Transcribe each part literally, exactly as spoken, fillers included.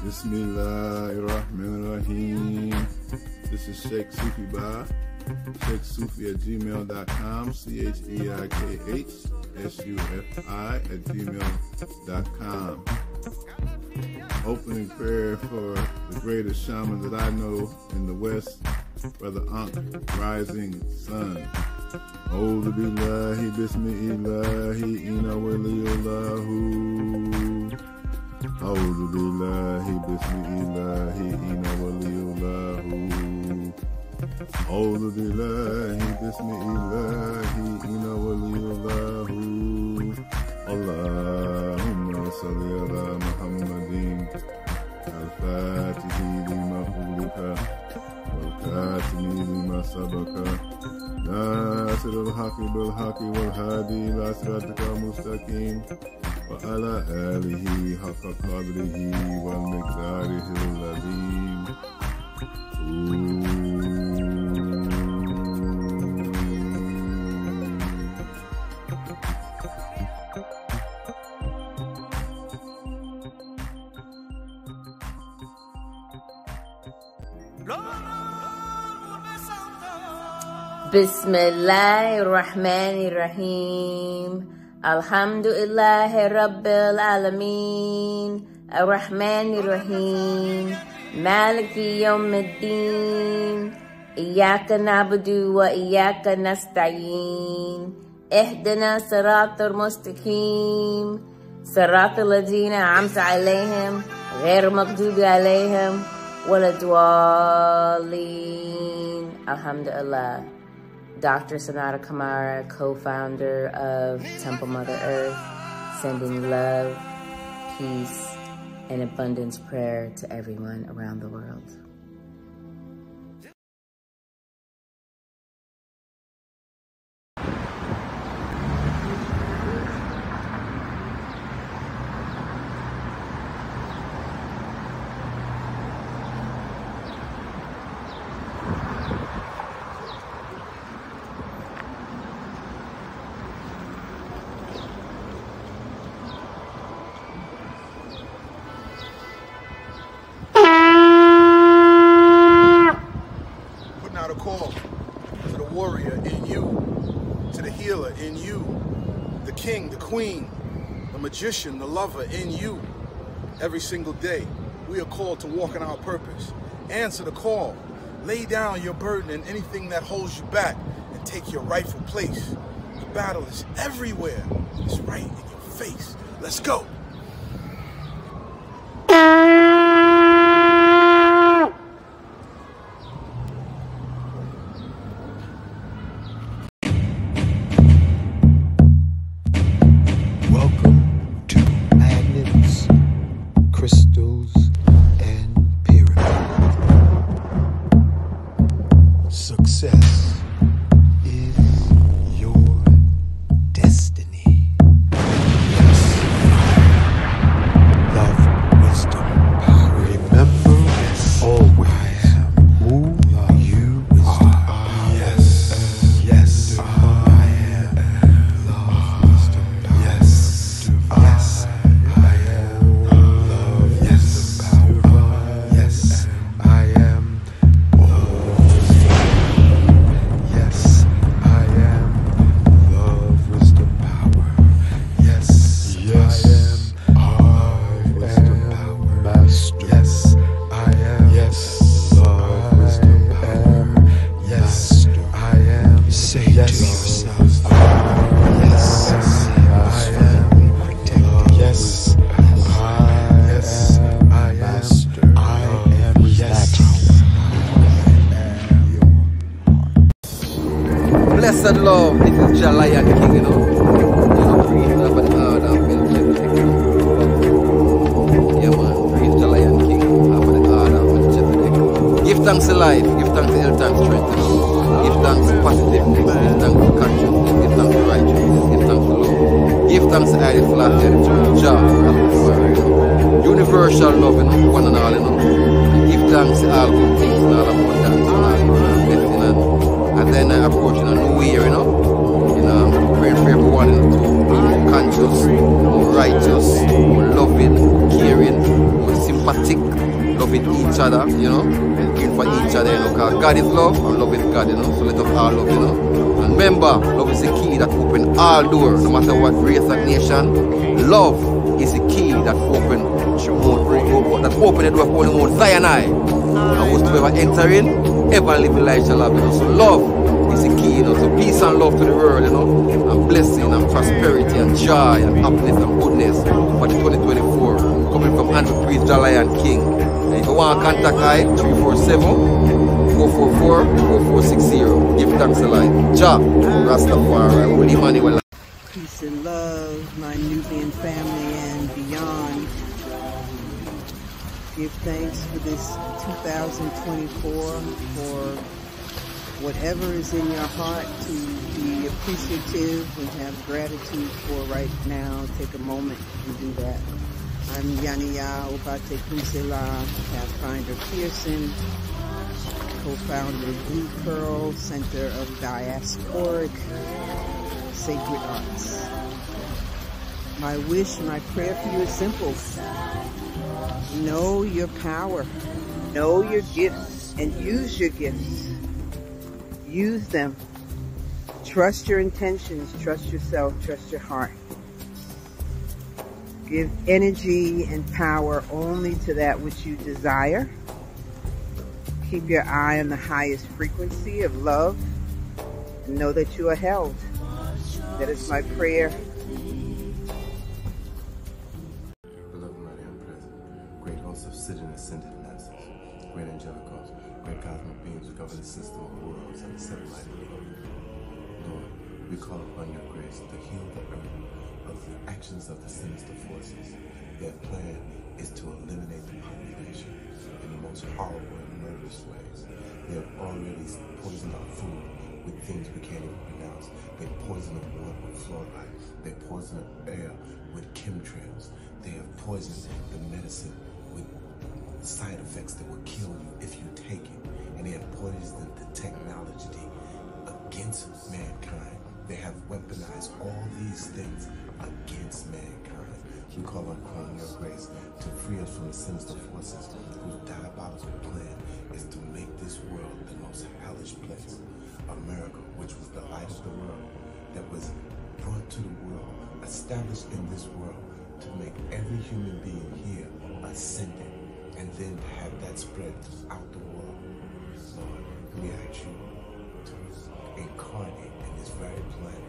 Bismillahirrahmanirrahim. This is Sheikh Sufi Ba. Sheikh Sufi at gmail dot com. C H E I K H S U F I at gmail dot com. Opening prayer for the greatest shaman that I know in the West, Brother Ankh, Rising Sun. A'udhu billahi bismillahi inna waliyullahu. A'udhu billahi bismillahi inna waliyullahu. A'udhu billahi bismillahi inna waliyullahu. Allahumma salli ala Muhammadin al-Fatihi lima ughliqa wal-Khatimi lima sabaqa ناصر الحق بالحق والهادي إلى صراطك المستقيم وعلى آله حق قدره ومقداره العظيم. Bismillahirrahmanirrahim. Alhamdulillahi Rabbil Alameen. Ar-Rahmanirrahim. Maliki Yawmiddin. Iyaka na'budu wa iyaka nasta'een. Ihdina siratal mustaqim. Siratal ladina an'amta alayhim. Ghayr maghdubi alayhim wala dwalleen. Alhamdulillah. Doctor Sanata Kamara, co-founder of Temple Mother Earth, sending love, peace, and abundance prayer to everyone around the world. Call to the warrior in you, to the healer in you, the king, the queen, the magician, the lover in you. Every single day, we are called to walk in our purpose. Answer the call. Lay down your burden and anything that holds you back and take your rightful place. The battle is everywhere. It's right in your face. Let's go. Crystals and pyramids. Success is your destiny. Yes. Love, wisdom, power. Remember, yes. Always I am who love, you wisdom, are. Yes. Yes. I am love, wisdom, power. Yes. Yes. Blessed love, this is Jah Lion King, you know. You know, but uh, the Melchizedek, you know. Yeah, man, praise Jah Lion King, after the order of Melchizedek. Give thanks to life, give thanks to health and strength, you know. Give thanks to positiveness, give thanks to consciousness, give thanks to righteousness, give thanks to love. Give thanks to Haile Selassie, Jah, you know. Universal love, you know, one and all, you know. Give thanks to all good things and all abundance and all blessing and And then uh, approaching a new year, you know, you know, praying for everyone to be conscious, more righteous, more loving, more caring, more sympathetic, each other, you know, and care for each other, you know, because God is love and love is God, you know, so let us all love, you know. And remember, love is the key that opens all doors, no matter what race or nation. Love is the key that opens that open the door for only Mount Sinai. And whosoever enter in, ever live in life shall have, you know. So love is the key, you know. So peace and love to the world, you know, and blessing and prosperity and joy and happiness and goodness for the twenty twenty-four. Coming from Andrew Priest, Jah Lion King. And if you want to contact I, three four seven, four four four, four four six zero. Give thanks a lot. Jah, Rastafari, Holy Emmanuel. Peace and love, my Nubian family and beyond. Give thanks for this two thousand twenty-four, for whatever is in your heart to be appreciative and have gratitude for right now. Take a moment and do that. I'm Yaniya Obate Kusela, Pathfinder Pearson, co-founder of Blue Pearl Center of Diasporic Sacred Arts. My wish, my prayer for you is simple. Know your power, know your gifts, and use your gifts. Use them. Trust your intentions, trust yourself, trust your heart. Give energy and power only to that which you desire. Keep your eye on the highest frequency of love and know that you are held. That is my prayer. Beloved, mighty and present, great hosts of sitting ascended masters, great angelicals, great cosmic beings who govern the system of worlds and the seven light of Lord, we call upon your grace to heal the earth of the actions of the sinister forces. Their plan is to eliminate the population in the most horrible and murderous ways. They have already poisoned our food with things we can't even pronounce. They poisoned the water with fluoride. They poisoned the air with chemtrails. They have poisoned the medicine with side effects that will kill you if you take it. And they have poisoned the technology against mankind. They have weaponized all these things against mankind. We call upon your grace to free us from the sinister forces whose diabolical plan is to make this world the most hellish place. America, which was the light of the world, that was brought to the world, established in this world to make every human being here ascendant, and then to have that spread throughout the world. Lord, we ask you to incarnate in this very planet.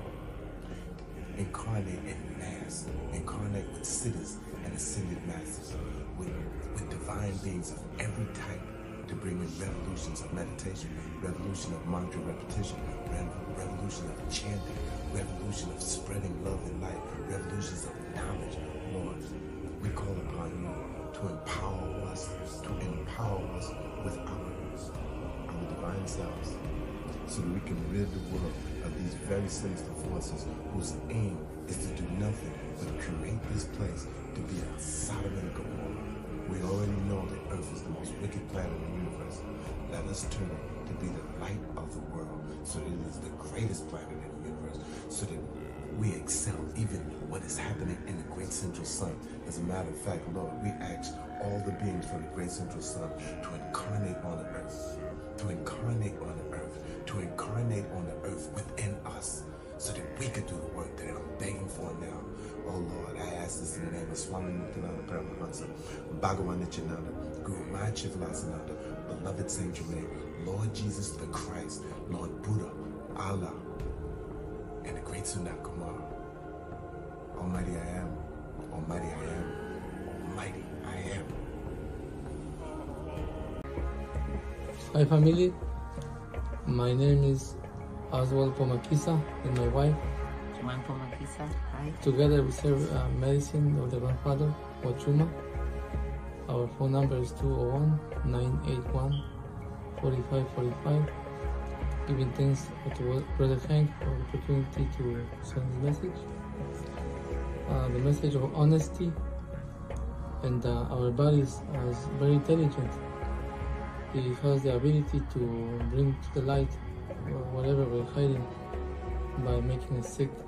Incarnate in mass, incarnate with sitters and ascended masters, with, with divine beings of every type to bring in revolutions of meditation, revolution of mantra repetition, revolution of chanting, revolution of spreading love and light, revolutions of knowledge. Lord, we call upon you to empower us, to empower us with our, our divine selves, so that we can rid the world of these very sinister forces whose aim is to do nothing but create this place to be a Sodom and Gomorrah. We already know that Earth is the most wicked planet in the universe. Let us turn it to be the light of the world, so that it is the greatest planet in the universe, so that we excel even what is happening in the great central sun. As a matter of fact, Lord, we ask all the beings from the great central sun to incarnate on the earth, to incarnate on the earth, to incarnate on the earth within us, so that we could do the work that I'm begging for now. Oh Lord, I ask this in the name of Swami Muktananda Paramahansa, Bhagavan Nityananda, Guru Mahachit Vilasananda, beloved Saint Germain, Lord Jesus the Christ, Lord Buddha, Allah, and the great Sanat Kumar. Almighty I am, Almighty I am, Almighty I am. Hi family, my name is Oswald Pomakisa and my wife. Juan Pomakisa, hi. Together we serve uh, medicine of the grandfather, Wachuma. Our phone number is two oh one, nine eight one, four five four five. Giving thanks to Brother Hank for the opportunity to send this message. Uh, the message of honesty, and uh, our bodies are very intelligent. He has the ability to bring to the light whatever we're hiding by making us sick,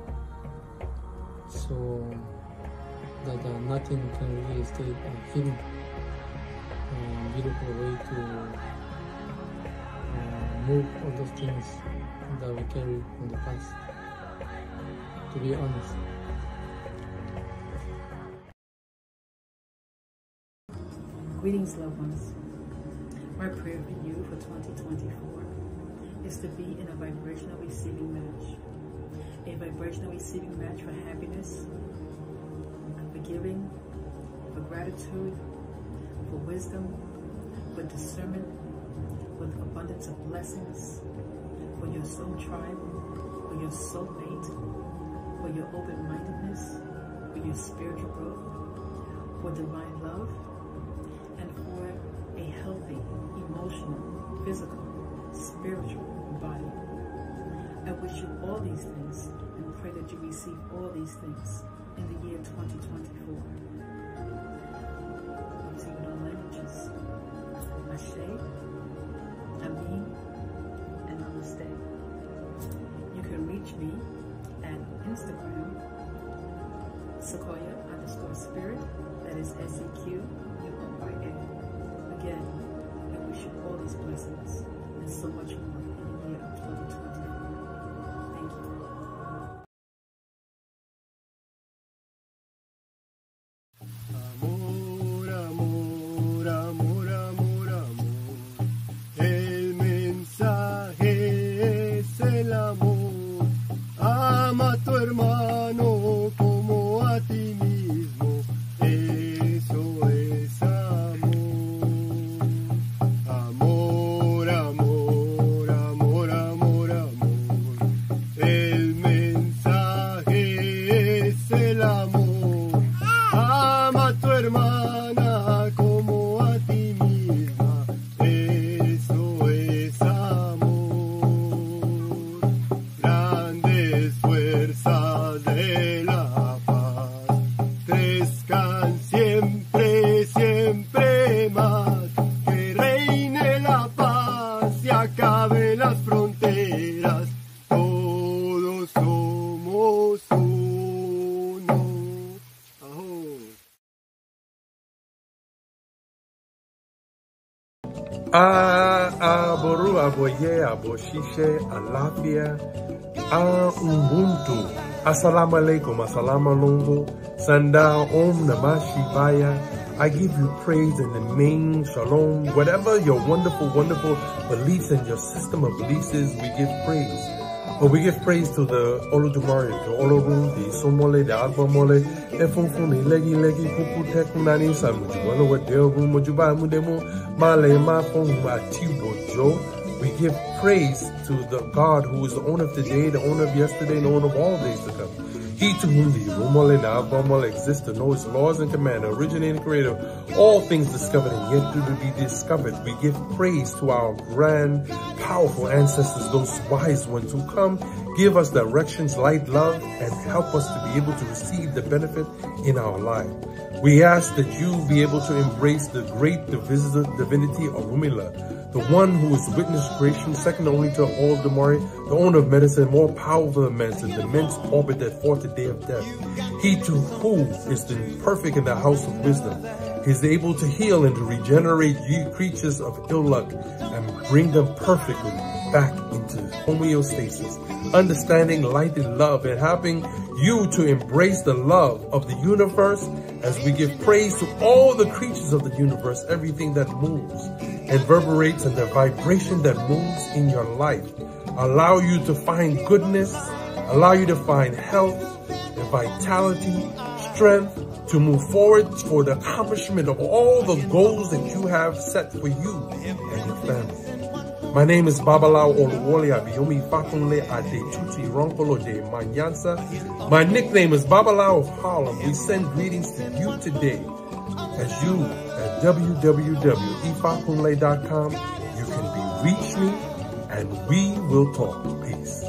so that uh, nothing can really stay uh, hidden. Um, beautiful way to uh, move all those things that we carry from the past, to be honest. Greetings, loved ones. My prayer for you for twenty twenty-four is to be in a vibrational receiving match. A vibrational receiving match for happiness, for giving, for gratitude, for wisdom, for discernment, with abundance of blessings, for your soul tribe, for your soulmate, for your open-mindedness, for your spiritual growth, for divine love, and for a healthy, emotional, physical, spiritual body. I wish you all these things and pray that you receive all these things in the year twenty twenty-four. I receive it all languages. Ashe, Amin, and Namaste. You can reach me at Instagram, Sequoia underscore spirit, that is S E Q U O Y A. Again, I wish you all these blessings and so much more in the year of twenty twenty-four. Thank you. Amor, amor, amor, amor, amor. El mensaje es el amor. Ama a tu hermano como a ti mismo. Eso es amor. Amor, amor, amor, amor, amor. El mensaje es el amor. Ama a tu hermana como a ti misma. Eso es amor. Grandes fuerzas de la paz crezcan siempre, siempre más. Que reine la paz y acabe las fronteras. Todos somos uno. Ajo. A aboru aboye aboshishe alafia a ubuntu assalamu alaikum assalamu alaikum sanda om namah shivaya. I give you praise in the name shalom. Whatever your wonderful wonderful beliefs and your system of beliefs is, we give praise. But we give praise to the Olodumare, the Olorum, the Somole, the Agbamole, Efunfuni, Legi, Legi, Kuku, Tekunani, Samujuano, what their room, Mojuba, Mudemo, Male, Mafon, Matibo, Joe. We give praise to the God who is the owner of today, the owner of yesterday, and the owner of all days to come. He to whom the Rumole and Agbamole exist to know his laws and command, originating creator, all things discovered and yet to be discovered. We give praise to our grand, powerful ancestors, those wise ones who come, give us directions, light, love, and help us to be able to receive the benefit in our life. We ask that you be able to embrace the great divinity of Rumila, the one who is witness creation, second only to all of the Mari, the owner of medicine, more powerful than medicine, the immense orbit that fought the day of death. He to who is the perfect in the house of wisdom. He is able to heal and to regenerate ye creatures of ill luck and bring them perfectly back into homeostasis, understanding, light, and love, and helping you to embrace the love of the universe as we give praise to all the creatures of the universe, everything that moves and reverberates, and the vibration that moves in your life. Allow you to find goodness, allow you to find health and vitality, strength to move forward for the accomplishment of all the goals that you have set for you and your family. My name is Babalao Oluwole Abiyomi Fakunle Adetuti Ronkolo de Manyansa. My nickname is Babalao of Harlem. We send greetings to you today. As you at w w w dot ifakunle dot com, you can be reach me and we will talk. Peace.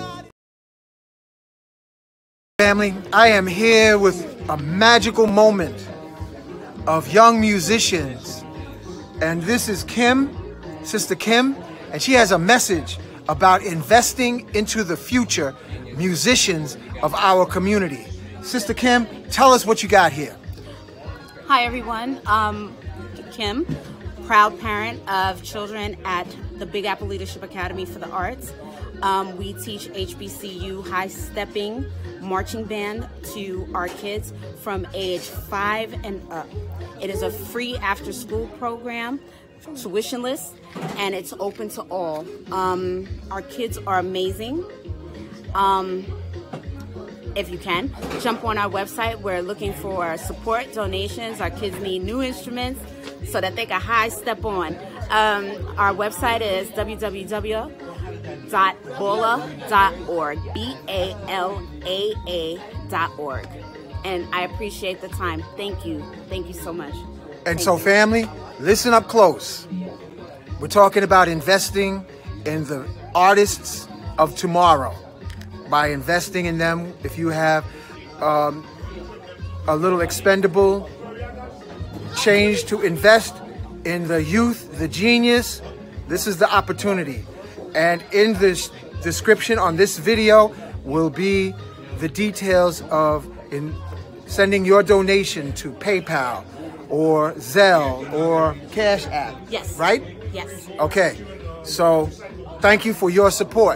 Family, I am here with a magical moment of young musicians. And this is Kim, Sister Kim, and she has a message about investing into the future musicians of our community. Sister Kim, tell us what you got here. Hi everyone, um, Kim proud parent of children at the Big Apple Leadership Academy for the Arts. Um, we teach H B C U high-stepping marching band to our kids from age five and up. It is a free after-school program, tuitionless, and it's open to all. Um, our kids are amazing. Um, if you can, jump on our website. We're looking for support, donations. Our kids need new instruments so that they can high step on. Um, our website is w w w dot bola dot org, B A L A A dot org. And I appreciate the time. Thank you. Thank you so much. And so, family, listen up close. We're talking about investing in the artists of tomorrow. By investing in them, if you have um, a little expendable change to invest in the youth, the genius, this is the opportunity. And in this description on this video will be the details of in sending your donation to PayPal or Zelle or Cash App. Yes. Right? Yes. Okay. So thank you for your support.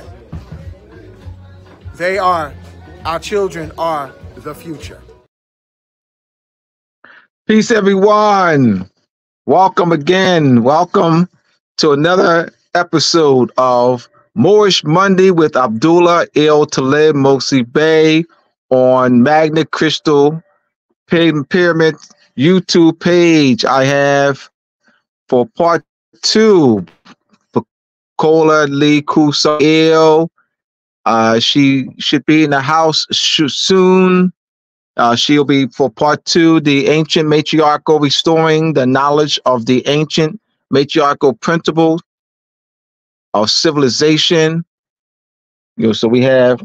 They are, our children are the future. Peace, everyone. Welcome again. Welcome to another episode of Moorish Monday with Abdullah El Talib Mosi Bey on Magnet Crystal Pyramid YouTube page. I have for part two, Pecola Lee Kusa El. Uh, she should be in the house sh soon. Uh, she'll be for part two, the ancient matriarchal, restoring the knowledge of the ancient matriarchal principles of civilization. You know, so we have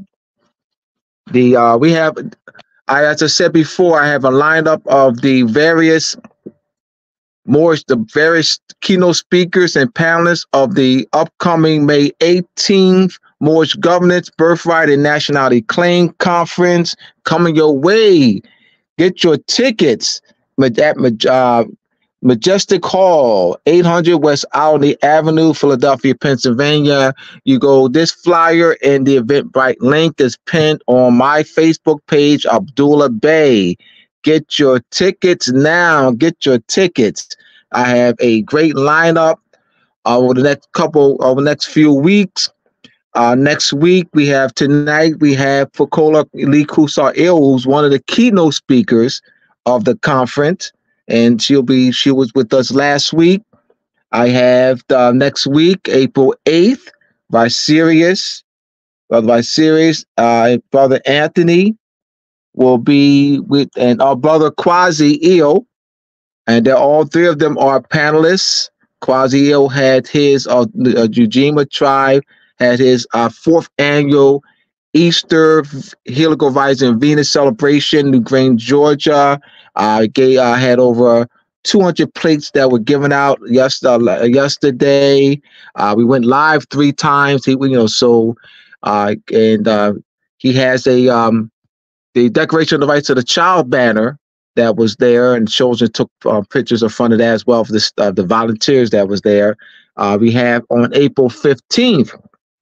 the uh, we have, I as I said before, I have a lineup of the various more the various keynote speakers and panelists of the upcoming May eighteenth Moorish Governance, Birthright, and Nationality Claim Conference coming your way. Get your tickets at uh, Majestic Hall, eight hundred West Albany Avenue, Philadelphia, Pennsylvania. You go, this flyer and the Eventbrite link is pinned on my Facebook page, Abdullah Bey. Get your tickets now. Get your tickets. I have a great lineup over the next couple, over the next few weeks. Uh, next week, we have tonight, we have Pecola Lee Kusa El, who's one of the keynote speakers of the conference. And she'll be, she was with us last week. I have uh, next week, April eighth, Vicarious, Brother Vicarious, uh, Brother Anthony will be with, and our brother Quasi El. And they're all three of them are panelists. Quasi El had his, uh, uh, Ujima tribe, had his uh, fourth annual Easter Helical Rising Venus celebration, New Grange, Georgia. Uh, gay, uh, had over two hundred plates that were given out yesterday. Uh, yesterday. Uh, we went live three times. He, you know, so, uh, and uh, he has a um, the Declaration of the Rights of the Child banner that was there, and children took uh, pictures in front of that as well for this, uh, the volunteers that was there. Uh, we have on April fifteenth.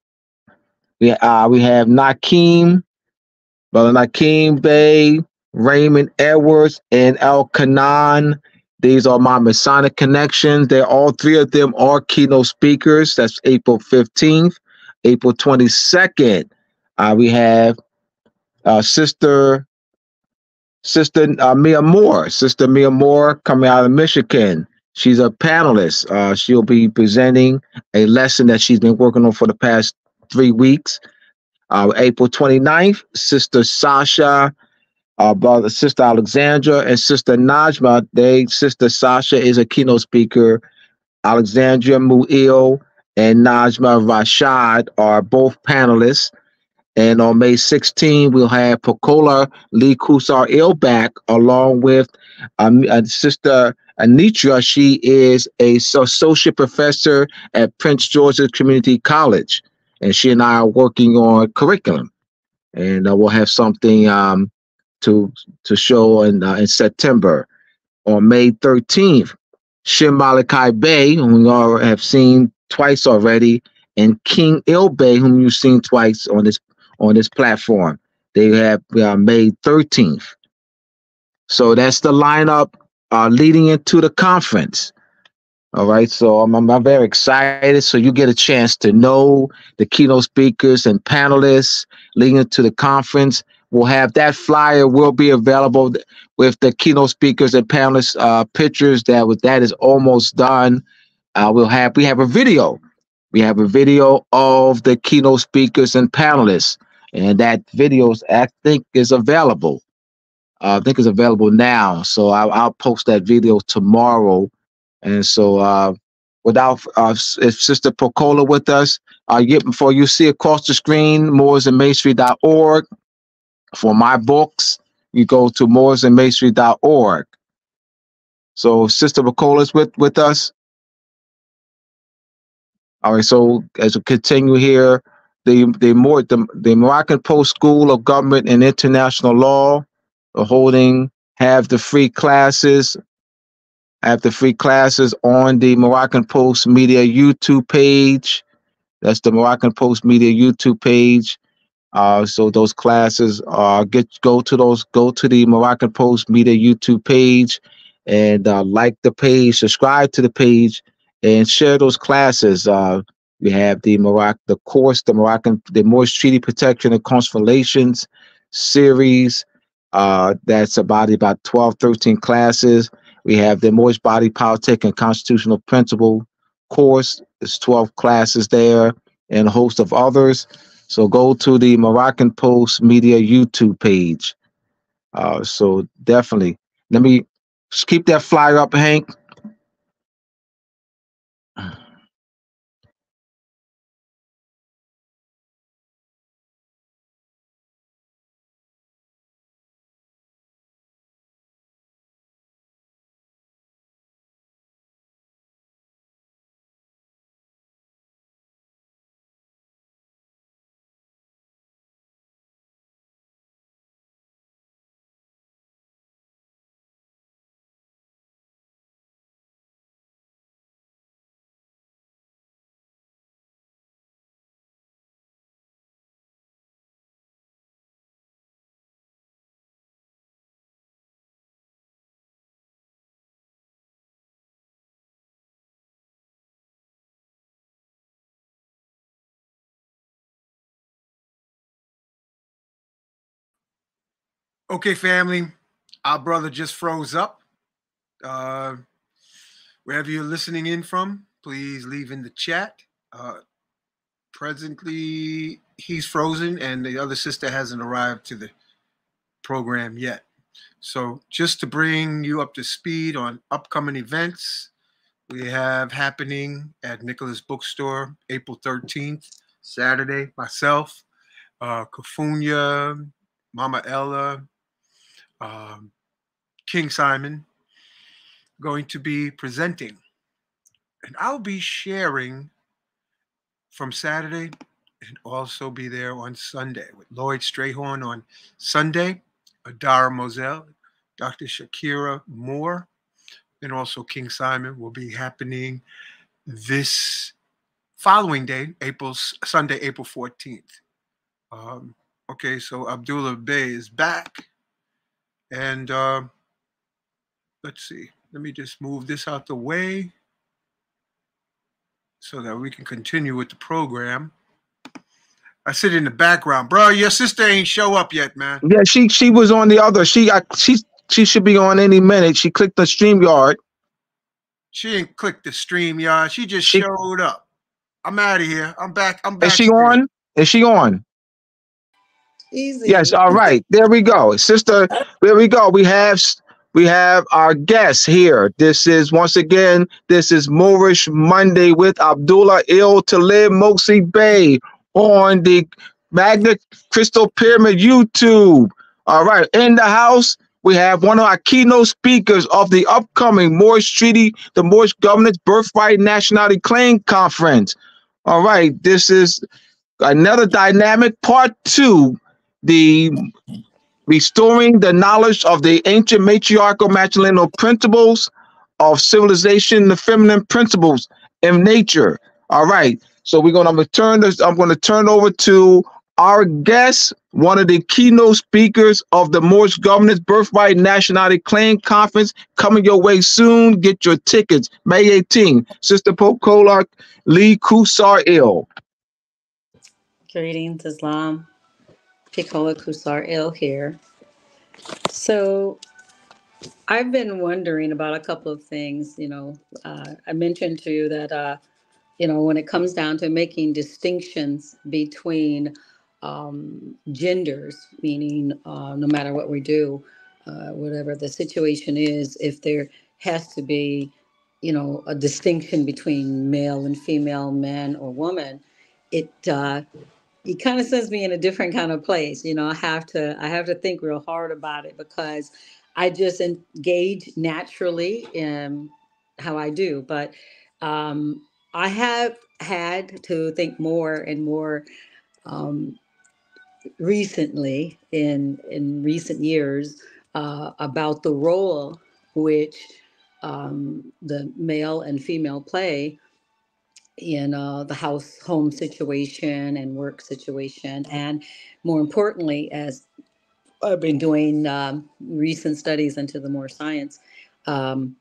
We, uh, we have Nakeem, Brother Nakeem Bey, Raymond Edwards, and El Kanan. These are my Masonic connections. They're all three of them are keynote speakers. That's April fifteenth. April twenty-second, uh, we have uh, Sister Sister uh, Mia Moore. Sister Mia Moore coming out of Michigan. She's a panelist. Uh, she'll be presenting a lesson that she's been working on for the past three weeks. Uh, April twenty-ninth, Sister Sasha, uh, brother, Sister Alexandra, and Sister Najma. They, Sister Sasha is a keynote speaker. Alexandra Muil and Najma Rashad are both panelists. And on May sixteenth, we'll have Pecola Lee Kusa El back, along with um, uh, Sister Anitra. She is a associate professor at Prince George's Community College. And she and I are working on curriculum, and uh, we'll have something um, to to show in uh, in September. On May thirteenth, Shem Malachi Bey, whom you all have seen twice already, and King Il Bey, whom you've seen twice on this on this platform. They have uh, May thirteenth. So that's the lineup uh, leading into the conference. All right, so I'm, I'm very excited. So you get a chance to know the keynote speakers and panelists leading into the conference. We'll have that flyer will be available with the keynote speakers and panelists uh, pictures. That was that is almost done. Uh, we'll have we have a video. We have a video of the keynote speakers and panelists, and that video I think is available. Uh, I think it's available now. So I'll, I'll post that video tomorrow. And so, uh, without uh, if Sister Pocola with us, uh, get before you see across the screen, moors and masonry dot org. For my books, you go to moors and masonry dot org. So, Sister Pocola is with with us. All right. So, as we continue here, the the more the, the Moroccan Post School of Government and International Law are holding have the free classes. Have the free classes on the Moroccan Post Media YouTube page. That's the Moroccan Post Media YouTube page. Uh, so those classes uh, get go to those go to the Moroccan Post Media YouTube page and uh, like the page, subscribe to the page, and share those classes. Uh, we have the Moroccan the course, the Moroccan the Moorish Treaty Protection and Constellations series. Uh, that's about about twelve, thirteen classes. We have the Moorish Body Politic and Constitutional Principle course. There's twelve classes there and a host of others. So go to the Moroccan Post Media YouTube page. Uh, so definitely, let me just keep that flyer up, Hank. Okay, family, our brother just froze up. Uh, wherever you're listening in from, please leave in the chat. Uh, presently, he's frozen, and the other sister hasn't arrived to the program yet. So just to bring you up to speed on upcoming events, we have happening at Nicholas Bookstore, April thirteenth, Saturday, myself, uh, Kafunya, Mama Ella, Um, King Simon, going to be presenting. And I'll be sharing from Saturday and also be there on Sunday with Lloyd Strayhorn on Sunday, Adara Moselle, Doctor Shakira Moore, and also King Simon will be happening this following day, April Sunday, April fourteenth. Um, okay, so Abdullah Bey is back. And uh, let's see, let me just move this out the way so that we can continue with the program. I sit in the background, bro. Your sister ain't show up yet, man. Yeah, she she was on the other. She I, she she should be on any minute. She clicked the StreamYard. She didn't click the StreamYard. She just she, showed up. I'm out of here. I'm back. I'm back. Is she on? Is she on? Easy. Yes. All right. There we go, sister. There we go. We have we have our guests here. This is once again. This is Moorish Monday with Abdullah Il Talib Mosi Bey on the Magna Crystal Pyramid YouTube. All right. In the house, we have one of our keynote speakers of the upcoming Moorish Treaty, the Moorish Governance Birthright Nationality Claim Conference. All right. This is another dynamic part two. The restoring the knowledge of the ancient matriarchal matrilineal principles of civilization, the feminine principles in nature. All right. So we're gonna I'm gonna turn this, I'm gonna turn over to our guest, one of the keynote speakers of the Moorish Governance Birthright Nationality Claim Conference, coming your way soon. Get your tickets May eighteenth. Sister Pope Kolak Lee Kusar Il. Greetings, Islam. Pikola Kusar Il here. So I've been wondering about a couple of things. You know, uh, I mentioned to you that, uh, you know, when it comes down to making distinctions between um, genders, meaning uh, no matter what we do, uh, whatever the situation is, if there has to be, you know, a distinction between male and female, man or woman, it uh, it kind of sends me in a different kind of place. You know, I have to I have to think real hard about it because I just engage naturally in how I do. But um, I have had to think more and more um, recently in in recent years uh, about the role which um, the male and female play in uh, the house home situation and work situation, and more importantly, as I've been doing um, recent studies into the more science, um,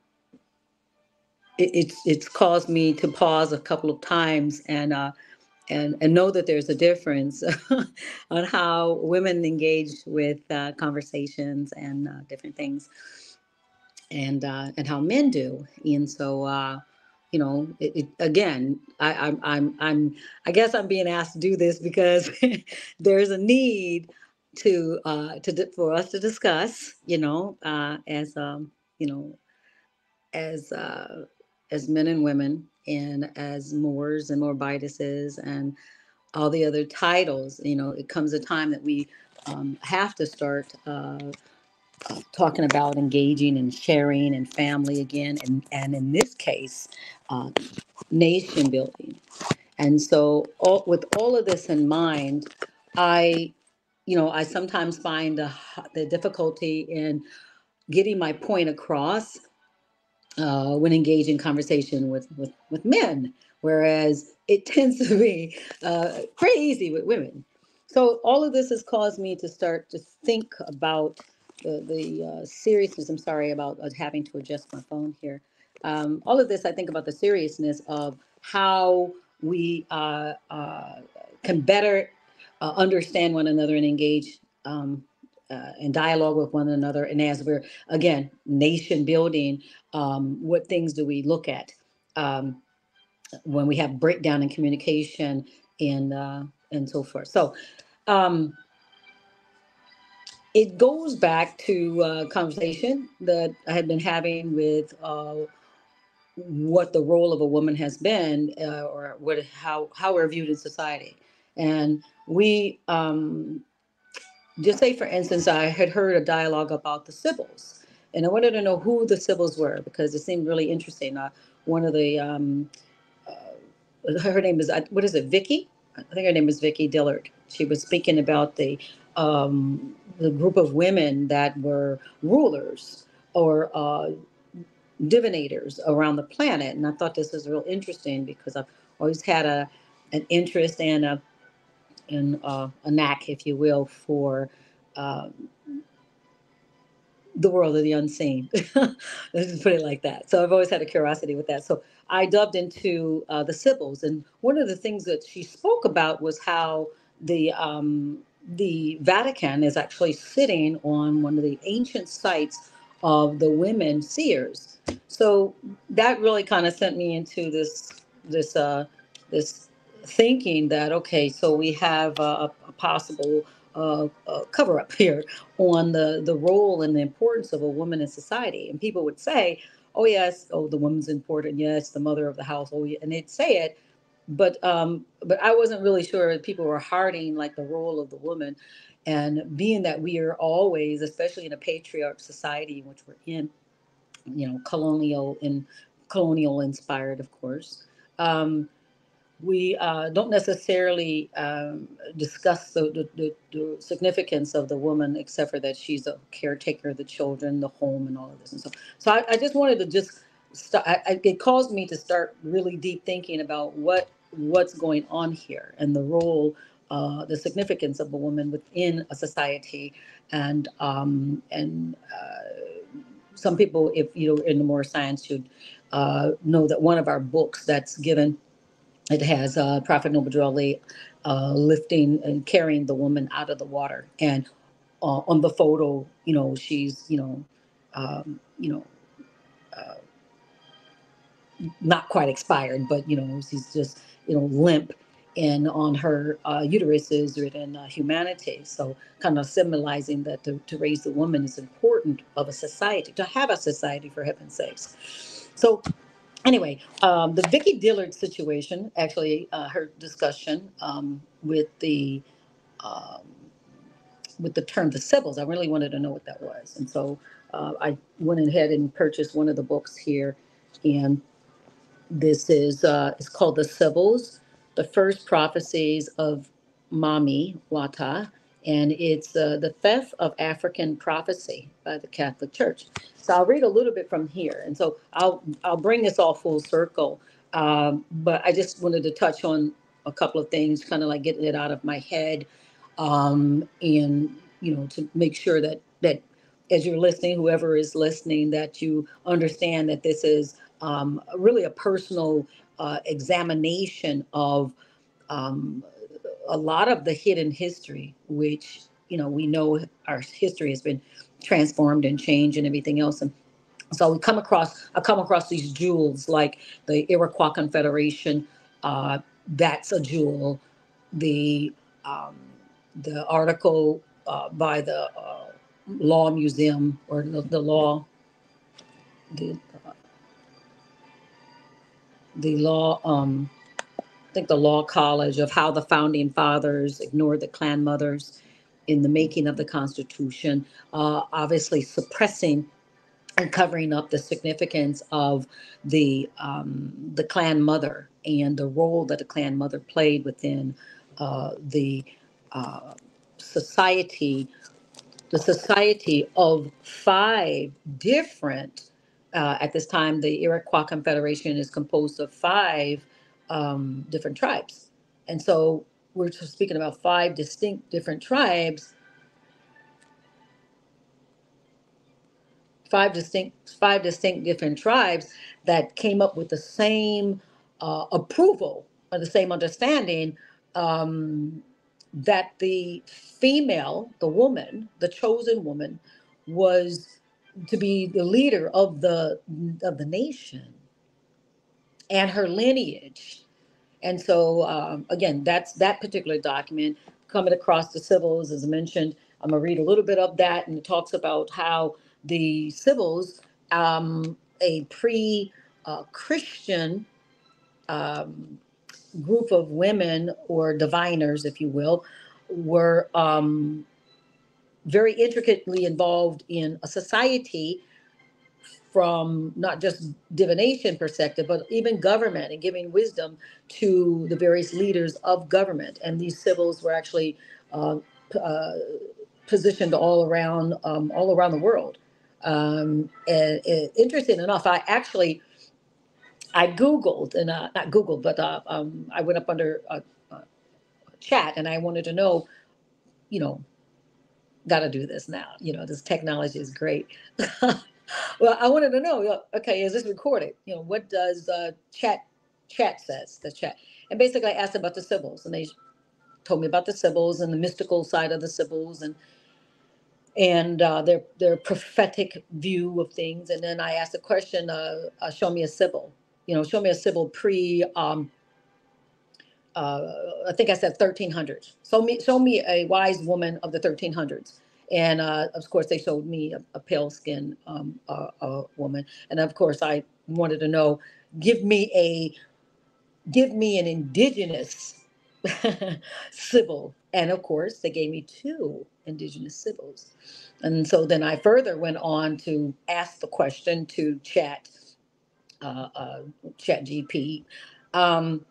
it, it's it's caused me to pause a couple of times and uh, and and know that there's a difference on how women engage with uh, conversations and uh, different things, and uh, and how men do. And so, uh, you know, it, it, again, I, I'm I'm I'm I guess I'm being asked to do this because there's a need to uh, to di- for us to discuss, you know, uh, as um, you know, as uh, as men and women, and as Moors and Morbiduses and all the other titles. You know, it comes a time that we um, have to start uh, talking about engaging and sharing and family again, and and in this case, uh, nation building. And so, all, with all of this in mind, I, you know, I sometimes find the, the difficulty in getting my point across uh, when engaging conversation with, with, with men, whereas it tends to be uh, pretty easy with women. So all of this has caused me to start to think about the, the uh, seriousness. I'm sorry about uh, having to adjust my phone here. Um, all of this, I think about the seriousness of how we uh, uh, can better uh, understand one another and engage um, uh, in dialogue with one another. And as we're, again, nation building, um, what things do we look at um, when we have breakdown in communication and uh, and so forth. So um, it goes back to a conversation that I had been having with uh, what the role of a woman has been, uh, or what how how we're viewed in society. And we um, just say, for instance, I had heard a dialogue about the Sibyls, and I wanted to know who the Sibyls were because it seemed really interesting. Uh, one of the, um, uh, her name is, what is it, Vicky? I think her name is Vicky Dillard. She was speaking about the um, the group of women that were rulers or uh, divinators around the planet, and I thought this was real interesting because I've always had a an interest and a and uh, a knack, if you will, for um, the world of the unseen. Let's just put it like that. So I've always had a curiosity with that. So I dove into uh, the Sibyls, and one of the things that she spoke about was how the um, the Vatican is actually sitting on one of the ancient sites of the women seers. So that really kind of sent me into this this uh, this thinking that, okay, so we have a, a possible uh, uh, cover up here on the the role and the importance of a woman in society. And people would say, oh yes, oh, the woman's important, yes, the mother of the house, oh yeah, and they'd say it, but um but I wasn't really sure if people were hearting like the role of the woman. And being that we are always, especially in a patriarch society in which we're in, you know, colonial and colonial inspired, of course, um we uh, don't necessarily um, discuss the, the, the, the significance of the woman, except for that she's a caretaker of the children, the home, and all of this. And so, so I, I just wanted to just st- I, I, it caused me to start really deep thinking about what what's going on here and the role, uh, the significance of a woman within a society, and um, and uh, some people, if you're into more science, should uh, know that one of our books that's given, it has uh, Prophet Noble Drew Ali uh, lifting and carrying the woman out of the water, and uh, on the photo, you know, she's, you know, um, you know. Uh, not quite expired, but you know, she's just, you know, limp, and on her uh, uterus is written uh, humanity. So kind of symbolizing that to, to raise the woman is important of a society, to have a society, for heaven's sakes. So anyway, um, the Vicki Dillard situation, actually uh, her discussion um, with the um, with the term the Sibyls, I really wanted to know what that was. And so uh, I went ahead and purchased one of the books here, and this is, uh, it's called The Sibyls, The First Prophecies of Mami Wata, and it's uh, The Theft of African Prophecy by the Catholic Church. So I'll read a little bit from here, and so I'll I'll bring this all full circle, um, but I just wanted to touch on a couple of things, kind of like getting it out of my head, um, and you know, to make sure that that as you're listening, whoever is listening, that you understand that this is um, really a personal uh, examination of um, a lot of the hidden history, which, you know, we know our history has been transformed and changed and everything else. And so we come across, I come across these jewels like the Iroquois Confederation, uh, that's a jewel. The, um, the article uh, by the uh, Law Museum, or the, the law, the, uh, the law, um, I think the Law College, of how the founding fathers ignored the clan mothers in the making of the Constitution, uh, obviously suppressing and covering up the significance of the um, the clan mother and the role that the clan mother played within uh, the uh, society, the society of five different, uh, at this time, the Iroquois Confederation is composed of five um, different tribes. And so we're just speaking about five distinct different tribes, five distinct, five distinct different tribes that came up with the same uh, approval or the same understanding, um, that the female, the woman, the chosen woman, was to be the leader of the of the nation and her lineage. And so um, again, that's that particular document coming across the Sibyls, as mentioned. I'm gonna read a little bit of that, and it talks about how the Sibyls, um, a pre-Christian uh, um, group of women, or diviners, if you will, were um, very intricately involved in a society, from not just divination perspective, but even government, and giving wisdom to the various leaders of government. And these Sibyls were actually uh, uh, positioned all around, um, all around the world. Um, and, and interesting enough, I actually, I Googled, and uh, not Googled, but uh, um, I went up under a, a chat, and I wanted to know, you know, got to do this now. You know, this technology is great. Well, I wanted to know, okay, is this recorded? You know, what does uh, chat chat says, the chat? And basically I asked about the Sibyls, and they told me about the Sibyls and the mystical side of the Sibyls, and and uh, their their prophetic view of things. And then I asked the question, uh, uh, show me a Sibyl. You know, show me a Sibyl pre, um, uh, I think I said thirteen hundreds. Show me, show me a wise woman of the thirteen hundreds. And uh, of course, they showed me a, a pale skinned um, uh, uh, woman. And of course, I wanted to know, give me a, give me an indigenous Sibyl. And of course, they gave me two indigenous Sibyls. And so then I further went on to ask the question to Chat, uh, uh, Chat G P. Um,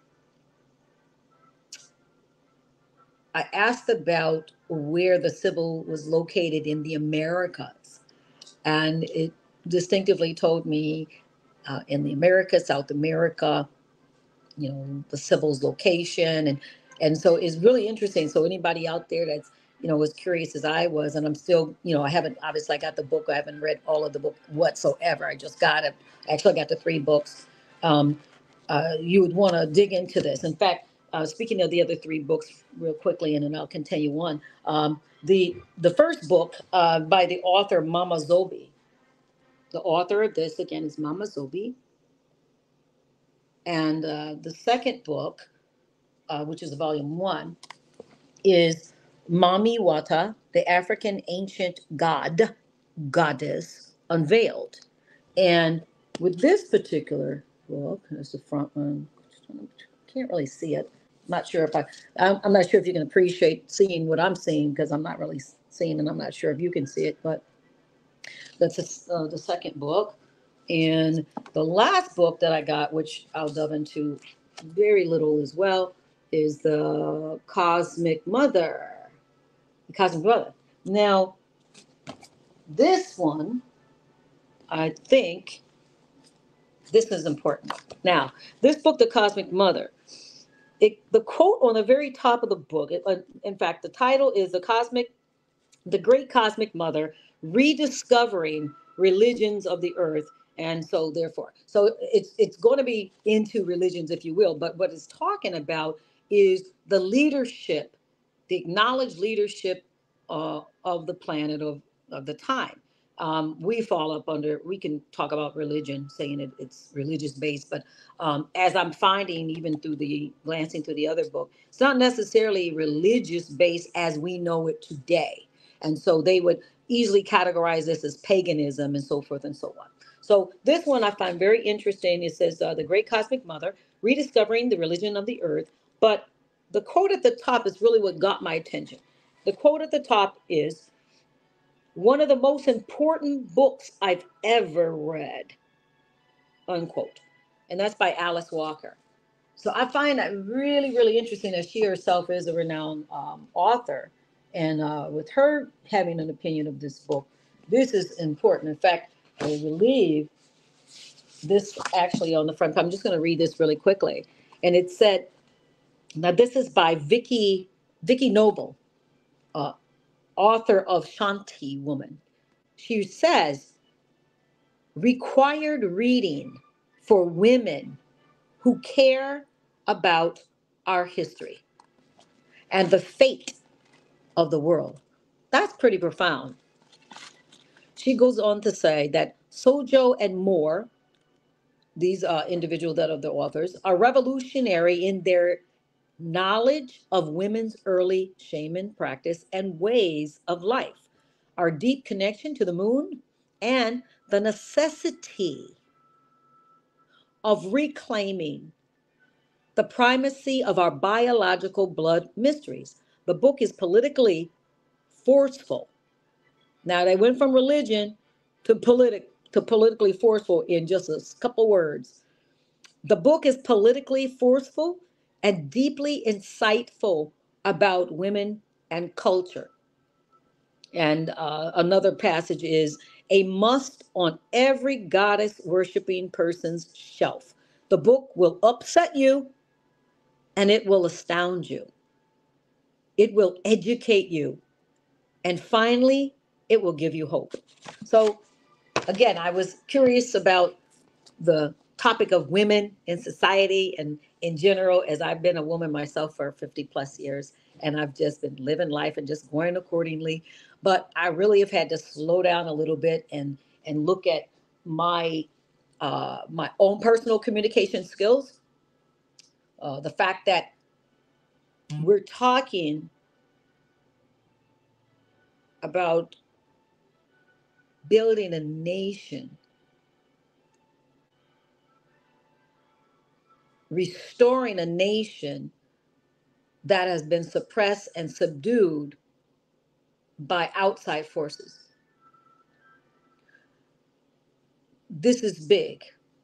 I asked about where the Sibyl was located in the Americas, and it distinctively told me uh, in the Americas, South America, you know, the Sibyl's location. And, and so it's really interesting. So anybody out there that's, you know, as curious as I was, and I'm still, you know, I haven't, obviously I got the book. I haven't read all of the book whatsoever. I just got it. Actually, I got the three books. Um, uh, you would want to dig into this. In fact, uh, speaking of the other three books real quickly, and then I'll continue on. Um, the, the first book uh, by the author, Mama Zobi. The author of this, again, is Mama Zobi. And uh, the second book, uh, which is volume one, is Mami Wata, the African ancient god, goddess, unveiled. And with this particular book, that's the front one, can't really see it. I'm not sure if I, I'm, I'm not sure if you can appreciate seeing what I'm seeing, because I'm not really seeing, and I'm not sure if you can see it, but that's uh, the second book. And the last book that I got, which I'll delve into very little as well, is the Cosmic Mother. The Cosmic Mother. Now, this one, I think, this is important. Now, this book, The Cosmic Mother, it, the quote on the very top of the book, it, uh, in fact, the title is The Cosmic, The Great Cosmic Mother, Rediscovering Religions of the Earth. And so therefore, so it's it's going to be into religions, if you will, but what it's talking about is the leadership, the acknowledged leadership uh, of the planet of, of the time. Um, we fall up under, we can talk about religion, saying it, it's religious based, but um, as I'm finding, even through the, glancing through the other book, it's not necessarily religious based as we know it today. And so they would easily categorize this as paganism and so forth and so on. So this one I find very interesting. It says, uh, the Great Cosmic Mother, Rediscovering the Religion of the Earth. But the quote at the top is really what got my attention. The quote at the top is, one of the most important books I've ever read, unquote. And that's by Alice Walker. So I find that really, really interesting, as she herself is a renowned um, author. And uh, with her having an opinion of this book, this is important. In fact, I believe this actually on the front. I'm just going to read this really quickly. And it said, now this is by Vicky, Vicky Noble, uh, author of Shanti Woman. She says, required reading for women who care about our history and the fate of the world. That's pretty profound. She goes on to say that Sojo and Moore, these uh, individuals that are the authors, are revolutionary in their knowledge of women's early shaman practice and ways of life, our deep connection to the moon, and the necessity of reclaiming the primacy of our biological blood mysteries. The book is politically forceful. Now, they went from religion to politic to politically forceful in just a couple words. The book is politically forceful and deeply insightful about women and culture. And uh, another passage is a must on every goddess worshiping person's shelf. The book will upset you and it will astound you. It will educate you. And finally, it will give you hope. So again, I was curious about the topic of women in society and in general, as I've been a woman myself for fifty plus years, and I've just been living life and just going accordingly. But I really have had to slow down a little bit and and look at my uh, my own personal communication skills. Uh, the fact that we're talking about building a nation, restoring a nation that has been suppressed and subdued by outside forces. This is big.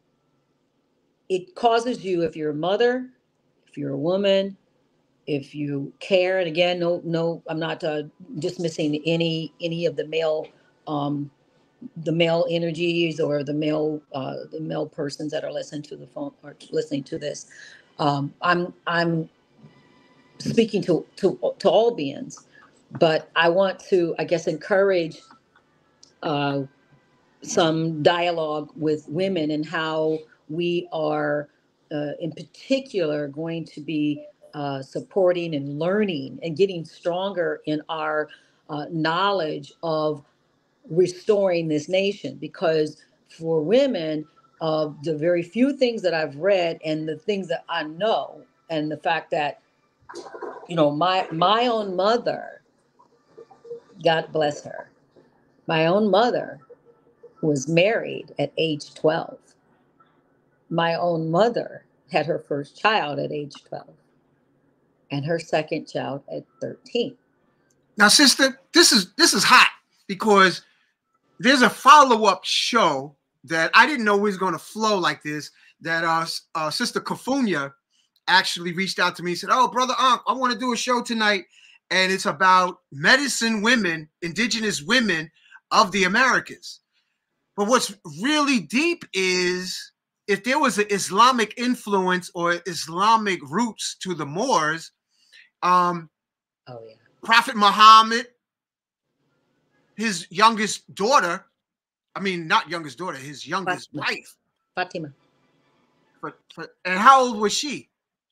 It causes you, if you're a mother, if you're a woman, if you care, and again, no, no, I'm not uh, dismissing any any of the male um, the male energies or the male uh, the male persons that are listening to the phone or listening to this. Um, I'm I'm speaking to to to all beings, but I want to, I guess, encourage uh, some dialogue with women and how we are, uh, in particular, going to be uh, supporting and learning and getting stronger in our uh, knowledge of restoring this nation. Because for women, of the very few things that I've read and the things that I know, and the fact that, you know, my my own mother, God bless her, my own mother was married at age twelve. My own mother had her first child at age twelve and her second child at thirteen. Now, sister, this is this is hot because there's a follow-up show that I didn't know was going to flow like this, that uh, uh, Sister Kafunya actually reached out to me and said, oh, Brother Unc, I want to do a show tonight, and it's about medicine women, indigenous women of the Americas. But what's really deep is if there was an Islamic influence or Islamic roots to the Moors, um, oh, yeah. Prophet Muhammad, his youngest daughter, I mean, not youngest daughter, his youngest Fatima. wife. Fatima. But, but, and how old was she?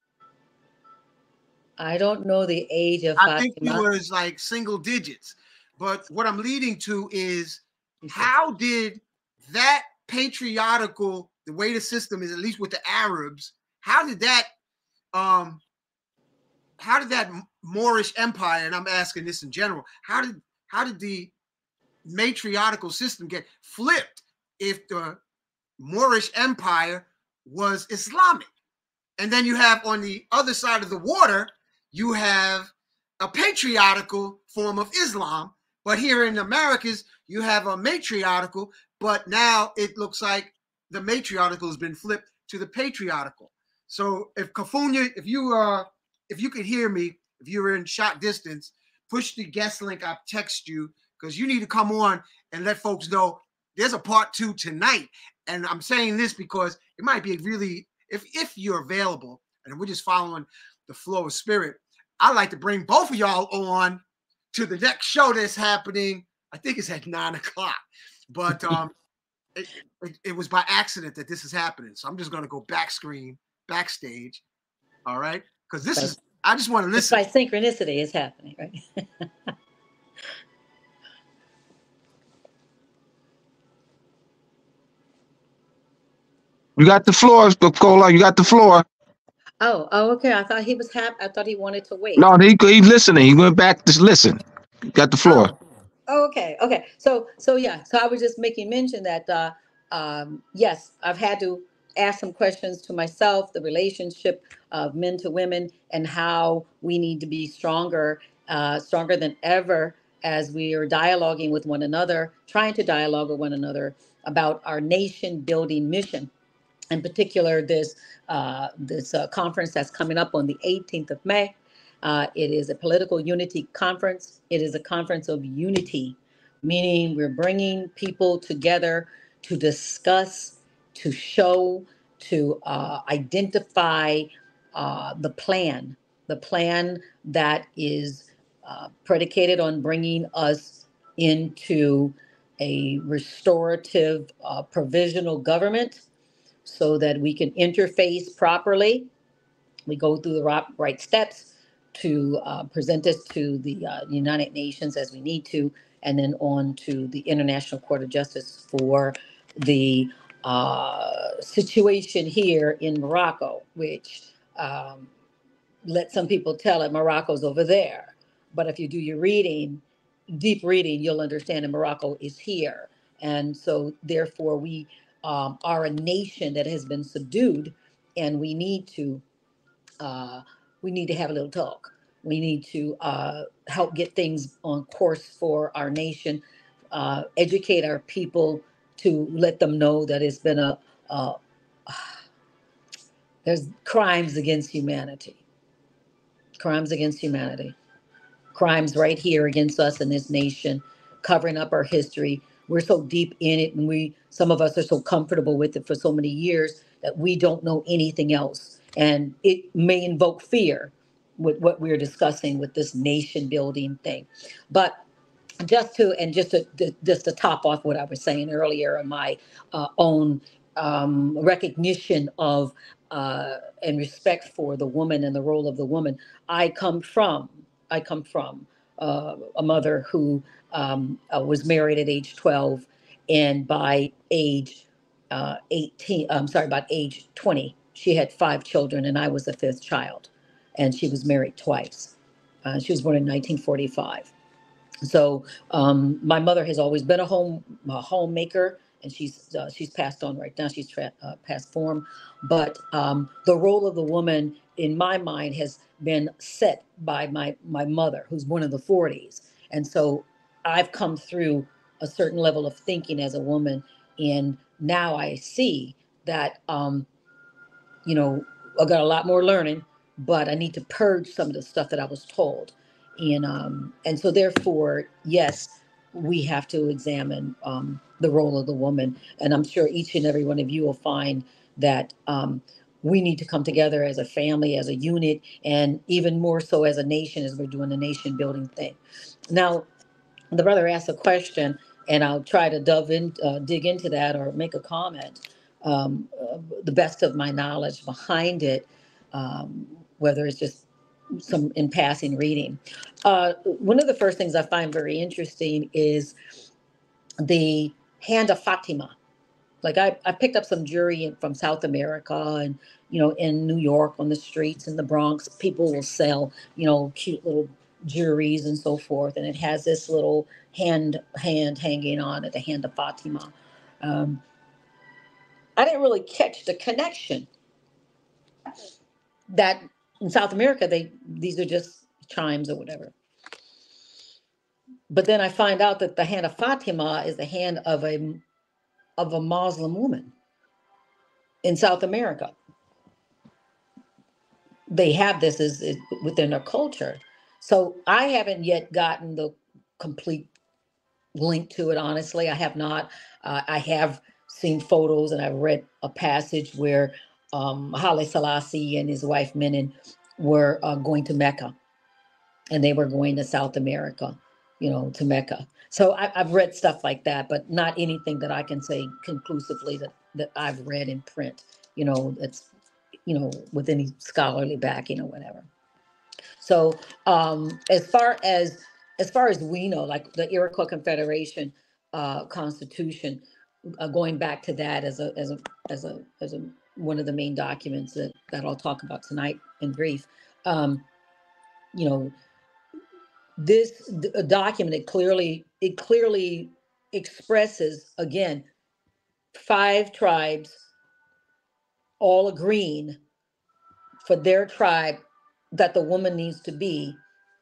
I don't know the age of I Fatima. think she was like single digits. But what I'm leading to is how did that patriarchal, the way the system is, at least with the Arabs, how did that, um, how did that Moorish empire, and I'm asking this in general, how did how did the matriarchal system get flipped if the Moorish empire was Islamic? And then you have on the other side of the water, you have a patriarchal form of Islam. But here in the Americas, you have a matriarchal, but now it looks like the matriarchal has been flipped to the patriarchal. So if Kafunya, if you uh, if you could hear me, if you're in shot distance, push the guest link. I'll text you because you need to come on and let folks know there's a part two tonight. And I'm saying this because it might be really, if if you're available, and we're just following the flow of spirit, I'd like to bring both of y'all on to the next show that's happening. I think it's at nine o'clock, but um, it, it, it was by accident that this is happening. So I'm just going to go back screen, backstage. All right. Because this is, I just want to listen. It's by synchronicity is happening, right? You got the floor, Cola. You got the floor. Oh, oh, okay. I thought he was happy. I thought he wanted to wait. No, he he's listening. He went back to listen. You got the floor. Oh. Oh, okay, okay. So, so yeah. So I was just making mention that uh, um, yes, I've had to ask some questions to myself, the relationship of men to women, and how we need to be stronger, uh, stronger than ever, as we are dialoguing with one another, trying to dialogue with one another about our nation-building mission. In particular, this uh, this uh, conference that's coming up on the eighteenth of May. Uh, it is a political unity conference. It is a conference of unity, meaning we're bringing people together to discuss, to show, to uh, identify uh, the plan, the plan that is uh, predicated on bringing us into a restorative uh, provisional government so that we can interface properly. We go through the right steps to uh, present this to the uh, United Nations as we need to, and then on to the International Court of Justice for the uh, situation here in Morocco, which um, let some people tell it Morocco's over there. But if you do your reading, deep reading, you'll understand that Morocco is here. And so therefore we um, are a nation that has been subdued, and we need to uh, we need to have a little talk. We need to uh, help get things on course for our nation, uh, educate our people to let them know that it's been a, uh, there's crimes against humanity, crimes against humanity, crimes right here against us in this nation, covering up our history, we're so deep in it, and we some of us are so comfortable with it for so many years that we don't know anything else, and it may invoke fear with what we're discussing with this nation building thing. But just to and just to, to just to top off what I was saying earlier on my uh, own um, recognition of uh, and respect for the woman and the role of the woman. I come from I come from uh, a mother who um, uh, was married at age twelve, and by age uh, eighteen, I'm sorry, about age twenty, she had five children, and I was the fifth child, and she was married twice. Uh, she was born in nineteen forty-five. So um, my mother has always been a home a homemaker, and she's uh, she's passed on right now. She's tra- uh, passed form, but um, the role of the woman in my mind has been set by my my mother, who's one of the forties, and so I've come through a certain level of thinking as a woman, and now I see that um, you know I got a lot more learning, but I need to purge some of the stuff that I was told. And um, and so therefore, yes, we have to examine um, the role of the woman. And I'm sure each and every one of you will find that um, we need to come together as a family, as a unit, and even more so as a nation, as we're doing the nation building thing. Now, the brother asked a question, and I'll try to dove in, uh, dig into that or make a comment. Um, uh, the best of my knowledge behind it, um, whether it's just some in passing reading. Uh, one of the first things I find very interesting is the hand of Fatima. Like I, I picked up some jewelry in- from South America, and, you know, in New York on the streets in the Bronx, people will sell, you know, cute little jewelries and so forth. And it has this little hand, hand hanging on it, the hand of Fatima. Um, I didn't really catch the connection that in South America, they, these are just chimes or whatever. But then I find out that the hand of Fatima is the hand of a of a Muslim woman in South America. They have this as as within their culture. So I haven't yet gotten the complete link to it. Honestly, I have not. Uh, I have seen photos, and I've read a passage where um, Haile Selassie and his wife Menin were uh, going to Mecca, and they were going to South America, you know, to Mecca. So I, I've read stuff like that, but not anything that I can say conclusively that, that I've read in print, you know, that's, you know, with any scholarly backing or whatever. So um, as far as, as far as we know, like the Iroquois Confederation uh, Constitution, uh, going back to that as a, as a, as a, as a, one of the main documents that, that I'll talk about tonight in brief, um, you know, this d- document, it clearly it clearly expresses, again, five tribes all agreeing for their tribe that the woman needs to be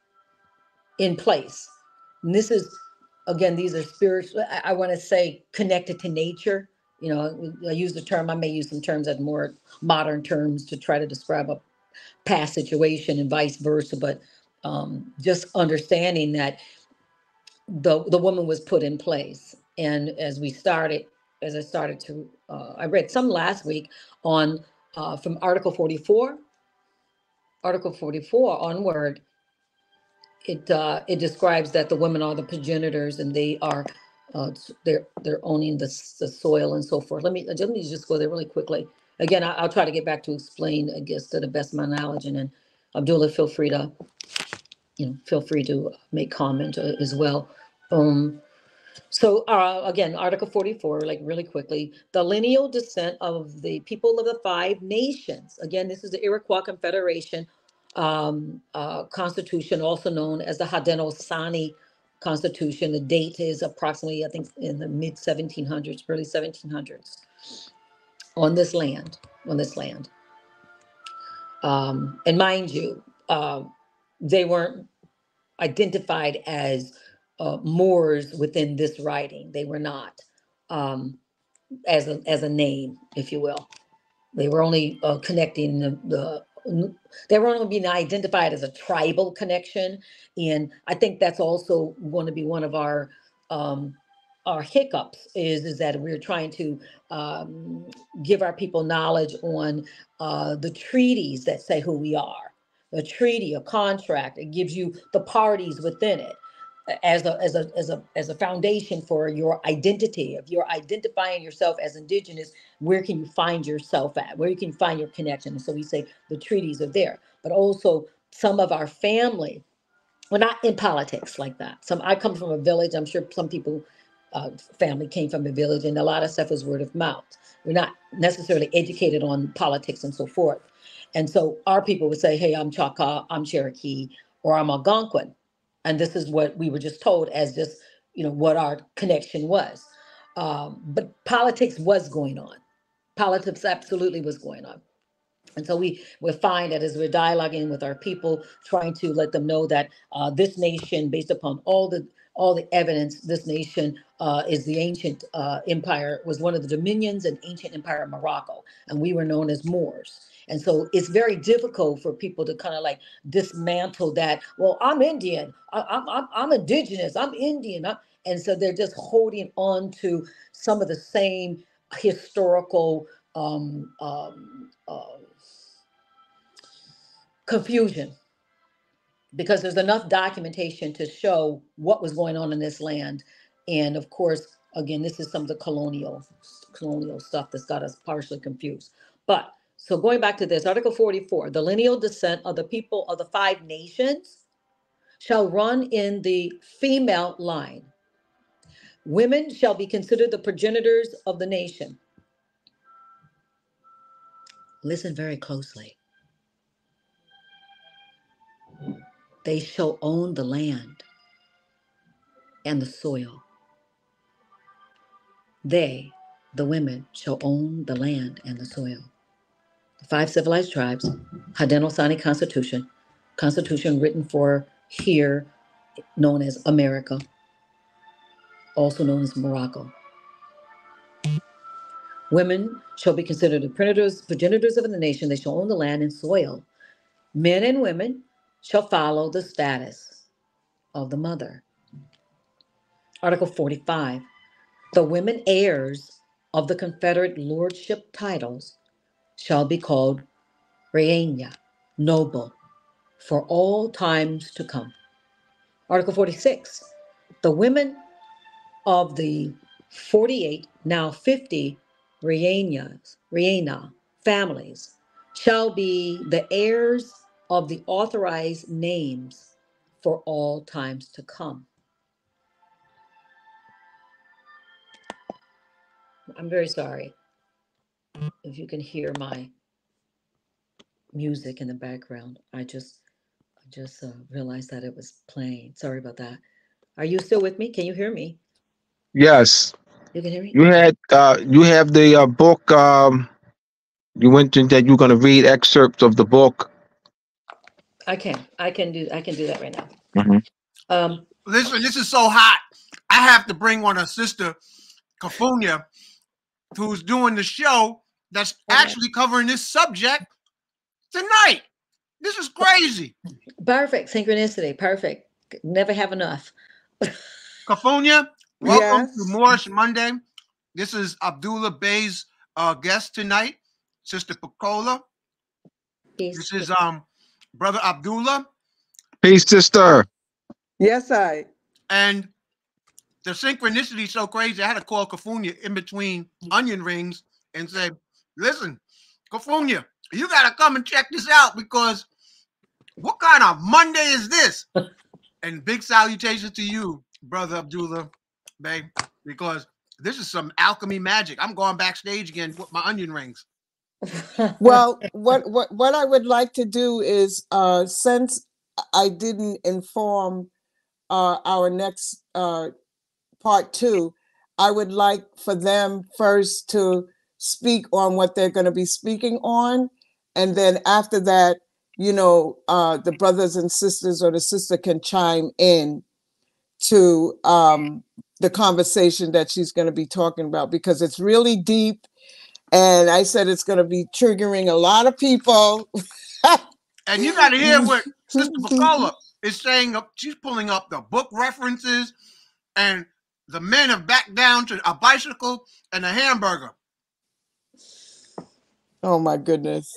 in place. And this is, again, these are spiritual, I, I want to say connected to nature. You know, I use the term, I may use some terms that more modern terms to try to describe a past situation and vice versa, but um, just understanding that the the woman was put in place. And as we started, as I started to, uh, I read some last week on uh, from Article forty-four, Article forty-four onward. It uh, it describes that the women are the progenitors, and they are uh, they're they're owning the s- the soil and so forth. Let me let me just go there really quickly. Again, I, I'll try to get back to explain, I guess, to the best of my knowledge, and then Abdullah, feel free to you know feel free to make comment uh, as well. Um, So uh, again, Article forty-four, like really quickly, the lineal descent of the people of the five nations. Again, this is the Iroquois Confederation um, uh, Constitution, also known as the Haudenosaunee Constitution. The date is approximately, I think, in the mid seventeen hundreds, early seventeen hundreds, on this land, on this land. Um, and mind you, uh, they weren't identified as uh, Moors within this writing. They were not um, as a as a name, if you will. They were only uh, connecting the, the they were only being identified as a tribal connection, and I think that's also going to be one of our um, our hiccups is is that we're trying to um, give our people knowledge on uh, the treaties that say who we are. A treaty, a contract, it gives you the parties within it as a as a as a as a foundation for your identity. If you're identifying yourself as indigenous, where can you find yourself at? Where you can find your connection? And so we say the treaties are there, but also some of our family. We're not in politics like that. Some I come from a village. I'm sure some people, uh, family came from a village, and a lot of stuff is word of mouth. We're not necessarily educated on politics and so forth. And so our people would say, "Hey, I'm Choctaw, I'm Cherokee, or I'm Algonquin," and this is what we were just told as just you know what our connection was. Um, but politics was going on. Politics absolutely was going on. And so we we find that as we're dialoguing with our people, trying to let them know that uh, this nation, based upon all the all the evidence, this nation uh, is the ancient uh, empire, was one of the dominions and ancient empire of Morocco, and we were known as Moors. And so it's very difficult for people to kind of like dismantle that. Well, I'm Indian, I, I'm I'm I'm indigenous, I'm Indian, I'm, and so they're just holding on to some of the same historical um, um, uh, confusion, because there's enough documentation to show what was going on in this land. And of course, again, this is some of the colonial colonial stuff that's got us partially confused. But so going back to this, Article forty-four, the lineal descent of the people of the five nations shall run in the female line. Women shall be considered the progenitors of the nation. Listen very closely. They shall own the land and the soil. They, the women, shall own the land and the soil. The five civilized tribes, Haudenosaunee Constitution, Constitution written for here, known as America, also known as Morocco. Women shall be considered the progenitors, progenitors of the nation. They shall own the land and soil. Men and women shall follow the status of the mother. Article forty-five, the women heirs of the Confederate lordship titles shall be called Reina, noble, for all times to come. Article forty-six, the women of the forty-eight, now fifty Reinas, Reina families shall be the heirs of the authorized names for all times to come. I'm very sorry if you can hear my music in the background. I just I just uh, realized that it was playing. Sorry about that. Are you still with me? Can you hear me? Yes. You can hear me? You had uh, you have the uh, book. Um, you mentioned that you're going to read excerpts of the book. I can. I can do. I can do that right now. Mm-hmm. Um, Listen, this is so hot. I have to bring on a sister, Kafunya, who's doing the show that's actually covering this subject tonight. This is crazy. Perfect. Synchronicity. Perfect. Never have enough. Kafunya, welcome Yes. to Moorish Monday. This is Abdullah Bey's uh, guest tonight, Sister Pecola. This is um Brother Abdullah. Peace, sister. Yes, I. And the synchronicity is so crazy. I had to call Kafunya in between onion rings and say, listen, Kafunya, you got to come and check this out, because what kind of Monday is this? And big salutations to you, Brother Abdullah Bey, because this is some alchemy magic. I'm going backstage again with my onion rings. Well, what what what I would like to do is, uh, since I didn't inform uh, our next uh, part two, I would like for them first to speak on what they're going to be speaking on, and then after that, you know, uh, the brothers and sisters or the sister can chime in to um, the conversation that she's going to be talking about, because it's really deep. And I said it's going to be triggering a lot of people. And you got to hear what Sister Pecola is saying. She's pulling up the book references and the men have backed down to a bicycle and a hamburger. Oh my goodness.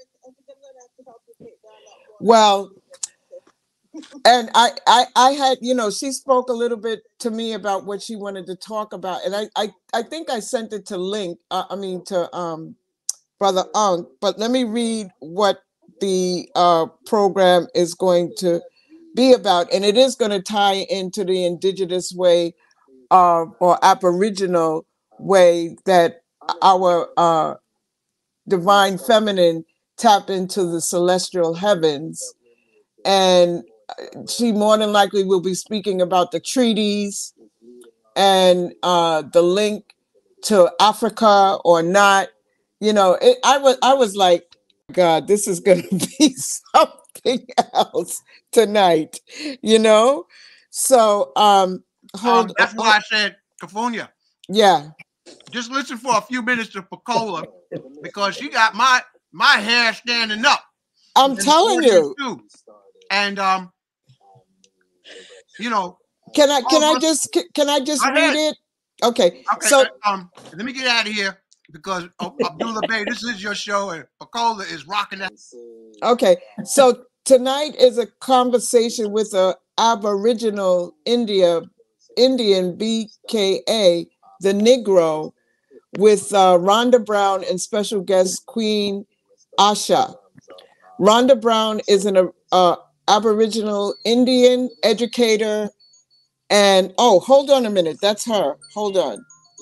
Well, and I, I, I had, you know, she spoke a little bit to me about what she wanted to talk about, and I, I, I think I sent it to Link. Uh, I mean to um, Brother Unk. But let me read what the uh, program is going to be about, and it is going to tie into the indigenous way uh, or Aboriginal way that our uh, divine feminine tap into the celestial heavens. And she more than likely will be speaking about the treaties and uh, the link to Africa or not. You know, it, I was I was like, God, this is going to be something else tonight. You know, so um, hold. Um, that's why I said California. Yeah. Just listen for a few minutes to Pacola because she got my my hair standing up. I'm telling you. Too. And um, you know, can I can I just can I just read it? Okay. Okay. So um, let me get out of here because uh, Abdullah Bey, this is your show, and Pacola is rocking that. Okay. So tonight is a conversation with a Aboriginal India Indian B K A, the Negro, with uh, Rhonda Brown and special guest Queen Asha. Rhonda Brown is an uh, Aboriginal Indian educator, and oh, hold on a minute, that's her. Hold on,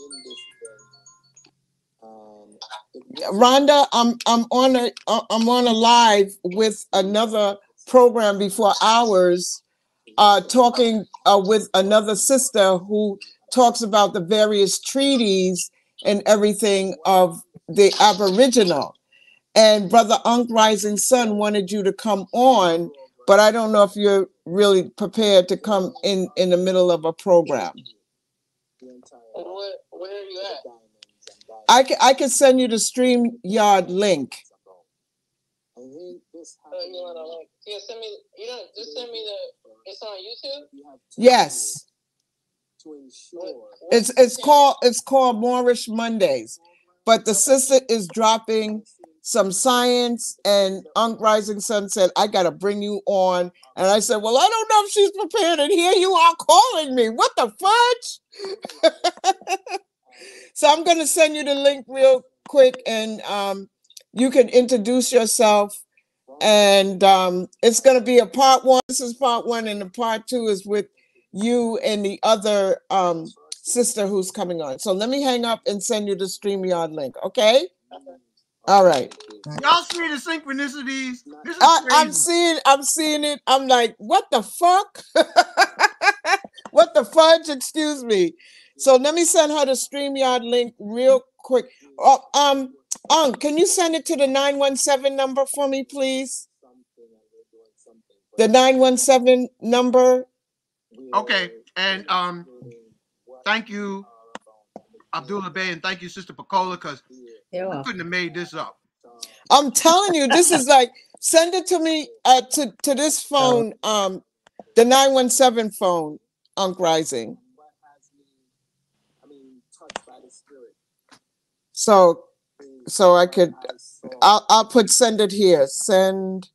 Rhonda. I'm I'm on a I'm on a live with another program before ours, uh, talking uh, with another sister who talks about the various treaties and everything of the Aboriginal. And Brother Unk Rising Sun wanted you to come on, but I don't know if you're really prepared to come in in the middle of a program. Where, where are you at? I can, I can send you the StreamYard link. Oh, you want a link? Yeah, send me. You don't just send me the. It's on YouTube. Yes. It's it's called it's called Moorish Mondays, but the sister is dropping some science, and Unk Rising Sun said, I got to bring you on. And I said, well, I don't know if she's prepared. And here you are calling me. What the fudge? So I'm going to send you the link real quick, and um, you can introduce yourself. And um, it's going to be a part one. This is part one, and the part two is with you and the other um, sister who's coming on. So let me hang up and send you the StreamYard link, okay? All right. Y'all see the synchronicities? This is I, crazy. I'm seeing, I'm seeing it. I'm like, what the fuck? What the fudge? Excuse me. So let me send her the StreamYard link real quick. Oh, um, Unk, can you send it to the nine one seven number for me, please? The nine one seven number. Okay, and um, thank you, Abdullah Bey, and thank you, Sister Pacola, because we couldn't have made this up. I'm telling you, this is like, send it to me uh, to, to this phone, um, the nine one seven phone, Unk Rising. So, so I could, I'll, I'll put send it here. Send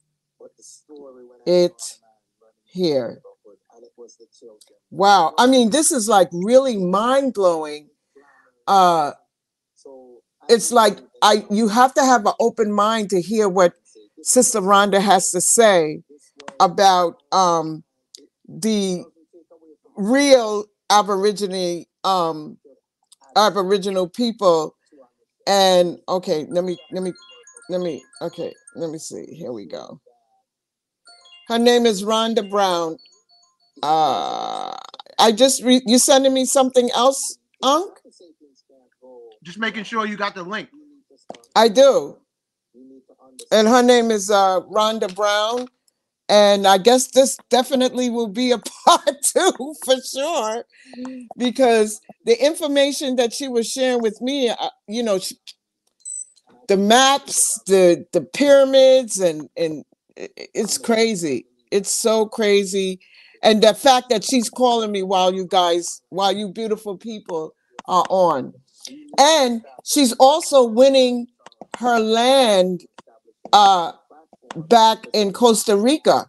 it here. Wow. I mean, this is like really mind blowing. Uh, it's like I you have to have an open mind to hear what Sister Rhonda has to say about um, the real Aborigine um, Aboriginal people. And okay, let me let me let me okay, let me see. Here we go. Her name is Rhonda Brown. Uh, I just re- you sending me something else, Unk? Just making sure you got the link. I do. And her name is uh, Rhonda Brown. And I guess this definitely will be a part two for sure, because the information that she was sharing with me, uh, you know, she, the maps, the the pyramids, and and it's crazy. It's so crazy. and the fact that she's calling me while you guys, while you beautiful people are on. And she's also winning her land uh, back in Costa Rica.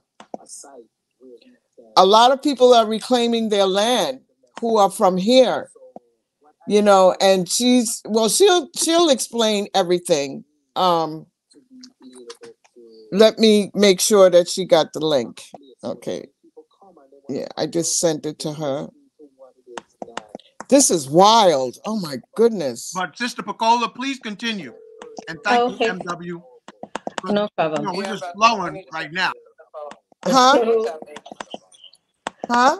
A lot of people are reclaiming their land who are from here, you know, and she's, well, she'll, she'll explain everything. Um, let me make sure that she got the link. Okay. Yeah, I just sent it to her. This is wild. Oh my goodness. But Sister Pecola, please continue. And thank Oh, okay. you, M W. No problem. You know, we're just flowing right now. Huh? Huh?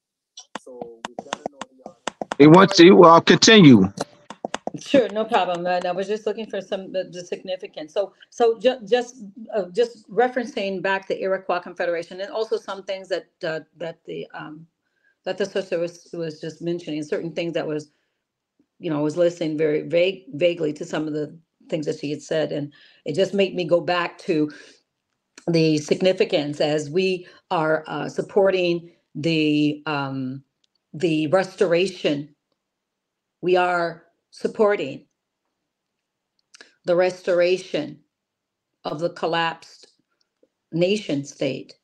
He wants to, well, continue. Sure, no problem. And I was just looking for some the, the significance. So, so ju just uh, just referencing back the Iroquois Confederation, and also some things that uh, that the um, that the sister was was just mentioning, certain things that was, you know, I was listening very vague vaguely to some of the things that she had said, and it just made me go back to the significance as we are uh, supporting the um, the restoration. We are supporting the restoration of the collapsed nation state,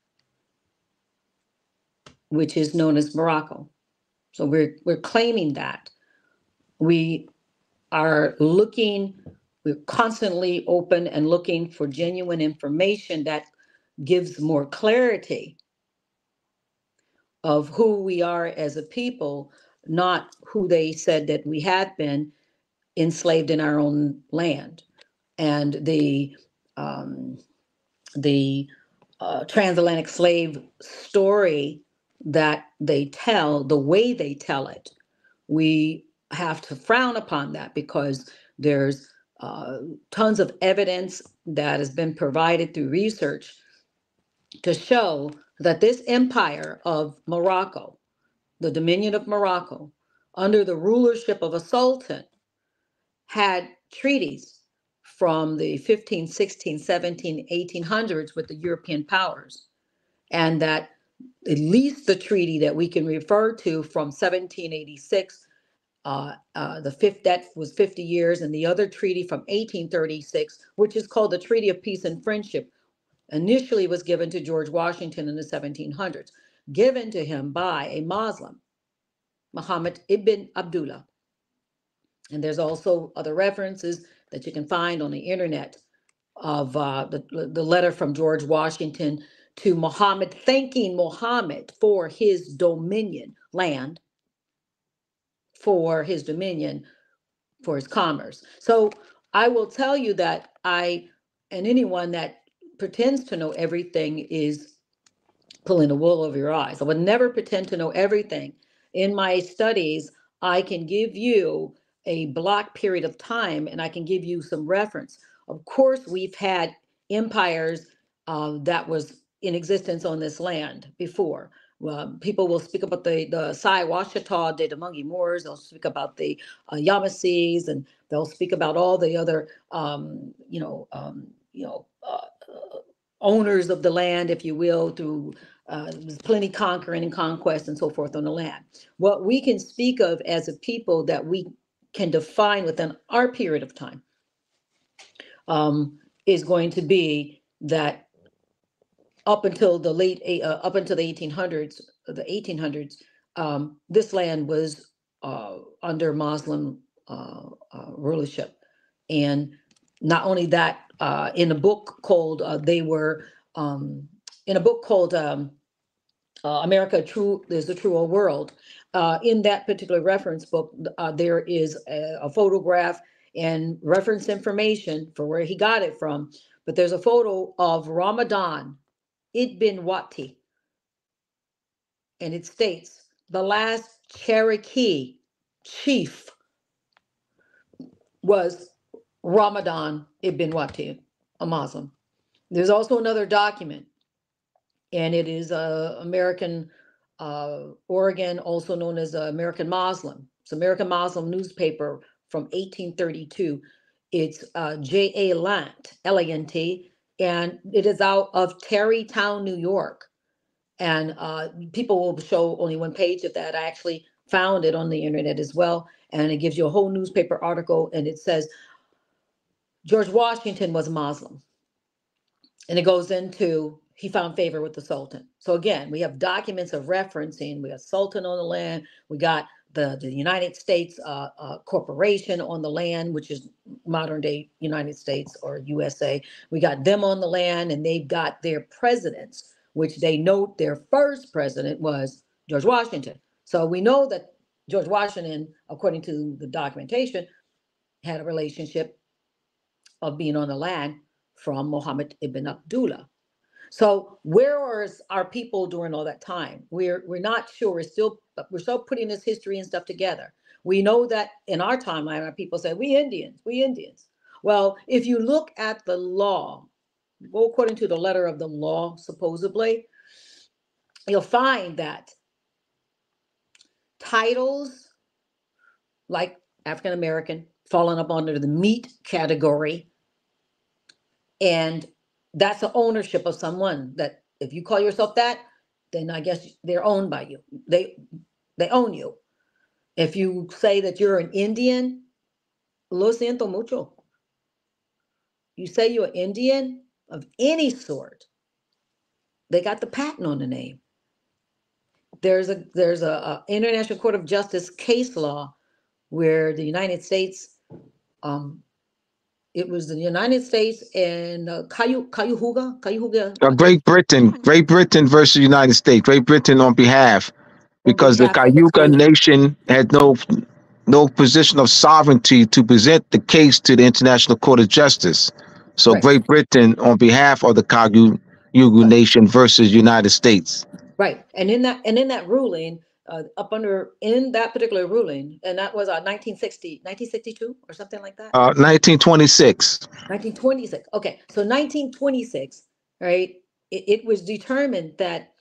which is known as Morocco. So we're we're claiming that. We are looking, we're constantly open and looking for genuine information that gives more clarity of who we are as a people, not who they said that we had been, enslaved in our own land. And the um, the uh, transatlantic slave story that they tell, the way they tell it, we have to frown upon that, because there's uh, tons of evidence that has been provided through research to show that this empire of Morocco, the Dominion of Morocco, under the rulership of a sultan, had treaties from the fifteen, sixteen, seventeen, eighteen hundreds with the European powers. And that at least the treaty that we can refer to from seventeen eighty-six, uh, uh, the fifth, that was fifty years, and the other treaty from eighteen thirty-six, which is called the Treaty of Peace and Friendship, initially was given to George Washington in the seventeen hundreds, given to him by a Muslim, Muhammad ibn Abdullah. And there's also other references that you can find on the internet of uh, the, the letter from George Washington to Muhammad, thanking Muhammad for his dominion land, for his dominion, for his commerce. So I will tell you that I, and anyone that pretends to know everything, is pulling the wool over your eyes. I would never pretend to know everything. In my studies, I can give you a block period of time, and I can give you some reference. Of course, we've had empires uh, that was in existence on this land before. Um, people will speak about the the Sai-Washita, the Damungi Moors. They'll speak about the uh, Yamasees, and they'll speak about all the other, um, you know, um, you know, uh, uh, owners of the land, if you will, through uh, there's plenty conquering and conquest and so forth on the land. What we can speak of as a people that we can define within our period of time um, is going to be that up until the late, uh, up until the eighteen hundreds, the eighteen hundreds, um, this land was uh, under Muslim uh, uh, rulership. And not only that, uh, in a book called, uh, they were, um, in a book called um, uh, America True, There's a Truer World. Uh, in that particular reference book, uh, there is a, a photograph and reference information for where he got it from. But there's a photo of Ramadan Ibn Wati, and it states the last Cherokee chief was Ramadan Ibn Wati, a Muslim. There's also another document, and it is a American uh, Oregon, also known as uh, American Muslim. It's American Muslim newspaper from eighteen thirty-two. It's uh, J A Lant, L A N T, and it is out of Tarrytown, New York. And uh, people will show only one page of that. I actually found it on the internet as well. And it gives you a whole newspaper article, and it says George Washington was a Muslim. And it goes into, he found favor with the Sultan. So again, we have documents of referencing. We got Sultan on the land. We got the, the United States uh, uh, Corporation on the land, which is modern day United States or U S A. We got them on the land, and they've got their presidents, which they note their first president was George Washington. So we know that George Washington, according to the documentation, had a relationship of being on the land from Muhammad ibn Abdullah. So where was our people during all that time? We're we're not sure. We're still we're still putting this history and stuff together. We know that in our timeline, our people say, we Indians, we Indians. Well, if you look at the law, go according to the letter of the law, supposedly, you'll find that titles like African American falling up under the meat category. And that's the ownership of someone that if you call yourself that, then I guess they're owned by you. They they own you. If you say that you're an Indian, lo siento mucho. You say you're an Indian of any sort, they got the patent on the name. There's a there's a, a International Court of Justice case law where the United States, um, it was the United States and uh, Cayu, Cayuga, Cayuga. Uh, Great Britain, Great Britain versus United States. Great Britain on behalf, because the Cayuga nation had no no position of sovereignty to present the case to the International Court of Justice. So Right. Great Britain on behalf of the Cayuga nation versus United States. Right, and in that and in that ruling, uh, up under in that particular ruling, and that was uh, nineteen sixty, nineteen sixty-two or something like that. Uh, nineteen twenty-six. nineteen twenty-six. Okay, so nineteen twenty-six, right? It, it was determined that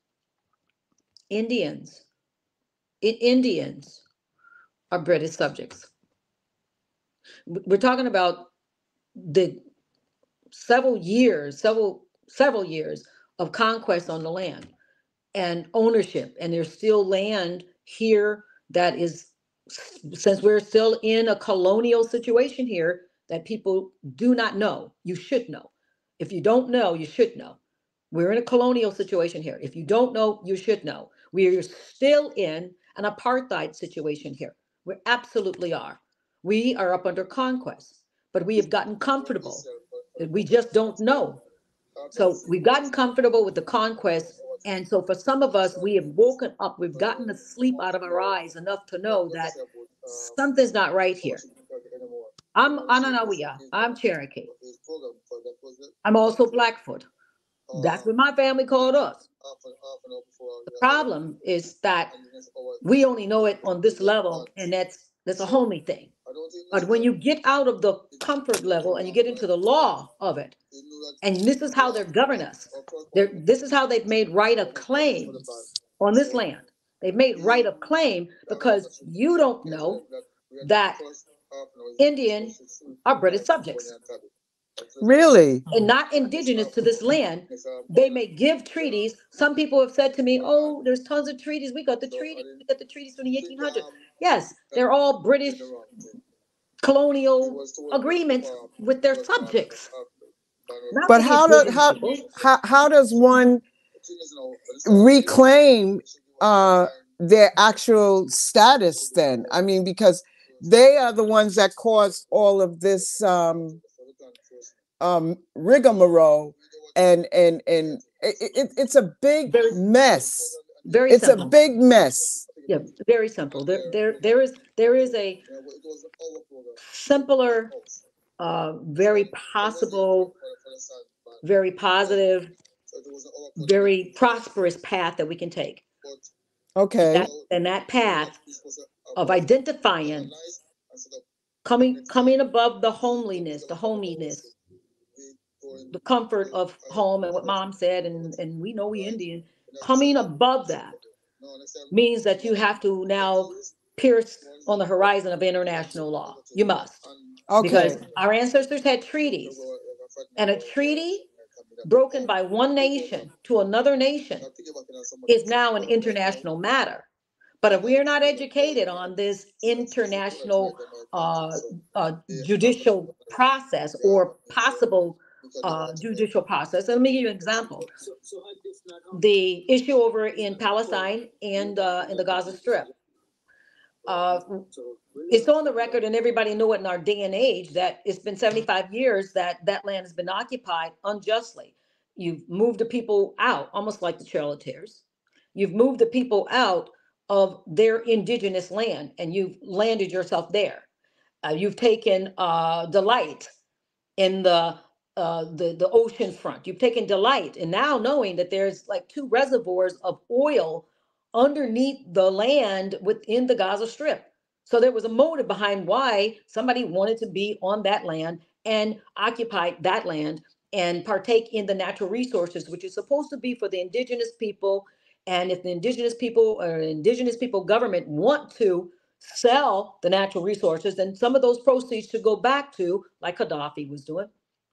Indians, I- Indians are British subjects. W- We're talking about the several years, several several years of conquest on the land and ownership, and there's still land here that is, since we're still in a colonial situation here that people do not know. You should know. If you don't know, you should know. We're in a colonial situation here. If you don't know, you should know. We're still in an apartheid situation here. We absolutely are. We are up under conquest, but we have gotten comfortable. We just don't know. So we've gotten comfortable with the conquest. And so for some of us, we have woken up, we've gotten the sleep out of our eyes enough to know that something's not right here. I'm Ananawiya, I'm Cherokee. I'm also Blackfoot. That's what my family called us. The problem is that we only know it on this level, and that's that's a homey thing. But when you get out of the comfort level and you get into the law of it, and this is how they're governing us, they're, this is how they've made right of claim on this land. They've made right of claim because you don't know that Indian are British subjects. Really? And not indigenous to this land. They may give treaties. Some people have said to me, oh, there's tons of treaties. We got the treaty. We got the treaties from the eighteen hundreds. Yes, they're all British colonial agreements with their subjects. Not But with the how does indigenous how, people. how how does one reclaim uh, their actual status then? I mean, because they are the ones that caused all of this um, um, rigmarole, and and and it, it, it's a big mess. Very it's simple. a big mess. Yeah, very simple. There, there, there is, there is a simpler, uh, very possible, very positive, very prosperous path that we can take. Okay. That, and that path of identifying, coming, coming above the homeliness, the hominess, the comfort of home, and what Mom said, and and we know we Indian. Coming above that means that you have to now pierce on the horizon of international law. You must. Okay. Because our ancestors had treaties. And a treaty broken by one nation to another nation is now an international matter. But if we are not educated on this international uh, uh, judicial process or possible uh, judicial process, let me give you an example. The issue over in Palestine and uh, in the Gaza Strip. Uh, it's on the record, and everybody know it in our day and age, that it's been seventy-five years that that land has been occupied unjustly. You've moved the people out, almost like the Trail of Tears. You've moved the people out of their indigenous land, and you've landed yourself there. Uh, you've taken uh, delight in the uh, the the ocean front. You've taken delight in now knowing that there's like two reservoirs of oil underneath the land within the Gaza Strip. So there was a motive behind why somebody wanted to be on that land and occupy that land and partake in the natural resources, which is supposed to be for the indigenous people. And if the indigenous people or indigenous people government want to sell the natural resources, then some of those proceeds should go back to, like Gaddafi was doing,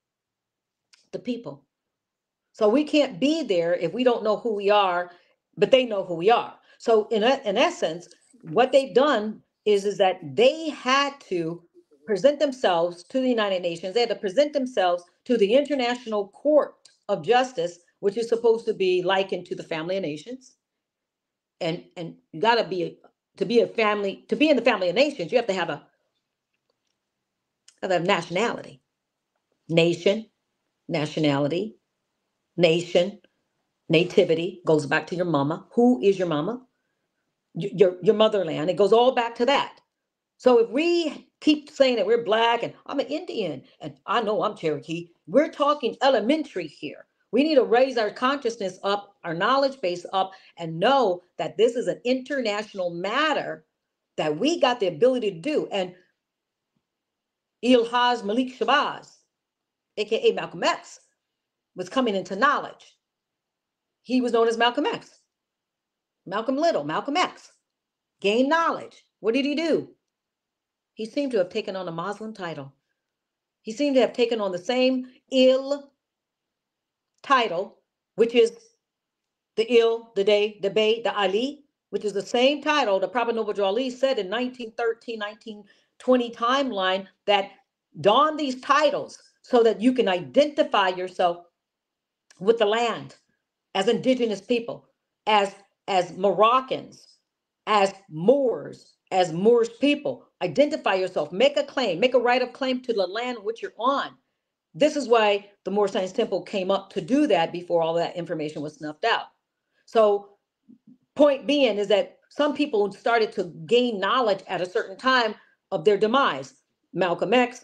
the people. So we can't be there if we don't know who we are, but they know who we are. So in, in essence, what they've done is, is that they had to present themselves to the United Nations. They had to present themselves to the International Court of Justice, which is supposed to be likened to the Family of Nations. And, and you got to be, a, to be a family, to be in the Family of Nations, you have to have a, have a nationality. Nation, nationality, nation, nativity, goes back to your mama. Who is your mama? Your, your motherland. It goes all back to that. So if we keep saying that we're Black and I'm an Indian and I know I'm Cherokee, we're talking elementary here. We need to raise our consciousness up, our knowledge base up, and know that this is an international matter that we got the ability to do. And Ilhaj Malik Shabazz, aka Malcolm X, was coming into knowledge. He was known as Malcolm X. Malcolm Little, Malcolm X, gained knowledge. What did he do? He seemed to have taken on a Muslim title. He seemed to have taken on the same ill title, which is the ill, the day, the bay, the Ali, which is the same title that Prophet Noble Drew Ali said in nineteen thirteen, nineteen twenty timeline, that don these titles so that you can identify yourself with the land as indigenous people, as as Moroccans, as Moors, as Moorish people. Identify yourself, make a claim, make a right of claim to the land which you're on. This is why the Moor Science Temple came up to do that before all that information was snuffed out. So point being is that some people started to gain knowledge at a certain time of their demise. Malcolm X,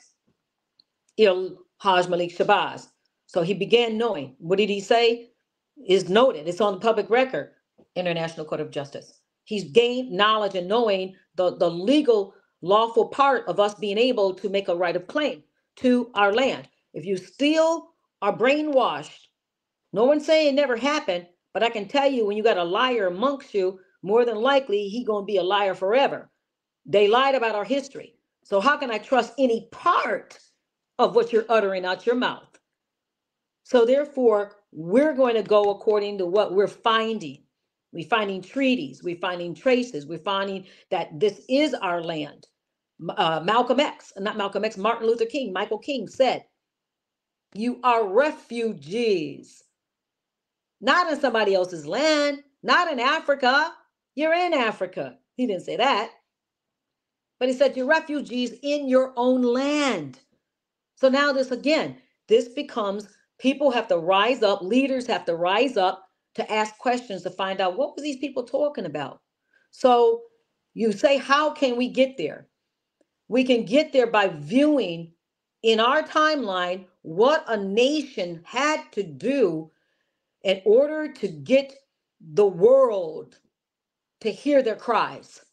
Ilhaj Malik Shabazz. So he began knowing. What did he say? Is noted. It's on the public record. International Court of Justice. He's gained knowledge and knowing the, the legal, lawful part of us being able to make a right of claim to our land. If you still are brainwashed, no one's saying it never happened, but I can tell you when you got a liar amongst you, more than likely he gonna be a liar forever. They lied about our history. So how can I trust any part of what you're uttering out your mouth? So therefore, we're going to go according to what we're finding. We're finding treaties, we're finding traces, we're finding that this is our land. Uh, Malcolm X, not Malcolm X, Martin Luther King, Michael King said, you are refugees, not in somebody else's land, not in Africa. You're in Africa. He didn't say that, but he said you're refugees in your own land. So now this again, this becomes, people have to rise up, leaders have to rise up to ask questions to find out what were these people talking about. So you say, how can we get there? We can get there by viewing in our timeline what a nation had to do in order to get the world to hear their cries.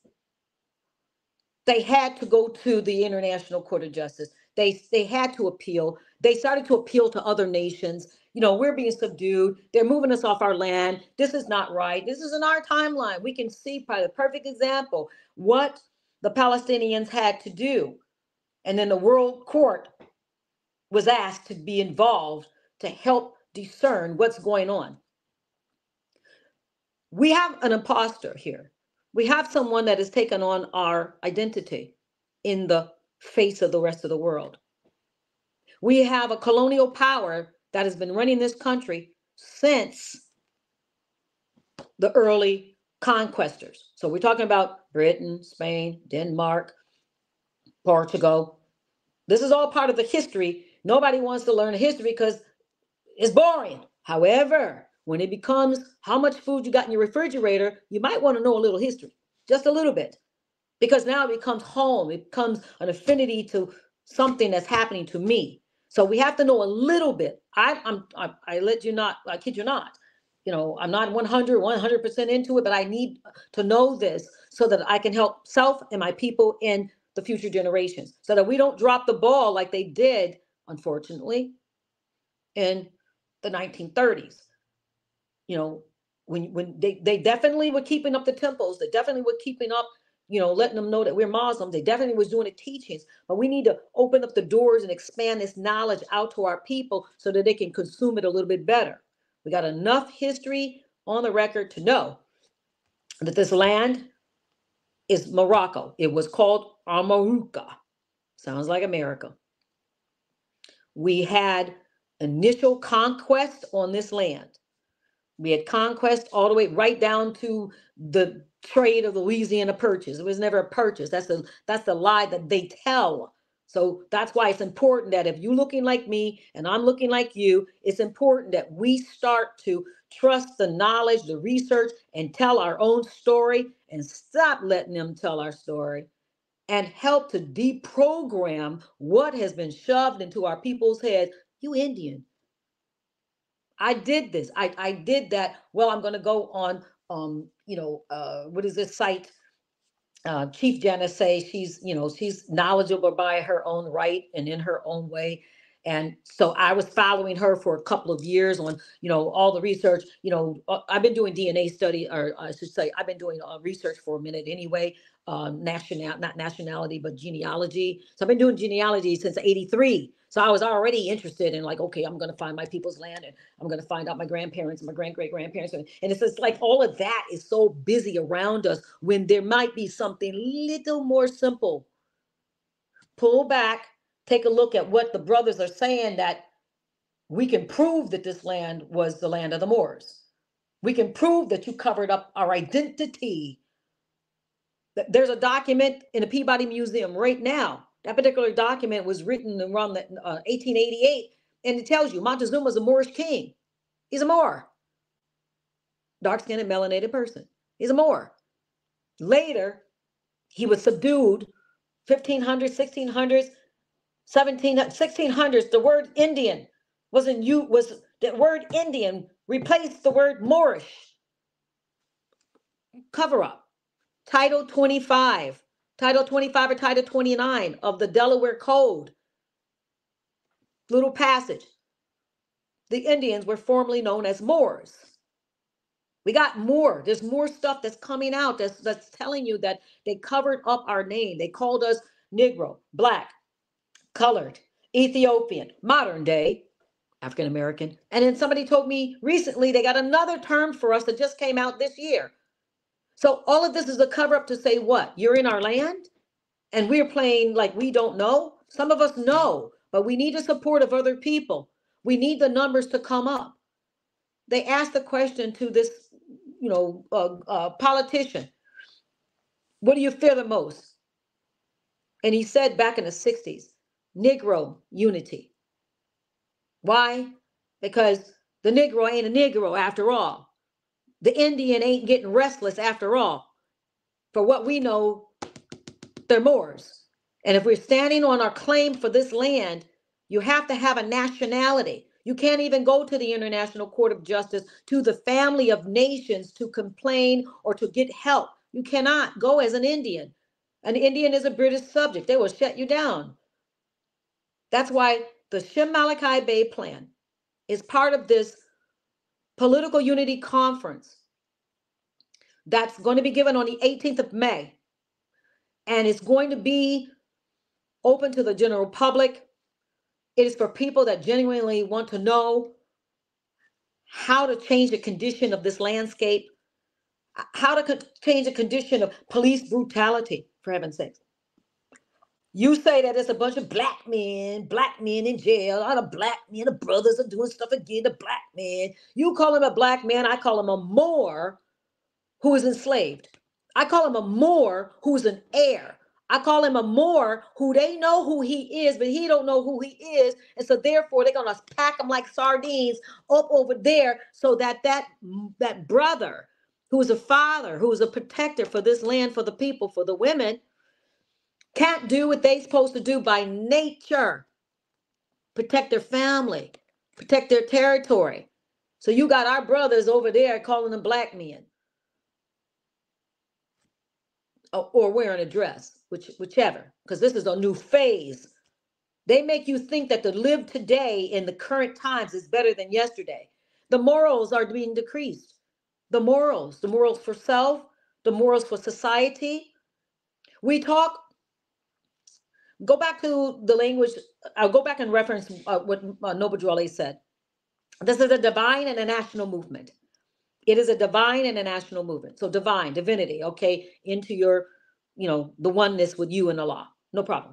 They had to go to the International Court of Justice. They, they had to appeal. They started to appeal to other nations. You know, we're being subdued. They're moving us off our land. This is not right. This is in our timeline. We can see by the perfect example what the Palestinians had to do. And then the World Court was asked to be involved to help discern what's going on. We have an imposter here. We have someone that has taken on our identity in the face of the rest of the world. We have a colonial power that has been running this country since the early conquestors. So we're talking about Britain, Spain, Denmark, Portugal. This is all part of the history. Nobody wants to learn history because it's boring. However, when it becomes how much food you got in your refrigerator, you might want to know a little history, just a little bit, because now it becomes home. It becomes an affinity to something that's happening to me. So we have to know a little bit. I, I'm, I, I let you not, I kid you not. You know, I'm not one hundred, one hundred percent into it, but I need to know this so that I can help self and my people in the future generations, so that we don't drop the ball like they did, unfortunately, in the nineteen thirties. You know, when when they, they definitely were keeping up the temples, they definitely were keeping up, you know, letting them know that we're Muslims. They definitely was doing the teachings, but we need to open up the doors and expand this knowledge out to our people so that they can consume it a little bit better. We got enough history on the record to know that this land is Morocco. It was called Amaruca. Sounds like America. We had initial conquest on this land. We had conquest all the way right down to the trade of the Louisiana Purchase. It was never a purchase. That's the that's the lie that they tell. So that's why it's important that if you're looking like me and I'm looking like you, it's important that we start to trust the knowledge, the research, and tell our own story and stop letting them tell our story and help to deprogram what has been shoved into our people's heads. You Indian. I did this. I, I did that. Well, I'm going to go on, um, you know, uh, what is this site? Uh, Chief Janice say she's, you know, she's knowledgeable by her own right and in her own way. And so I was following her for a couple of years on, you know, all the research. You know, uh, I've been doing D N A study, or I should say, I've been doing uh, research for a minute anyway. Uh, national, not nationality, but genealogy. So I've been doing genealogy since eighty-three. So I was already interested in like, okay, I'm going to find my people's land and I'm going to find out my grandparents and my great-great-grandparents. And it's just like all of that is so busy around us when there might be something little more simple. Pull back, take a look at what the brothers are saying, that we can prove that this land was the land of the Moors. We can prove that you covered up our identity. There's a document in the Peabody Museum right now. That particular document was written around the, uh, eighteen eighty-eight, and it tells you Montezuma's a Moorish king. He's a Moor. Dark-skinned and melanated person. He's a Moor. Later, he was subdued, fifteen hundreds, sixteen hundreds, seventeen, sixteen hundreds. The word Indian wasn't you, was the word Indian replaced the word Moorish. Cover up. Title twenty-five, Title twenty-five or Title twenty-nine of the Delaware Code. Little passage. The Indians were formerly known as Moors. We got more. There's more stuff that's coming out that's, that's telling you that they covered up our name. They called us Negro, Black, Colored, Ethiopian, modern day, African American. And then somebody told me recently they got another term for us that just came out this year. So all of this is a cover up to say what? You're in our land and we're playing like we don't know. Some of us know, but we need the support of other people. We need the numbers to come up. They asked the question to this, you know, uh, uh, politician, what do you fear the most? And he said back in the sixties, Negro unity. Why? Because the Negro ain't a Negro after all. The Indian ain't getting restless after all. For what we know, they're Moors. And if we're standing on our claim for this land, you have to have a nationality. You can't even go to the International Court of Justice, to the family of nations, to complain or to get help. You cannot go as an Indian. An Indian is a British subject. They will shut you down. That's why the Shem Malachi Bay Plan is part of this Political Unity Conference that's going to be given on the eighteenth of May. And it's going to be open to the general public. It is for people that genuinely want to know how to change the condition of this landscape, how to co- change the condition of police brutality, for heaven's sake. You say that it's a bunch of black men, black men in jail, all the black men, the brothers are doing stuff again, the black man. You call him a black man, I call him a Moor who is enslaved. I call him a Moor who's an heir. I call him a Moor who they know who he is, but he don't know who he is. And so therefore they're gonna pack him like sardines up over there so that that, that brother who is a father, who is a protector for this land, for the people, for the women, can't do what they're supposed to do by nature. Protect their family, protect their territory. So you got our brothers over there calling them black men. Or, or wearing a dress, which, whichever, because this is a new phase. They make you think that to live today in the current times is better than yesterday. The morals are being decreased. The morals, the morals for self, the morals for society. We talk, go back to the language, I'll go back and reference uh, what uh, Noble Drew Ali said. This is a divine and a national movement. It is a divine and a national movement. So divine, divinity, okay, into your, you know, the oneness with you and Allah. No problem.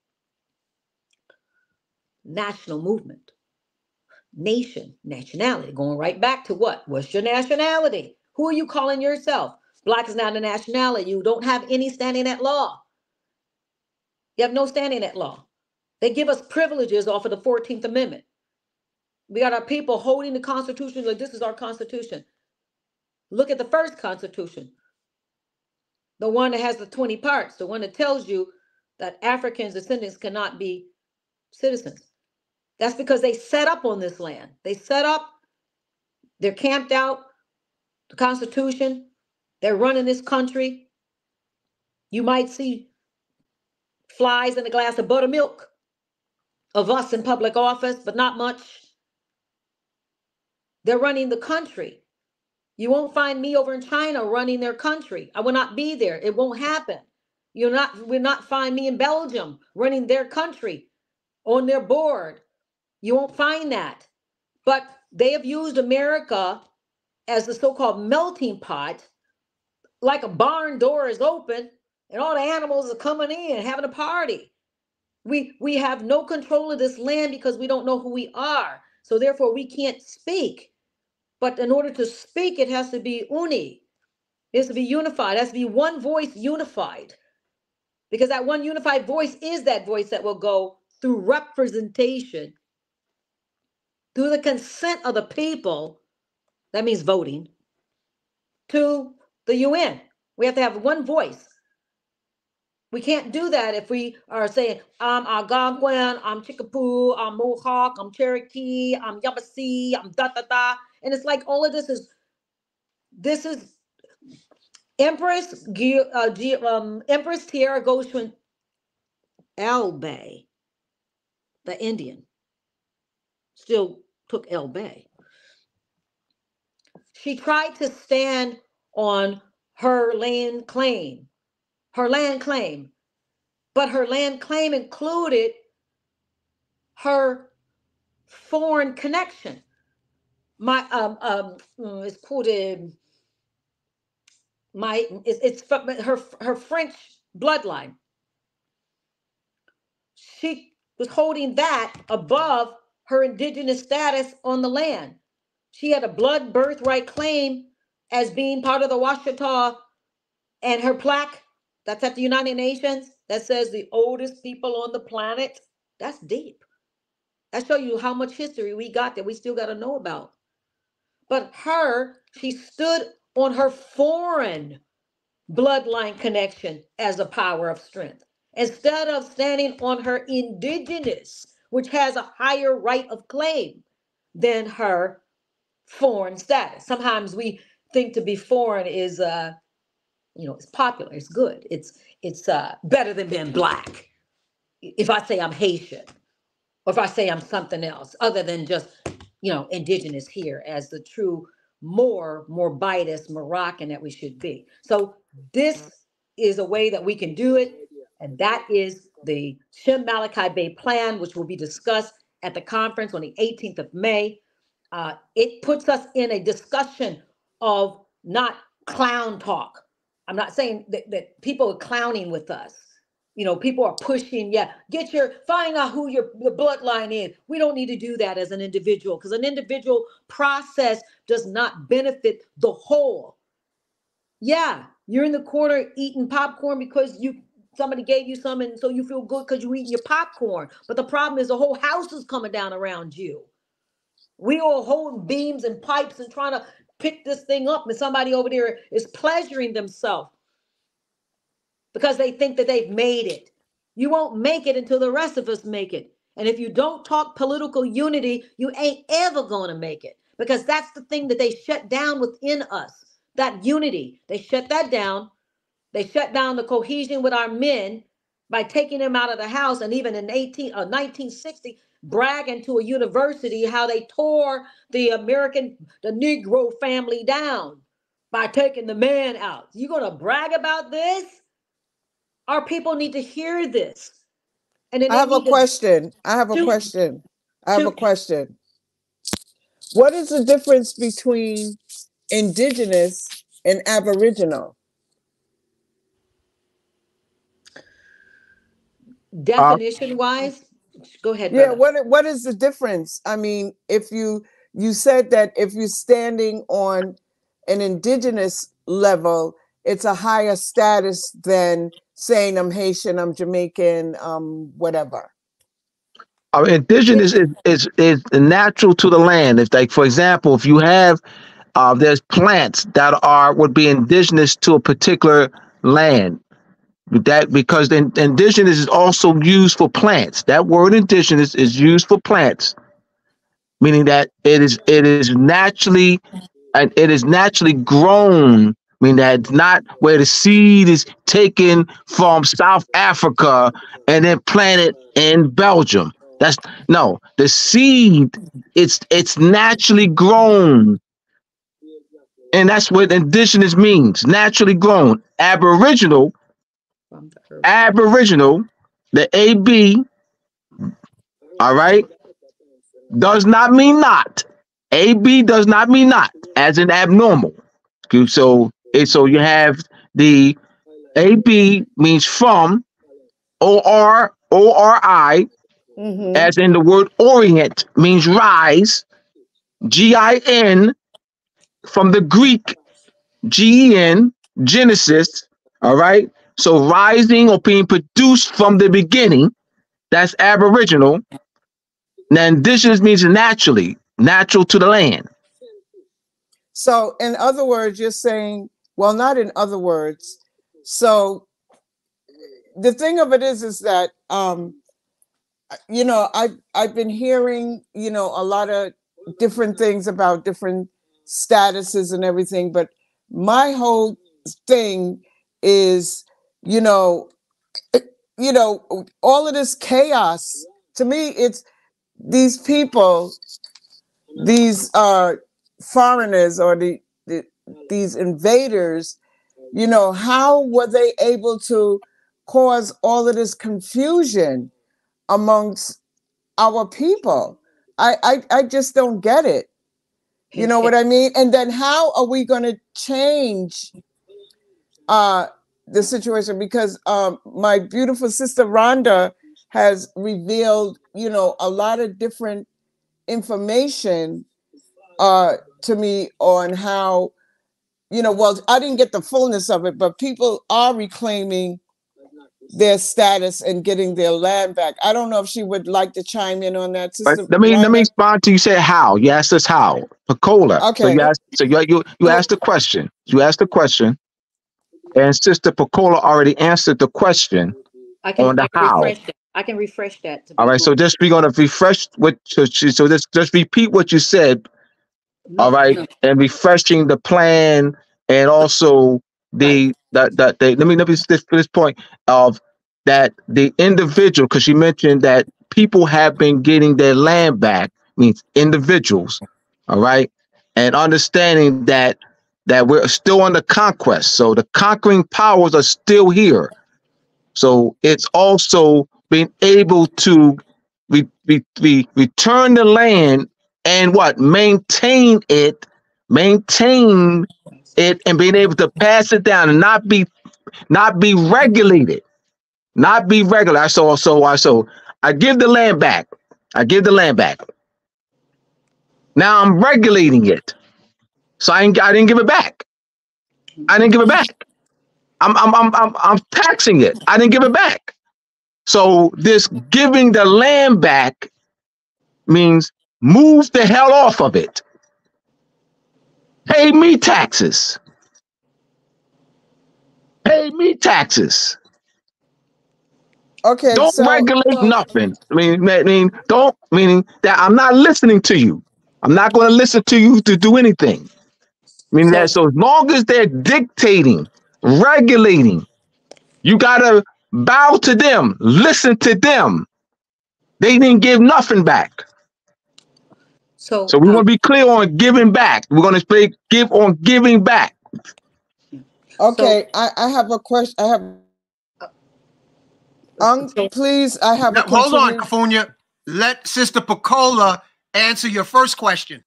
National movement. Nation, nationality, going right back to what? What's your nationality? Who are you calling yourself? Black is not a nationality. You don't have any standing at law. You have no standing at law. They give us privileges off of the fourteenth Amendment. We got our people holding the Constitution like this is our Constitution. Look at the first Constitution. The one that has the twenty parts, the one that tells you that Africans descendants cannot be citizens. That's because they set up on this land. They set up, they're camped out, the Constitution, they're running this country. You might see flies in a glass of buttermilk of us in public office, but not much. They're running the country. You won't find me over in China running their country. I will not be there. It won't happen. You'll not, will not find me in Belgium running their country on their board. You won't find that. But they have used America as the so-called melting pot, like a barn door is open and all the animals are coming in having a party. We, we have no control of this land because we don't know who we are. So therefore we can't speak. But in order to speak, it has to be uni. It has to be unified. It has to be one voice unified. Because that one unified voice is that voice that will go through representation, through the consent of the people, that means voting, to the U N. We have to have one voice. We can't do that if we are saying, I'm Algonquin, I'm Chickapow, I'm Mohawk, I'm Cherokee, I'm Yamasee, I'm da-da-da. And it's like all of this is, this is Empress, uh, um, Empress Tierra Goshen El Bay, the Indian, still took El Bay. She tried to stand on her land claim, her land claim, but her land claim included her foreign connection. My um um it's quoted my it's, it's from her her French bloodline. She was holding that above her indigenous status on the land. She had a blood birthright claim as being part of the Washita, and her plaque that's at the United Nations that says the oldest people on the planet. That's deep. That shows you how much history we got that we still got to know about. But her, she stood on her foreign bloodline connection as a power of strength, instead of standing on her indigenous, which has a higher right of claim than her foreign status. Sometimes we think to be foreign is, uh, you know, it's popular, it's good, it's it's uh, better than being black. If I say I'm Haitian, or if I say I'm something else other than just, you know, indigenous here as the true more Morbitus Moroccan that we should be. So this is a way that we can do it, and that is the Shem Malachi Bey plan, which will be discussed at the conference on the eighteenth of May. Uh, it puts us in a discussion of not clown talk. I'm not saying that, that people are clowning with us. You know, people are pushing, yeah, get your, find out who your the bloodline is. We don't need to do that as an individual, because an individual process does not benefit the whole. Yeah, you're in the corner eating popcorn because you somebody gave you some, and so you feel good because you eating your popcorn. But the problem is the whole house is coming down around you. We all holding beams and pipes and trying to pick this thing up, and somebody over there is pleasuring themselves because they think that they've made it. You won't make it until the rest of us make it. And if you don't talk political unity, you ain't ever going to make it, because that's the thing that they shut down within us, that unity. They shut that down. They shut down the cohesion with our men by taking them out of the house. And even in eighteen, uh, nineteen sixty, bragging to a university how they tore the American, the Negro family down by taking the man out. You going to brag about this? Our people need to hear this. And then I have a question. I have a Shoot. question. I have a Shoot. question. What is the difference between indigenous and aboriginal? Definition wise, go ahead. Yeah, brother. what what is the difference? I mean, if you you said that if you're standing on an indigenous level, it's a higher status than saying I'm Haitian, I'm Jamaican, um, whatever. Uh, indigenous is, is is natural to the land. If, like, for example, if you have uh, there's plants that are would be indigenous to a particular land. That because the indigenous is also used for plants. That word indigenous is used for plants, meaning that it is it is naturally and it is naturally grown. Meaning that it's not where the seed is taken from South Africa and then planted in Belgium. That's no, the seed, it's it's naturally grown. And that's what indigenous means, naturally grown. Aboriginal, aboriginal, the A B, all right, does not mean not. A B does not mean not, as in abnormal. Okay, so so you have the A B means from, O R O R I, Mm-hmm. as in the word orient means rise, G I N from the Greek G E N, Genesis, all right? So rising or being produced from the beginning, that's aboriginal. Now indigenous means naturally, natural to the land. So in other words, you're saying, well, not in other words. So the thing of it is, is that, um, you know, I've, I've been hearing, you know, a lot of different things about different statuses and everything, but my whole thing is, you know, you know, all of this chaos, to me, it's these people, these uh, foreigners or the, the these invaders, you know, how were they able to cause all of this confusion amongst our people? I, I, I just don't get it. You know what I mean? And then how are we going to change uh, the situation? Because um, my beautiful sister Rhonda has revealed, you know, a lot of different information uh, to me on how, you know, well, I didn't get the fullness of it, but people are reclaiming their status and getting their land back. I don't know if she would like to chime in on that. Sister Right. Let me Rhonda? let me respond to you. Said how? You asked us how. Pecola. So Okay. you asked. So you you you asked the question. You asked the question, and Sister Pecola already answered the question I can, on the I can how. refresh that. I can refresh that. To All right. So just we're gonna refresh what. So, so just just repeat what you said. All right, and refreshing the plan, and also the that that they let me let me this for this point of that the individual, because you mentioned that people have been getting their land back, means individuals, all right, and understanding that that we're still under conquest, so the conquering powers are still here, so it's also being able to re, re, re, return the land and what? Maintain it, maintain it, and being able to pass it down and not be not be regulated. Not be regular. So so I so I give the land back. I give the land back. Now I'm regulating it. So I ain't, I didn't give it back. I didn't give it back. I'm I'm I'm I'm I'm taxing it. I didn't give it back. So this giving the land back means move the hell off of it. Pay me taxes. Pay me taxes. Okay, don't so, regulate so, nothing. I mean, I mean, don't meaning that I'm not listening to you. I'm not going to listen to you to do anything. I mean, so, that so as long as they're dictating, regulating, you gotta bow to them, listen to them. They didn't give nothing back. So, so we um, want to be clear on giving back. We're going to speak give on giving back. Okay, so, I, I have a question. I have. Um, please, I have now, a hold on, Kafunya. Let Sister Pecola answer your first question.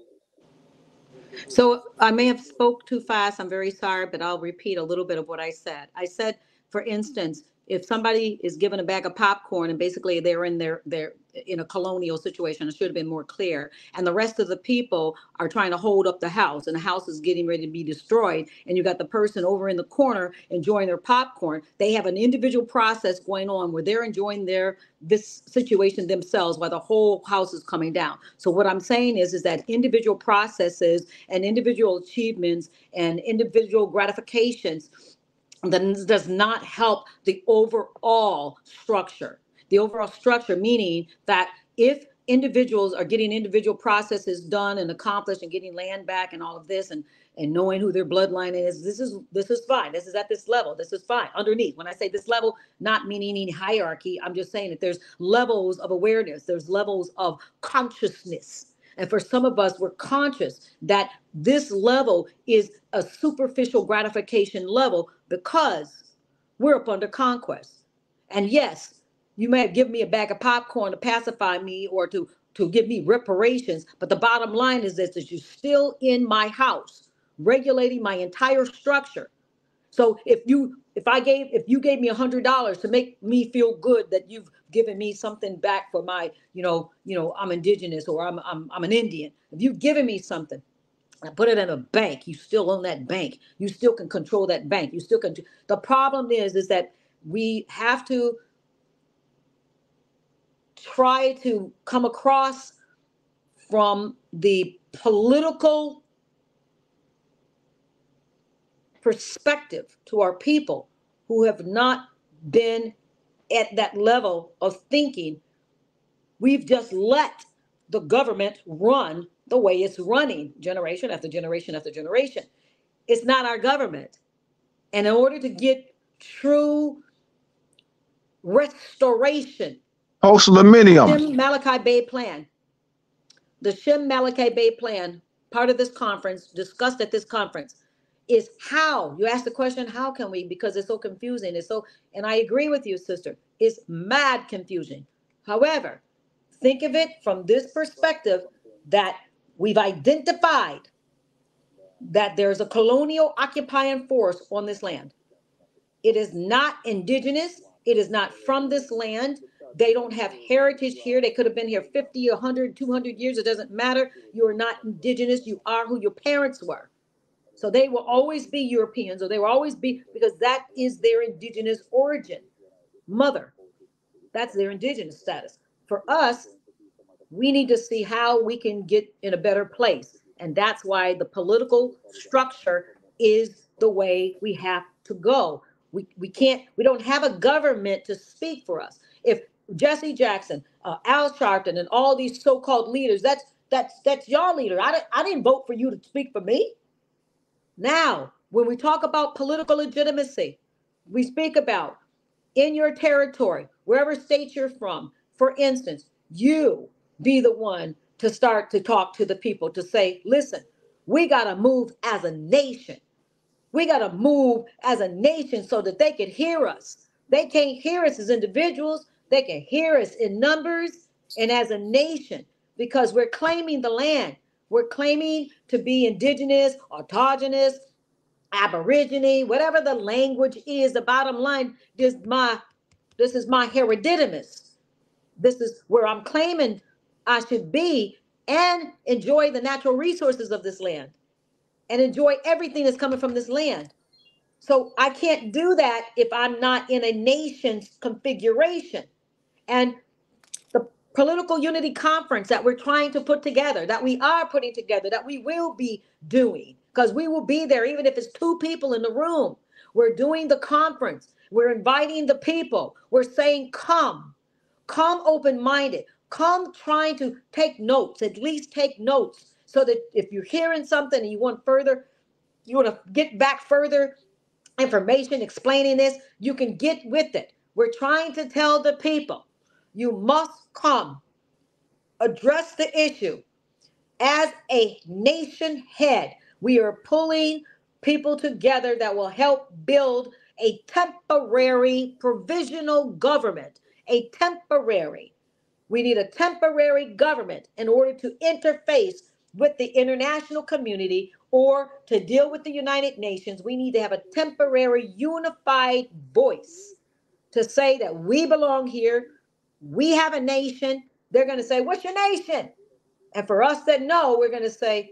So I may have spoke too fast. I'm very sorry, but I'll repeat a little bit of what I said. I said, for instance, if somebody is given a bag of popcorn and basically they're in their they're in a colonial situation, it should have been more clear. And the rest of the people are trying to hold up the house, and the house is getting ready to be destroyed. And you got the person over in the corner enjoying their popcorn. They have an individual process going on where they're enjoying their this situation themselves while the whole house is coming down. So what I'm saying is, is that individual processes and individual achievements and individual gratifications then does not help the overall structure. The overall structure, meaning that if individuals are getting individual processes done and accomplished and getting land back and all of this and and knowing who their bloodline is, this is this is fine. This is at this level. This is fine. Underneath, when I say this level, not meaning any hierarchy, I'm just saying that there's levels of awareness. There's levels of consciousness. And for some of us, we're conscious that this level is a superficial gratification level because we're up under conquest. And yes, you may have given me a bag of popcorn to pacify me or to, to give me reparations. But the bottom line is this, that you're still in my house, regulating my entire structure. So if you if I gave if you gave me a hundred dollars to make me feel good that you've given me something back for my, you know, you know, I'm indigenous or I'm I'm I'm an Indian. If you've given me something, I put it in a bank, you still own that bank. You still can control that bank. You still can. The problem is, is that we have to try to come across from the political perspective to our people who have not been at that level of thinking. We've just let the government run the way it's running, generation after generation after generation. It's not our government. And in order to get true restoration, post millennium, Shem Malachi Bay Plan, the Shem Malachi Bay Plan, part of this conference, discussed at this conference, is how, you asked the question, how can we, because it's so confusing. It's so, and I agree with you, sister, it's mad confusing. However, think of it from this perspective that we've identified that there's a colonial occupying force on this land. It is not indigenous. It is not from this land. They don't have heritage here. They could have been here fifty, one hundred, two hundred years. It doesn't matter. You are not indigenous. You are who your parents were. So they will always be Europeans, or they will always be, because that is their indigenous origin. Mother, that's their indigenous status. For us, we need to see how we can get in a better place. And that's why the political structure is the way we have to go. We, we can't, we don't have a government to speak for us. If Jesse Jackson, uh, Al Sharpton, and all these so-called leaders, that's that's that's your leader. I, I didn't vote for you to speak for me. Now, when we talk about political legitimacy, we speak about in your territory, wherever state you're from, for instance, you be the one to start to talk to the people to say, listen, we got to move as a nation. We got to move as a nation so that they can hear us. They can't hear us as individuals. They can hear us in numbers. And as a nation, because we're claiming the land. We're claiming to be indigenous, autogenous, aborigine, whatever the language is. The bottom line is my, this is my hereditamous. This is where I'm claiming I should be and enjoy the natural resources of this land and enjoy everything that's coming from this land. So I can't do that if I'm not in a nation's configuration. And the political unity conference that we're trying to put together, that we are putting together, that we will be doing, because we will be there even if it's two people in the room. We're doing the conference. We're inviting the people. We're saying, come, come open-minded, come trying to take notes, at least take notes, so that if you're hearing something and you want further, you want to get back further information explaining this, you can get with it. We're trying to tell the people, you must come, address the issue. As a nation head, we are pulling people together that will help build a temporary provisional government, a temporary. We need a temporary government in order to interface with the international community or to deal with the United Nations. We need to have a temporary unified voice to say that we belong here. We have a nation. They're going to say, what's your nation? And for us that know, we're going to say,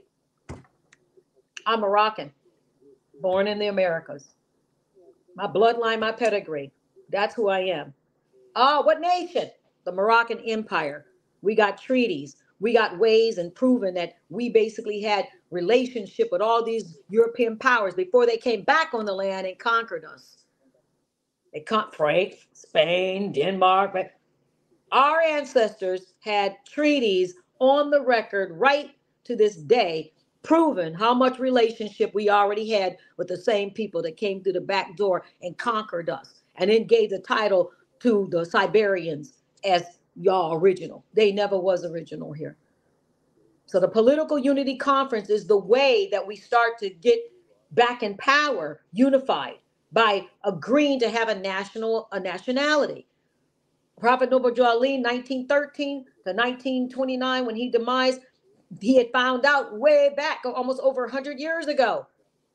I'm Moroccan, born in the Americas. My bloodline, my pedigree. That's who I am. Oh, what nation? The Moroccan Empire. We got treaties. We got ways and proven that we basically had relationship with all these European powers before they came back on the land and conquered us. They conquered France, Spain, Denmark. Our ancestors had treaties on the record right to this day, proven how much relationship we already had with the same people that came through the back door and conquered us, and then gave the title to the Siberians as y'all original. They never was original here. So the Political Unity Conference is the way that we start to get back in power, unified, by agreeing to have a national, a nationality. Prophet Noble Drew Ali, nineteen thirteen to nineteen twenty-nine, when he demised, he had found out way back, almost over one hundred years ago,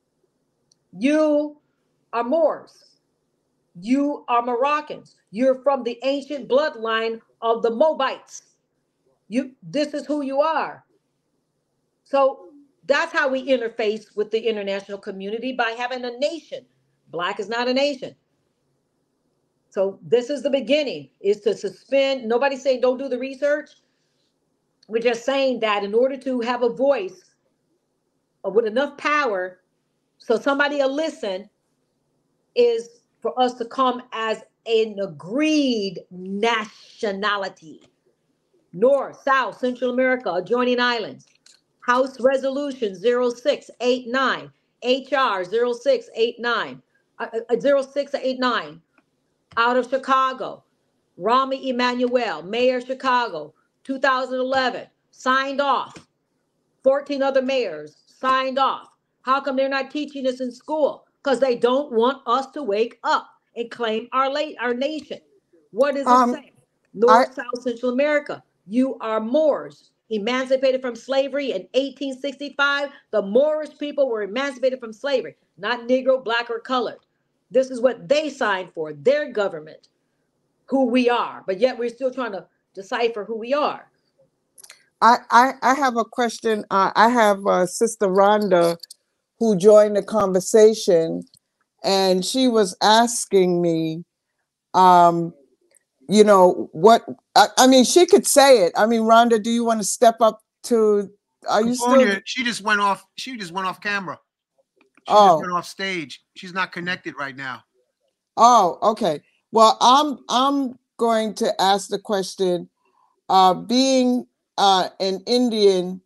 you are Moors. You are Moroccans. You're from the ancient bloodline of the Moabites. You, this is who you are. So that's how we interface with the international community, by having a nation. Black is not a nation. So this is the beginning, is to suspend. Nobody's saying don't do the research. We're just saying that in order to have a voice with enough power so somebody will listen, is for us to come as an agreed nationality. North, South, Central America, adjoining islands. House Resolution zero six eight nine, H R zero six eight nine, uh, zero six eight nine, out of Chicago. Rami Emanuel, Mayor of Chicago, two thousand eleven, signed off. fourteen other mayors signed off. How come they're not teaching this in school? Because they don't want us to wake up and claim our late our nation. What does it Um, say? North, I- South, Central America. You are Moors, emancipated from slavery in eighteen sixty-five. The Moorish people were emancipated from slavery, not Negro, black, or colored. This is what they signed for, their government, who we are. But yet we're still trying to decipher who we are. I, I, I have a question. Uh, I have uh, Sister Rhonda who joined the conversation, and she was asking me, um, you know, what, I, I mean, she could say it. I mean, Rhonda, do you want to step up to, are you still? California, she just went off, she just went off camera. She Oh. just went off stage. She's not connected right now. Oh, okay. Well, I'm I'm going to ask the question. Uh, being uh, an Indian,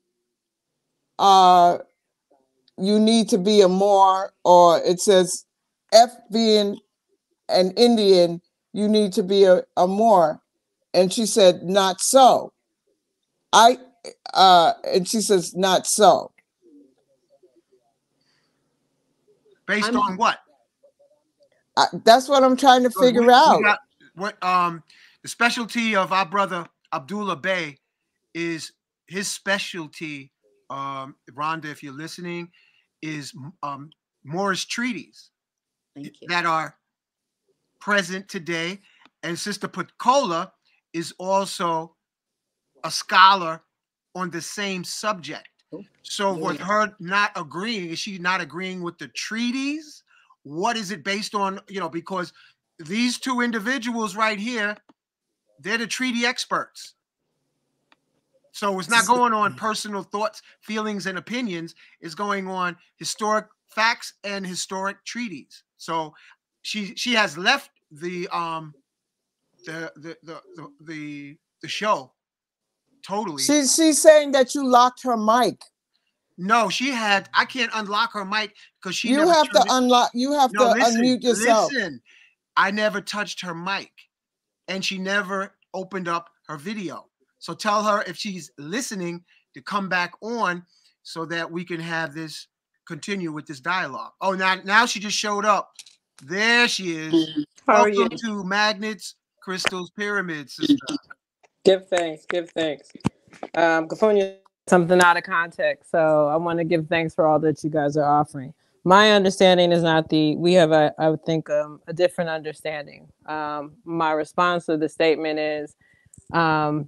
uh, you need to be a Moor, or it says, F being an Indian, you need to be a, a Moor. And she said, not so. I uh, and she says, not so. Based I'm- on what? I, that's what I'm trying to Because figure we- we out. got what um the specialty of our brother Abdullah Bey is his specialty, um, Rhonda, if you're listening, is um, Moorish treaties that are present today. And Sister Pecola is also a scholar on the same subject. So with her not agreeing, is she not agreeing with the treaties? What is it based on? You know, because these two individuals right here, they're the treaty experts. So it's not going on personal thoughts, feelings, and opinions. It's going on historic facts and historic treaties. So she she has left the um the the the the, the, the show totally. She, she's saying that you locked her mic. No, she had. I can't unlock her mic because she. You never have to turned it- unlock. You have No, to listen, unmute yourself. Listen, I never touched her mic, and she never opened up her video. So tell her if she's listening to come back on so that we can have this continue with this dialogue. Oh, now now she just showed up. There she is. How are Welcome you? to Magnets, Crystals, Pyramids, sister. Give thanks, give thanks. Um, California something out of context, so I want to give thanks for all that you guys are offering. My understanding is not the, we have a, I would think, um, a different understanding. Um, my response to the statement is um,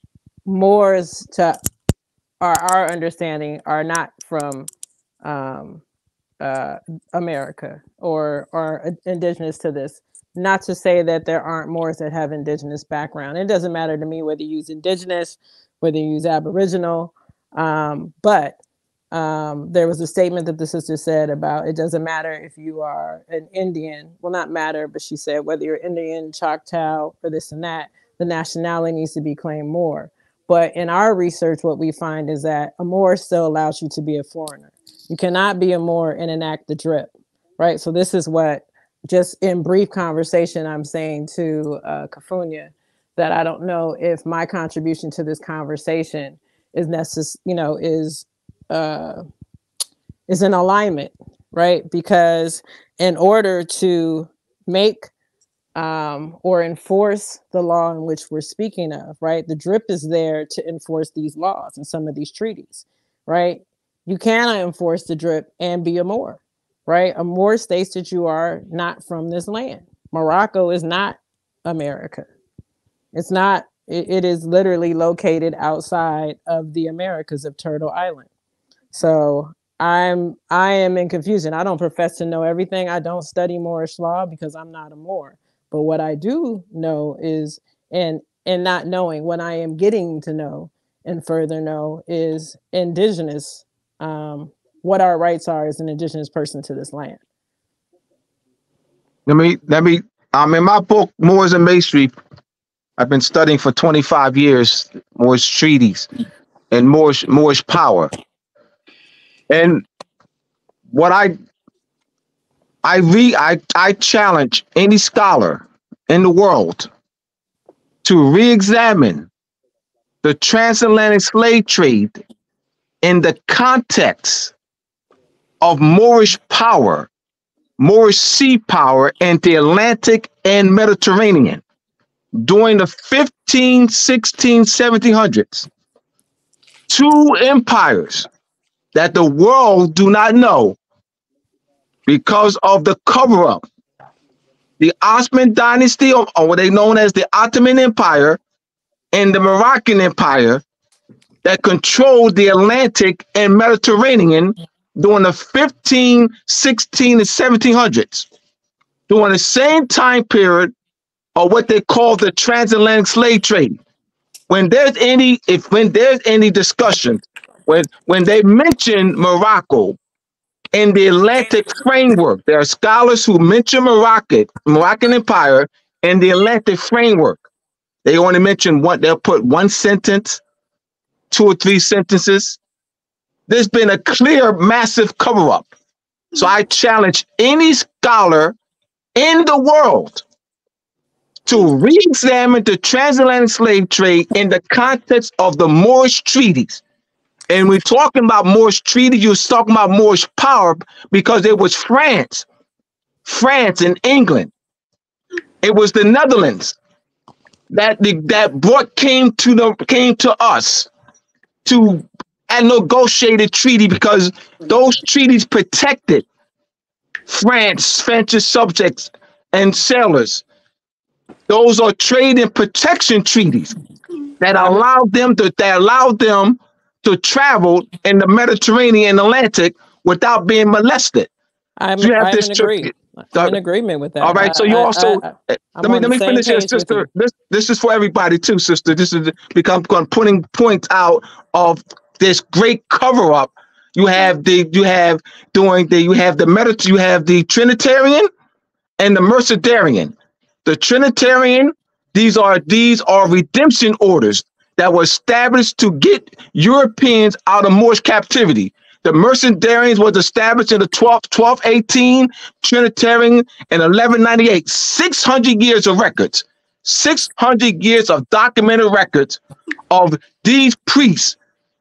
Moors, to our, our understanding, are not from um, uh, America or are indigenous to this. Not to say that there aren't Moors that have indigenous background. It doesn't matter to me whether you use indigenous, whether you use Aboriginal, um, but um, there was a statement that the sister said about it doesn't matter if you are an Indian. Well, not matter, but she said whether you're Indian, Choctaw, or this and that, the nationality needs to be claimed more. But in our research, what we find is that a Moor still allows you to be a foreigner. You cannot be a Moor and enact the drip, right? So this is what, just in brief conversation, I'm saying to uh, California, that I don't know if my contribution to this conversation is necessary, you know, is uh, is in alignment, right? Because in order to make um, or enforce the law in which we're speaking of, right, the drip is there to enforce these laws and some of these treaties, right? You cannot enforce the drip and be a Moor, right? A Moor states that you are not from this land. Morocco is not America. It's not, it, it is literally located outside of the Americas of Turtle Island. So I'm, I am in confusion. I don't profess to know everything. I don't study Moorish law because I'm not a Moor. But what I do know is, and, and not knowing, what I am getting to know and further know is indigenous, um, what our rights are as an indigenous person to this land. Let me, let me, um, in my book, Moors and Masonry, I've been studying for twenty-five years, Moorish treaties and Moorish, Moorish power. And what I, I re, I, I challenge any scholar in the world to re-examine the transatlantic slave trade in the context of Moorish power, Moorish sea power in the Atlantic and Mediterranean during the fifteen, sixteen, seventeen hundreds. Two empires that the world do not know because of the cover-up. The Osman dynasty, or, or what they known as the Ottoman Empire, and the Moroccan Empire that controlled the Atlantic and Mediterranean during the fifteen, sixteen, and seventeen hundreds. During the same time period of what they call the transatlantic slave trade. When there's any, if when there's any discussion, when when they mention Morocco in the Atlantic framework, there are scholars who mention Morocco, Moroccan Empire in the Atlantic framework. They only mention one, they'll put one sentence, two or three sentences. There's been a clear, massive cover-up. So I challenge any scholar in the world to re-examine the transatlantic slave trade in the context of the Moorish treaties. And we're talking about Moorish treaties, you're talking about Moorish power because it was France, France and England. It was the Netherlands that the, that brought came to the came to us to a negotiated treaty because those treaties protected France, French's subjects, and sailors. Those are trade and protection treaties that allowed them to that allowed them to travel in the Mediterranean and Atlantic without being molested. I'm, So you have I'm this in, tri- agree. I'm in agreement with that. All right, so I- you I- also I- eh, I'm let me on let the me same finish here, page with you. sister. This this is for everybody too, sister. This is because I'm putting points out of this great cover up. You have the you have doing the you have the Mediter you have the Trinitarian and the Mercedarian. The Trinitarian, these are these are redemption orders that were established to get Europeans out of Moorish captivity. The Mercedarians was established in the twelfth, twelve eighteen, Trinitarian in eleven ninety-eight. six hundred years of records, six hundred years of documented records of these priests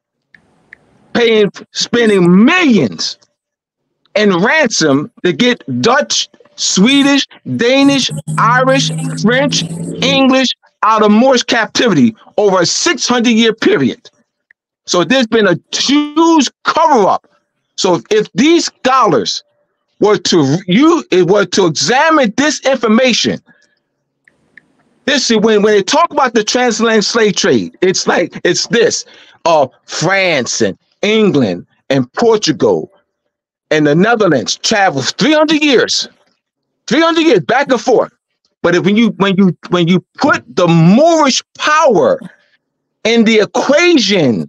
paying, spending millions in ransom to get Dutch, Swedish, Danish, Irish, French, English out of Moorish captivity over a six hundred year period. So there's been a huge cover up. So if these scholars were to you were to examine this information, this is when when they talk about the transatlantic slave trade, it's like it's this uh France and England and Portugal and the Netherlands traveled three hundred years, three hundred years back and forth. But if when you when you when you put the Moorish power in the equation,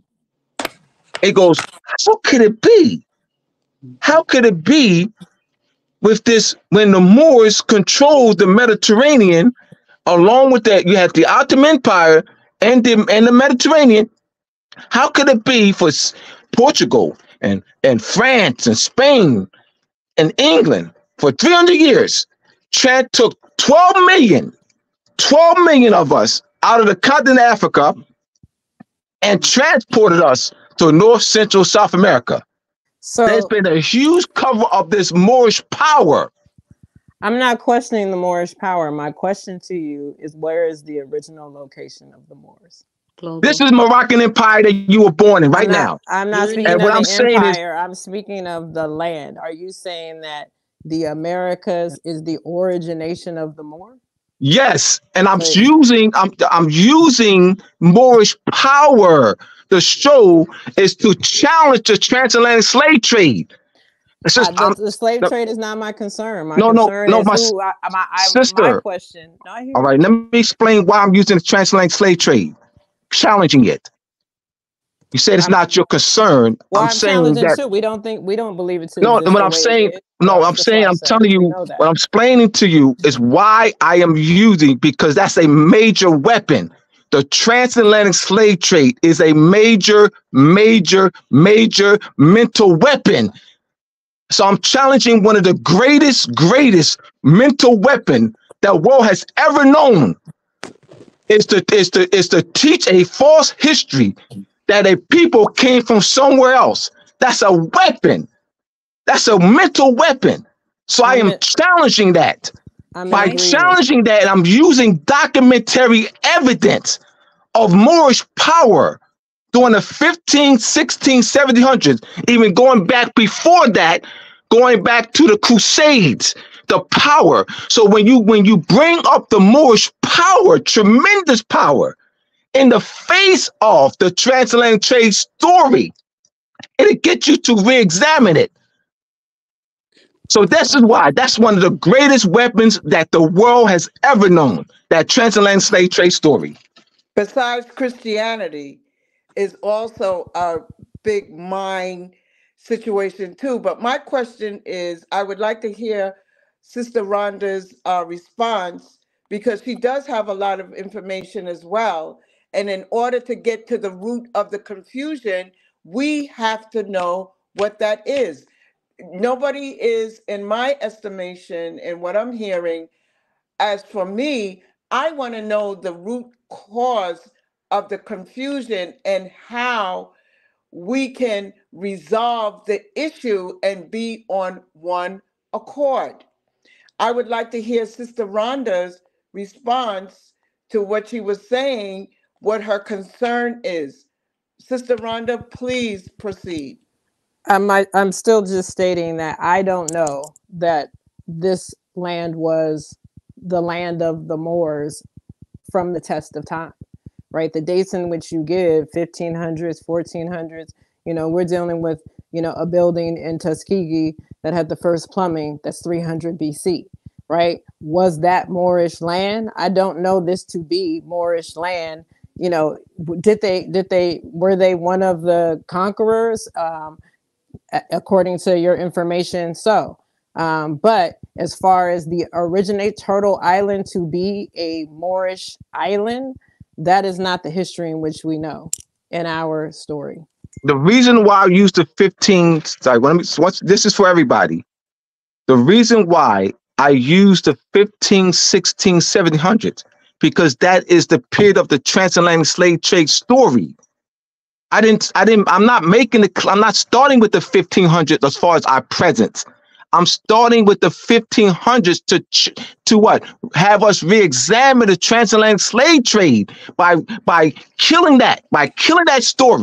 it goes, how could it be? How could it be with this when the Moors controlled the Mediterranean? Along with that, you had the Ottoman Empire and the and the Mediterranean. How could it be for S- Portugal and and France and Spain and England for three hundred years? Trent took twelve million, twelve million of us out of the continent of Africa and transported us to North Central South America. So there's been a huge cover of this Moorish power. I'm not questioning the Moorish power. My question to you is, where is the original location of the Moors? This is Moroccan Empire that you were born in right I'm not, now. I'm not speaking And of what the I'm saying is, empire. I'm speaking of the land. Are you saying that the Americas is the origination of the Moor? yes, and I'm Wait. using I'm I'm using Moorish power. The show is to challenge the transatlantic slave trade. It's just Uh, the, I'm- the slave the- trade is not my concern. My No, no, concern no, is my who. I, I, I, my sister. question. No, I hear All you. right, let me explain why I'm using the transatlantic slave trade, challenging it. You said it's not your concern. Well, I'm, I'm saying challenging that too. We don't think we don't believe it. To no, exist what the I'm way it saying, did. no, That's I'm just saying, why I I'm said telling it. We you, know that. what I'm explaining to you is why I am using, because that's a major weapon. The transatlantic slave trade is a major, major, major mental weapon. So I'm challenging one of the greatest, greatest mental weapon that the world has ever known. Is to is to is to teach a false history that a people came from somewhere else. That's a weapon. That's a mental weapon. So I am challenging that. I'm in By agreement. challenging that, I'm using documentary evidence of Moorish power during the fifteen, sixteen, seventeen hundreds, even going back before that, going back to the Crusades, the power. So when you when you bring up the Moorish power, tremendous power, in the face of the transatlantic trade story, it'll get you to re-examine it. So this is why that's one of the greatest weapons that the world has ever known, that transatlantic slave trade story. Besides Christianity, is also a big mind situation too. But my question is, I would like to hear Sister Rhonda's uh, response, because she does have a lot of information as well. And in order to get to the root of the confusion, we have to know what that is. Nobody is, in my estimation, and what I'm hearing, as for me, I want to know the root cause of the confusion and how we can resolve the issue and be on one accord. I would like to hear Sister Rhonda's response to what she was saying, what her concern is. Sister Rhonda, please proceed. I'm, I, I'm still just stating that I don't know that this land was the land of the Moors from the test of time, right? The dates in which you give, fifteen hundreds, fourteen hundreds, you know, we're dealing with, you know, a building in Tuskegee that had the first plumbing, that's three hundred B C, right? Was that Moorish land? I don't know this to be Moorish land. You know, did they, did they, were they one of the conquerors? Um, according to your information, so. Um, but as far as the originate Turtle Island to be a Moorish island, that is not the history in which we know in our story. The reason why I use the fifteen, sorry, let me, once, this is for everybody. The reason why I use the fifteen, sixteen, seventeen hundreds, because that is the period of the transatlantic slave trade story. I didn't, I didn't, I'm not making the, I'm not starting with the fifteen hundreds as far as our presence. I'm starting with the fifteen hundreds to, to what? Have us re-examine the transatlantic slave trade by, by killing that, by killing that story.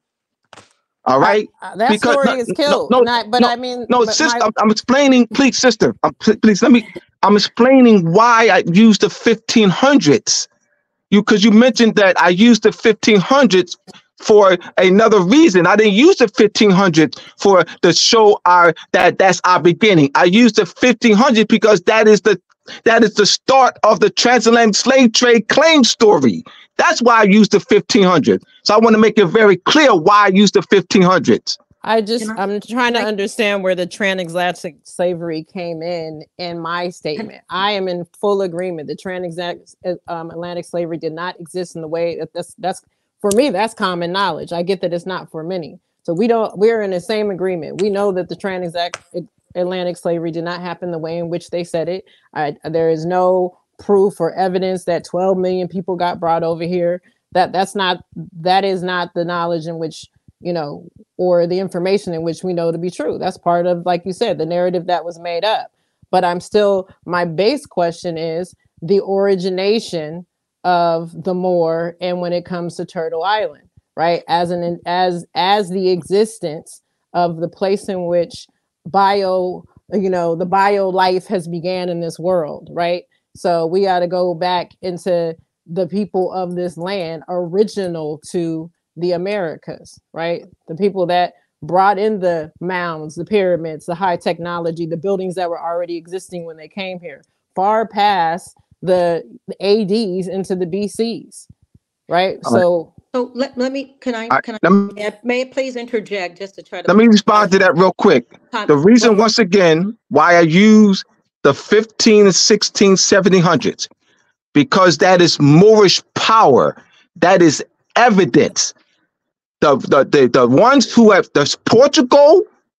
All right? Uh, that because, story no, is killed. No, no, Not, but no, I mean, no, but sister, my- I'm, I'm explaining, please, sister, I'm, please, let me, I'm explaining why I use the fifteen hundreds. You, because you mentioned that I used the fifteen hundreds for another reason. I didn't use the fifteen hundred for to show our that that's our beginning. I used the fifteen hundred because that is the that is the start of the transatlantic slave trade claim story. That's why I used the fifteen hundred. So I want to make it very clear why I used the fifteen hundreds. I just, I'm trying to understand where the transatlantic slavery came in in my statement. I am in full agreement. The transatlantic um, Atlantic slavery did not exist in the way that that's, that's, for me, that's common knowledge. I get that it's not for many. So we don't, we're in the same agreement. We know that the transatlantic Atlantic slavery did not happen the way in which they said it. I, there is no proof or evidence that twelve million people got brought over here. That that's not, that is not the knowledge in which, you know, or the information in which we know to be true. That's part of, like you said, the narrative that was made up. But I'm still, my base question is the origination of the Moor, and when it comes to Turtle Island, right? As an as as the existence of the place in which bio, you know, the bio life has began in this world, right? So we got to go back into the people of this land, original to the Americas, right? The people that brought in the mounds, the pyramids, the high technology, the buildings that were already existing when they came here, far past the, the A Ds into the B Cs, right? All so, so let, let me, can I, I- can let I, me- may I- may I please interject just to try to. Let me respond to that real quick. The reason, once again, why I use the fifteen, sixteen, seventeen hundreds, because that is Moorish power. That is evidence. The, the, the, the ones who have, there's Portugal,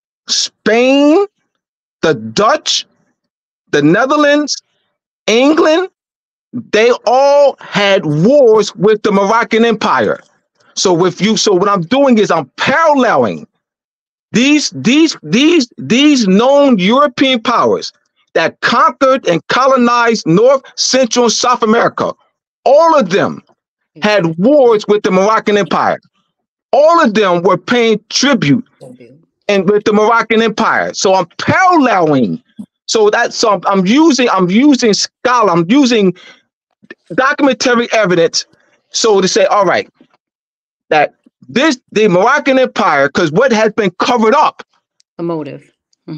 Spain, the Dutch, the Netherlands, England, they all had wars with the Moroccan Empire. So with you, so what I'm doing is I'm paralleling these, these, these, these known European powers that conquered and colonized North, Central, and South America. All of them had wars with the Moroccan Empire. All of them were paying tribute and with the Moroccan Empire. So I'm paralleling. So that's so I'm, I'm using I'm using scholar, I'm using documentary evidence. So to say, all right, that this the Moroccan Empire, because what has been covered up, a motive,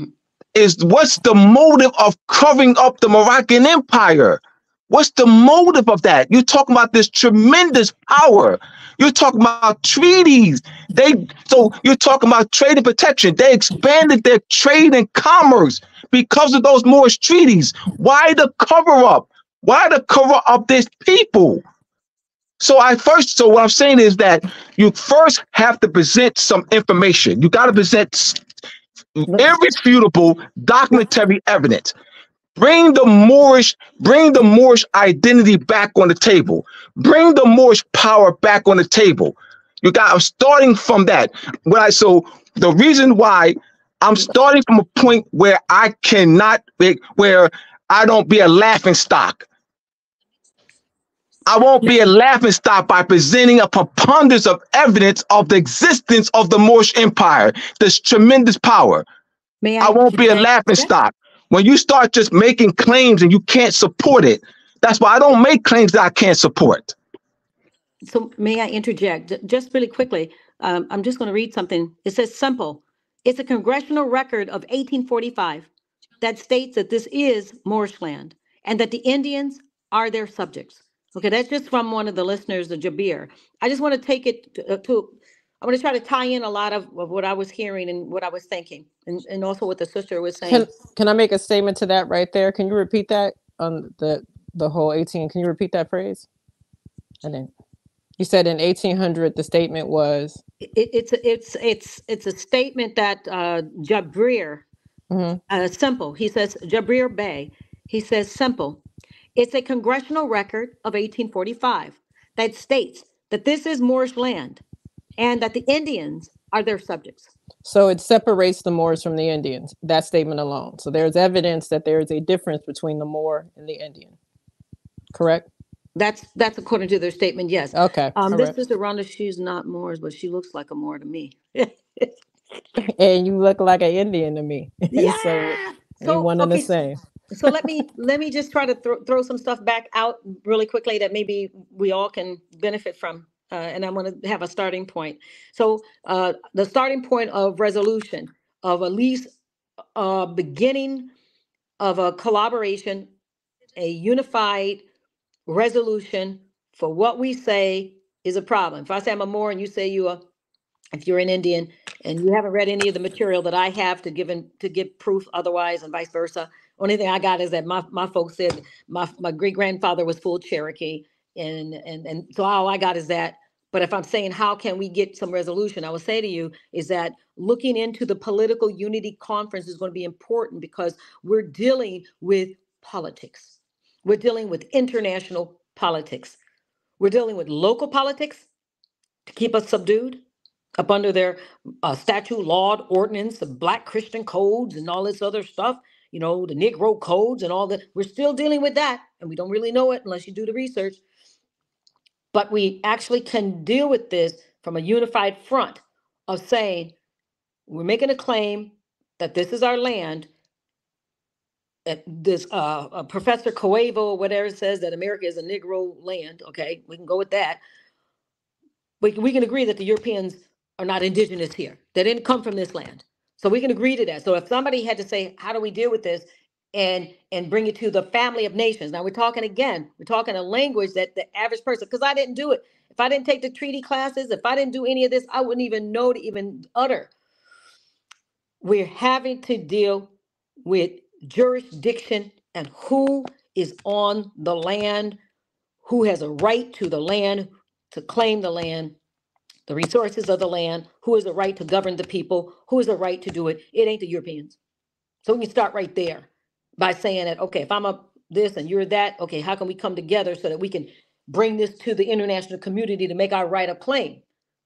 is what's the motive of covering up the Moroccan Empire? What's the motive of that? You're talking about this tremendous power. You're talking about treaties. They so you're talking about trade and protection. They expanded their trade and commerce because of those Moorish treaties. Why the cover up? Why the cover up this people? So I first, so what I'm saying is that you first have to present some information. You got to present irrefutable documentary evidence. Bring the Moorish, bring the Moorish identity back on the table. Bring the Moorish power back on the table. You got, I'm starting from that. When I, so the reason why I'm starting from a point where I cannot, where I don't be a laughing stock. I won't be a laughingstock by presenting a preponderance of evidence of the existence of the Moorish Empire, this tremendous power. May I, I won't be a laughingstock. When you start just making claims and you can't support it, that's why I don't make claims that I can't support. So may I interject J- just really quickly? Um, I'm just going to read something. It says simple. It's a congressional record of eighteen forty-five that states that this is Moorish land and that the Indians are their subjects. Okay, that's just from one of the listeners, the Jabir. I just want to take it to, uh, to I want to try to tie in a lot of, of what I was hearing and what I was thinking, and, and also what the sister was saying. Can can I make a statement to that right there? Can you repeat that on the the whole eighteen? Can you repeat that phrase? And then you said in eighteen hundred the statement was. It, it's it's it's it's a statement that uh, Jabir, Mm-hmm. uh, simple. He says Jabir Bey. He says simple. It's a congressional record of eighteen forty-five that states that this is Moorish land and that the Indians are their subjects. So it separates the Moors from the Indians, that statement alone. So there's evidence that there is a difference between the Moor and the Indian. Correct? That's that's according to their statement, yes. Okay. Um, all this right. is Rhonda. She's not Moors, but she looks like a Moor to me. And you look like an Indian to me. Yeah. so So, we one and okay, the same. So let me let me just try to throw throw some stuff back out really quickly that maybe we all can benefit from. Uh, and I want to have a starting point. So uh, the starting point of resolution of at least uh, beginning of a collaboration, a unified resolution for what we say is a problem. If I say I'm a Moor and you say you are, if you're an Indian and you haven't read any of the material that I have to give in, to give proof otherwise and vice versa, only thing I got is that my, my folks said my, my great grandfather was full Cherokee. And, and, and so all I got is that. But if I'm saying, how can we get some resolution? I will say to you is that looking into the political unity conference is going to be important because we're dealing with politics. We're dealing with international politics. We're dealing with local politics to keep us subdued up under their uh, statute, law, ordinance, the Black Christian codes and all this other stuff, you know, the Negro codes and all that. We're still dealing with that. And we don't really know it unless you do the research. But we actually can deal with this from a unified front of saying, we're making a claim that this is our land. That this uh, uh, Professor Cuevo or whatever says that America is a Negro land. Okay, we can go with that. We can, we can agree that the Europeans are not indigenous here. They didn't come from this land. So we can agree to that. So if somebody had to say, how do we deal with this? And and bring it to the family of nations. Now we're talking again, we're talking a language that the average person, because I didn't do it. If I didn't take the treaty classes, if I didn't do any of this, I wouldn't even know to even utter. We're having to deal with jurisdiction and who is on the land, who has a right to the land, to claim the land, the resources of the land, who has a right to govern the people, who has a right to do it. It ain't the Europeans. So we can start right there by saying that, okay, if I'm a this and you're that, okay, how can we come together so that we can bring this to the international community to make our right of claim?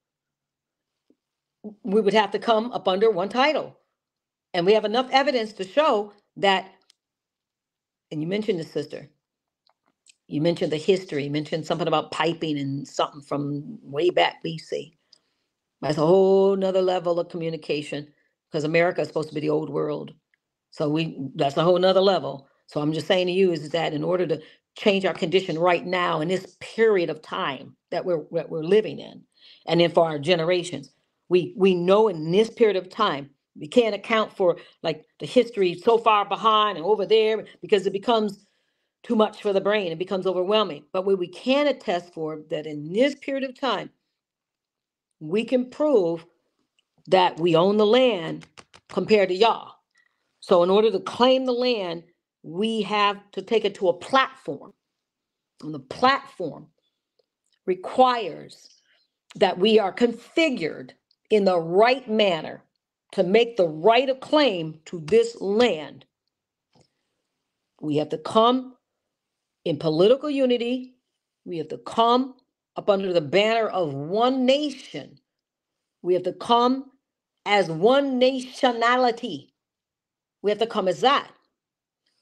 We would have to come up under one title. And we have enough evidence to show that, and you mentioned the sister, you mentioned the history, you mentioned something about piping and something from way back B C. That's a whole nother level of communication because America is supposed to be the old world. So we that's a whole nother level. So I'm just saying to you is that in order to change our condition right now in this period of time that we're that we're living in, and then for our generations, we we know in this period of time, we can't account for like the history so far behind and over there because it becomes too much for the brain. It becomes overwhelming. But what we can attest for that in this period of time, we can prove that we own the land compared to y'all. So in order to claim the land, we have to take it to a platform. And the platform requires that we are configured in the right manner to make the right of claim to this land. We have to come in political unity. We have to come up under the banner of one nation. We have to come as one nationality. We have to come as that.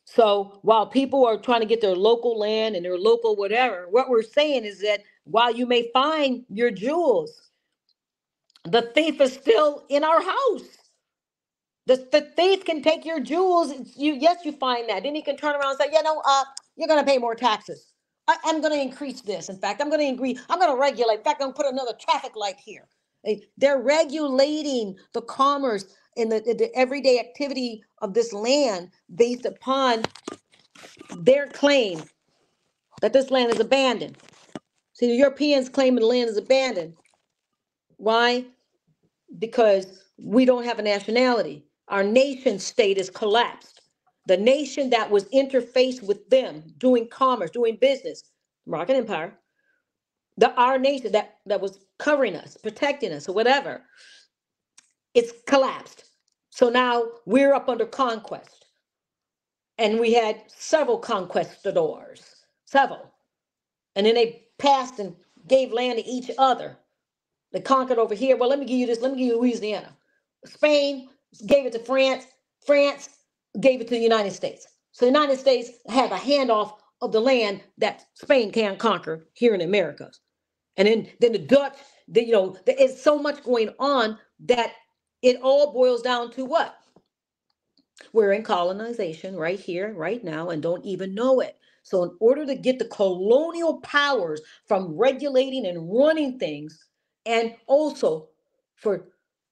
So while people are trying to get their local land and their local whatever, what we're saying is that while you may find your jewels, the thief is still in our house. The, the thief can take your jewels. You yes, you find that. Then he can turn around and say, you know, uh, you're gonna pay more taxes. I, I'm gonna increase this. In fact, I'm gonna increase, I'm gonna regulate. In fact, I'm gonna put another traffic light here. They- They're regulating the commerce and the, the, the everyday activity of this land based upon their claim that this land is abandoned. See, the Europeans claim the land is abandoned. Why? Because we don't have a nationality. Our nation state is collapsed. The nation that was interfaced with them, doing commerce, doing business, Moroccan Empire, the our nation that, that was covering us, protecting us, or whatever, it's collapsed. So now we're up under conquest. And we had several conquistadors, several. And then they passed and gave land to each other. They conquered over here. Well, let me give you this. Let me give you Louisiana. Spain gave it to France. France gave it to the United States. So the United States had a handoff of the land that Spain can't conquer here in the Americas. And then, then the Dutch, the, you know, there is so much going on that it all boils down to what? We're in colonization right here, right now, and don't even know it. So in order to get the colonial powers from regulating and running things, and also for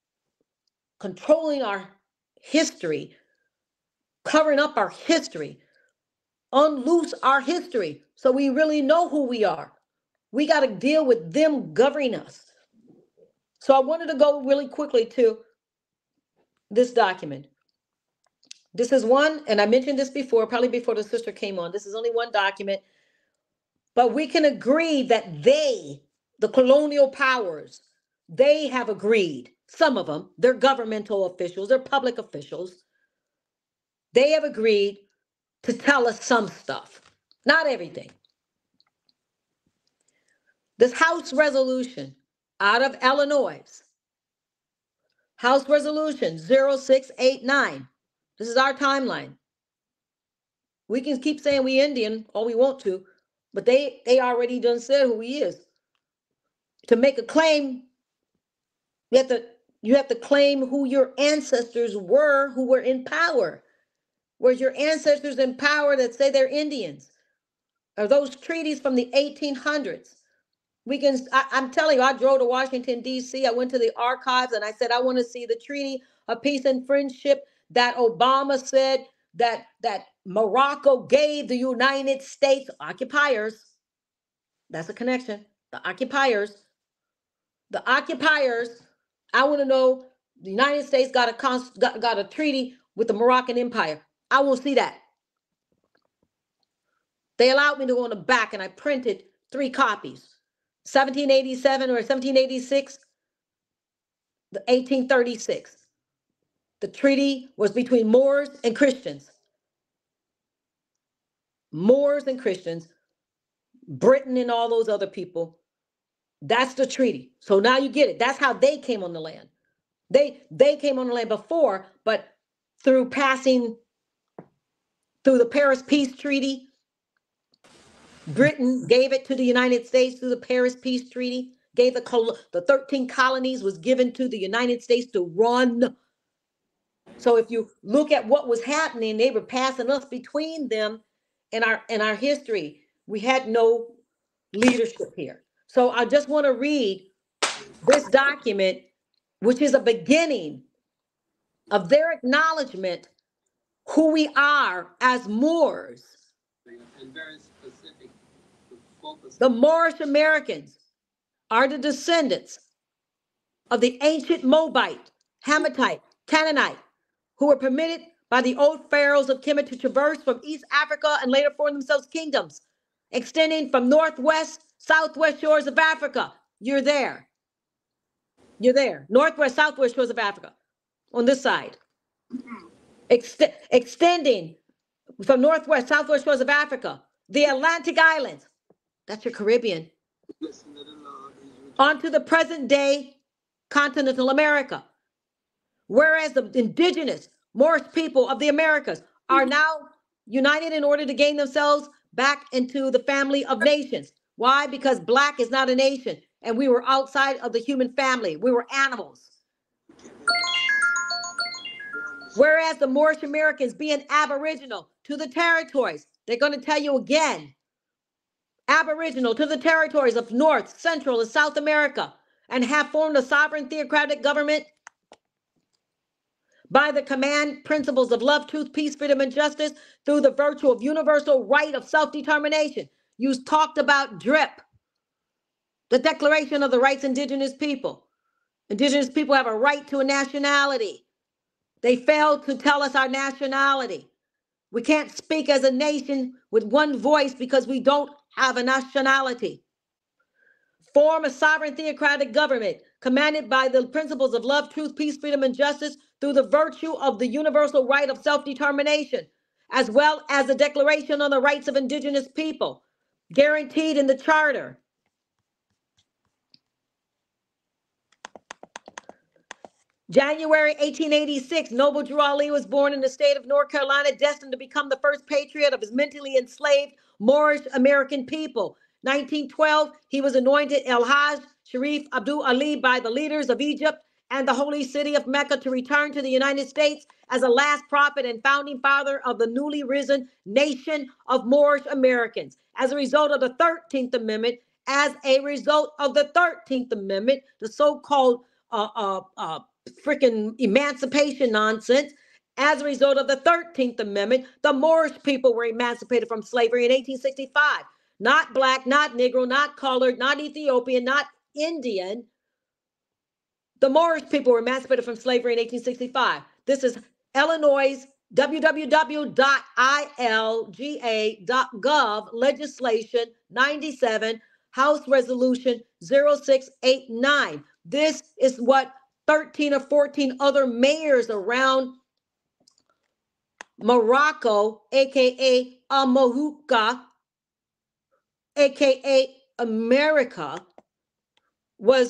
controlling our history, covering up our history, unloose our history so we really know who we are. We got to deal with them governing us. So I wanted to go really quickly to this document. This is one, and I mentioned this before, probably before the sister came on. This is only one document, but we can agree that they, the colonial powers, they have agreed, some of them, they're governmental officials, they're public officials, they have agreed to tell us some stuff, not everything. This House resolution out of Illinois, House Resolution zero six eight nine. This is our timeline. We can keep saying we Indian all we want to, but they, they already done said who he is. To make a claim, you have to, you have to claim who your ancestors were who were in power. Where's your ancestors in power that say they're Indians? Are those treaties from the eighteen hundreds? We can, I, I'm telling you, I drove to Washington, D C. I went to the archives and I said, I want to see the Treaty of Peace and Friendship that Obama said that, that Morocco gave the United States occupiers. That's a connection. The occupiers. The occupiers. I want to know the United States got a, const, got, got a treaty with the Moroccan Empire. I want to see that. They allowed me to go on the back and I printed three copies. seventeen eighty-seven or seventeen eighty-six, the eighteen thirty-six. The treaty was between Moors and Christians. Moors and Christians, Britain and all those other people. That's the treaty. So now you get it. That's how they came on the land. They, they came on the land before, but through passing, through the Paris Peace Treaty, Britain gave it to the United States through the Paris Peace Treaty, gave the, the thirteen colonies was given to the United States to run. So if you look at what was happening, they were passing us between them in our, in our history. We had no leadership here. So I just want to read this document, which is a beginning of their acknowledgement who we are as Moors. And very specific. The Moorish Americans are the descendants of the ancient Moabite, Hamathite, Canaanite, who were permitted by the old pharaohs of Kemet to traverse from East Africa and later form themselves kingdoms, extending from northwest, southwest shores of Africa. You're there. You're there. Northwest, southwest shores of Africa on this side. Ext extending from northwest, southwest shores of Africa, the Atlantic Islands, that's your Caribbean, onto the present day continental America. Whereas the indigenous Moorish people of the Americas are now united in order to gain themselves back into the family of nations. Why? Because black is not a nation, and we were outside of the human family. We were animals. Whereas the Moorish Americans, being aboriginal to the territories, they're going to tell you again, aboriginal to the territories of North, Central, and South America, and have formed a sovereign theocratic government by the command principles of love, truth, peace, freedom, and justice through the virtue of universal right of self-determination. You talked about D R I P, the Declaration of the Rights of Indigenous People. Indigenous people have a right to a nationality. They failed to tell us our nationality. We can't speak as a nation with one voice because we don't have a nationality. Form a sovereign theocratic government commanded by the principles of love, truth, peace, freedom, and justice through the virtue of the universal right of self-determination, as well as the Declaration on the Rights of Indigenous People, guaranteed in the Charter. January eighteen eighty-six, Noble Drew Ali was born in the state of North Carolina, destined to become the first patriot of his mentally enslaved Moorish American people. nineteen twelve, he was anointed El Hajj Sharif Abdul Ali by the leaders of Egypt and the holy city of Mecca to return to the United States as a last prophet and founding father of the newly risen nation of Moorish Americans. As a result of the thirteenth Amendment, as a result of the thirteenth Amendment, the so-called uh, uh, uh, freaking emancipation nonsense, as a result of the thirteenth Amendment, the Moorish people were emancipated from slavery in eighteen sixty-five. Not black, not Negro, not colored, not Ethiopian, not Indian. The Moorish people were emancipated from slavery in eighteen sixty-five. This is Illinois' w w w dot i l g a dot gov legislation ninety-seven, House Resolution zero six eight nine. This is what thirteen or fourteen other mayors around Morocco, aka Amahuka, aka America, was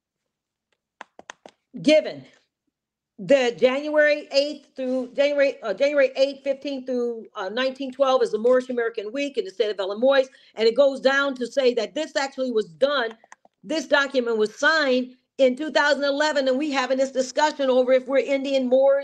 given. The January eighth through January uh, January eighth, fifteenth through uh, nineteen twelve is the Moorish American Week in the state of Illinois, and it goes down to say that this actually was done. This document was signed in two thousand eleven, and we having this discussion over if we're Indian, Moors,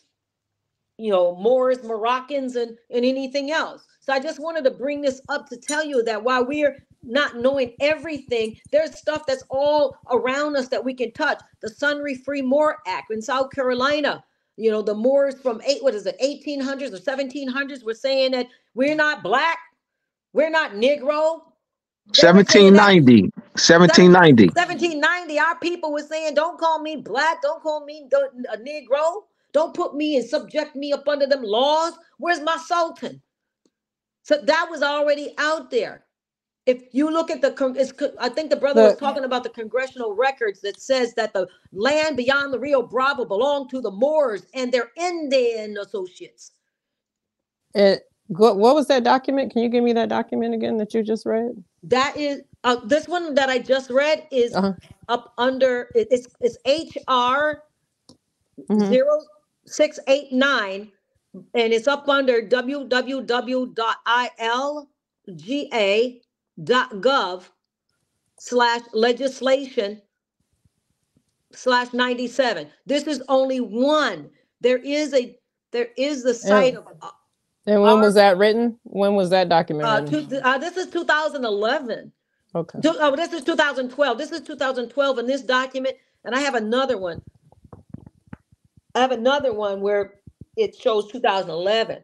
you know, Moors, Moroccans, and, and anything else. So I just wanted to bring this up to tell you that while we're not knowing everything, there's stuff that's all around us that we can touch. The Sunry Free Moor Act in South Carolina, you know, the Moors from eight, what is it, eighteen hundreds or seventeen hundreds were saying that we're not black, we're not Negro. seventeen ninety. seventeen ninety. seventeen ninety, our people were saying, don't call me black, don't call me a Negro, don't put me and subject me up under them laws. Where's my sultan? So that was already out there. If you look at the, it's, I think the brother was talking about the congressional records that says that the land beyond the Rio Bravo belonged to the Moors and their Indian associates. It, what was that document? Can you give me that document again that you just read? That is, uh, this one that I just read is uh-huh. up under, it, it's, it's H R mm-hmm. zero six eight nine, and it's up under w w w dot i l g a dot gov slash legislation slash ninety-seven. This is only one. There is a, there is the site and, of. Uh, and when our, was that written? When was that document uh, written? To, uh, this is two thousand eleven. Okay. To, oh, this is two thousand twelve. This is two thousand twelve in this document. And I have another one. I have another one where it shows two thousand eleven.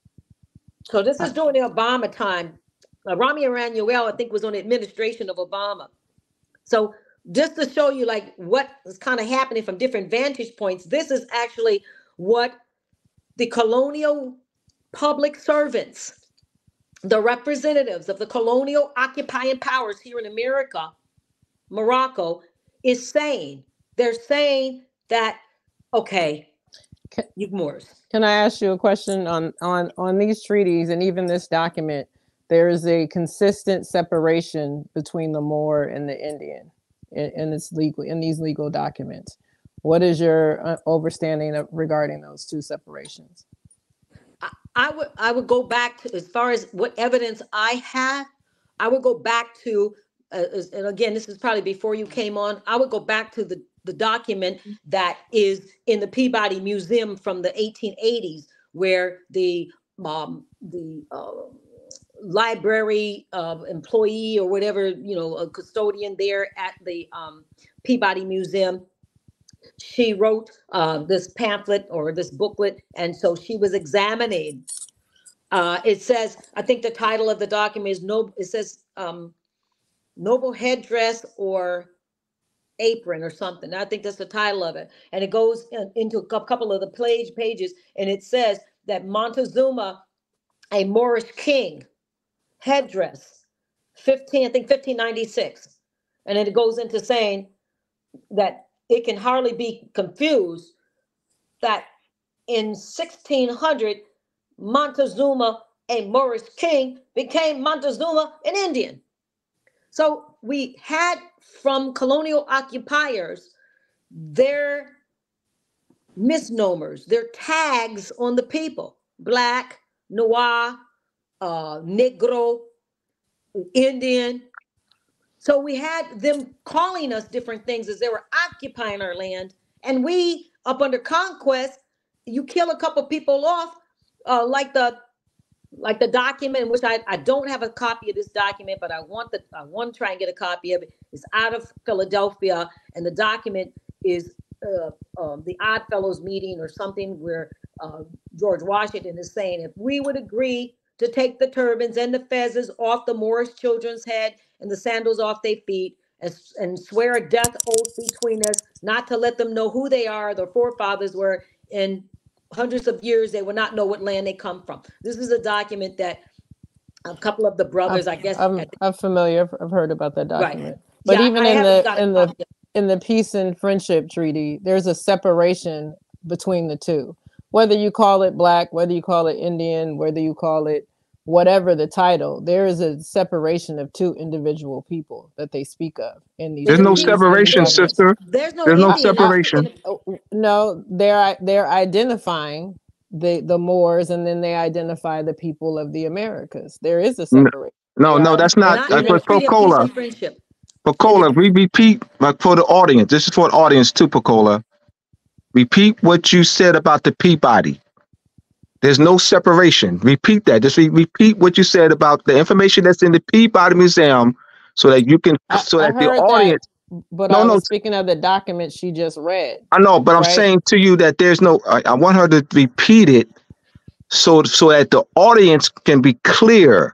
So this is during the Obama time. Uh, Rami Emanuel, I think, was on the administration of Obama. So just to show you like what is kind of happening from different vantage points, this is actually what the colonial public servants, the representatives of the colonial occupying powers here in America, Morocco, is saying. They're saying that, okay, you Moors. Can I ask you a question on, on, on these treaties and even this document? There is a consistent separation between the Moor and the Indian in, in, this legal, in these legal documents. What is your uh, understanding of regarding those two separations? I, I would I would go back to, as far as what evidence I have, I would go back to, uh, as- and again, this is probably before you came on, I would go back to the, the document that is in the Peabody Museum from the eighteen eighties, where the um, the uh, library uh, employee or whatever, you know, a custodian there at the um, Peabody Museum, she wrote uh, this pamphlet or this booklet, and so she was examining. Uh, it says, I think the title of the document is no. It says um, noble headdress or apron or something. I think that's the title of it, and it goes in, into a couple of the page pages, and it says that Montezuma, a Moorish king, headdress, fifteen, I think fifteen ninety-six, and then it goes into saying that it can hardly be confused that in sixteen hundred, Montezuma, a Moorish king, became Montezuma, an Indian. So we had from colonial occupiers their misnomers, their tags on the people: Black, Noir, uh, Negro, Indian. So we had them calling us different things as they were occupying our land. And we, up under conquest, you kill a couple people off, uh, like the like the document, which I, I don't have a copy of this document, but I want the I want to try and get a copy of it. It's out of Philadelphia, and the document is uh, um, the Odd Fellows meeting or something, where uh, George Washington is saying, if we would agree to take the turbans and the fezzes off the Moorish children's head and the sandals off their feet, and, and swear a death oath between us, not to let them know who they are, their forefathers were, in hundreds of years they will not know what land they come from. This is a document that a couple of the brothers, I'm, I guess, I'm, had- I'm familiar. I've- I've heard about that document. Right. But Yeah, even I in haven't got the a in the copy. in the peace and friendship treaty, there's a separation between the two. Whether you call it Black, whether you call it Indian, whether you call it whatever the title, there is a separation of two individual people that they speak of in these. There's no treaties and separation, covenants. sister. There's no There's no Indian. separation. No, they're they're identifying the the Moors, and then they identify the people of the Americas. There is a N- separation. No, They no, are that's not. Not Uh, in for the Treaty of Peace Coca-Cola, and Friendship. Coca-Cola, we repeat, like for the audience. This is for the audience too, Coca-Cola. Repeat what you said about the Peabody. There's no separation. Repeat that. Just re- repeat what you said about the information that's in the Peabody Museum, so that you can, I, so I that the heard audience. that, but No, I no, was speaking of the document she just read. I know, but I'm right? saying to you that there's no. I, I want her to repeat it, so so that the audience can be clear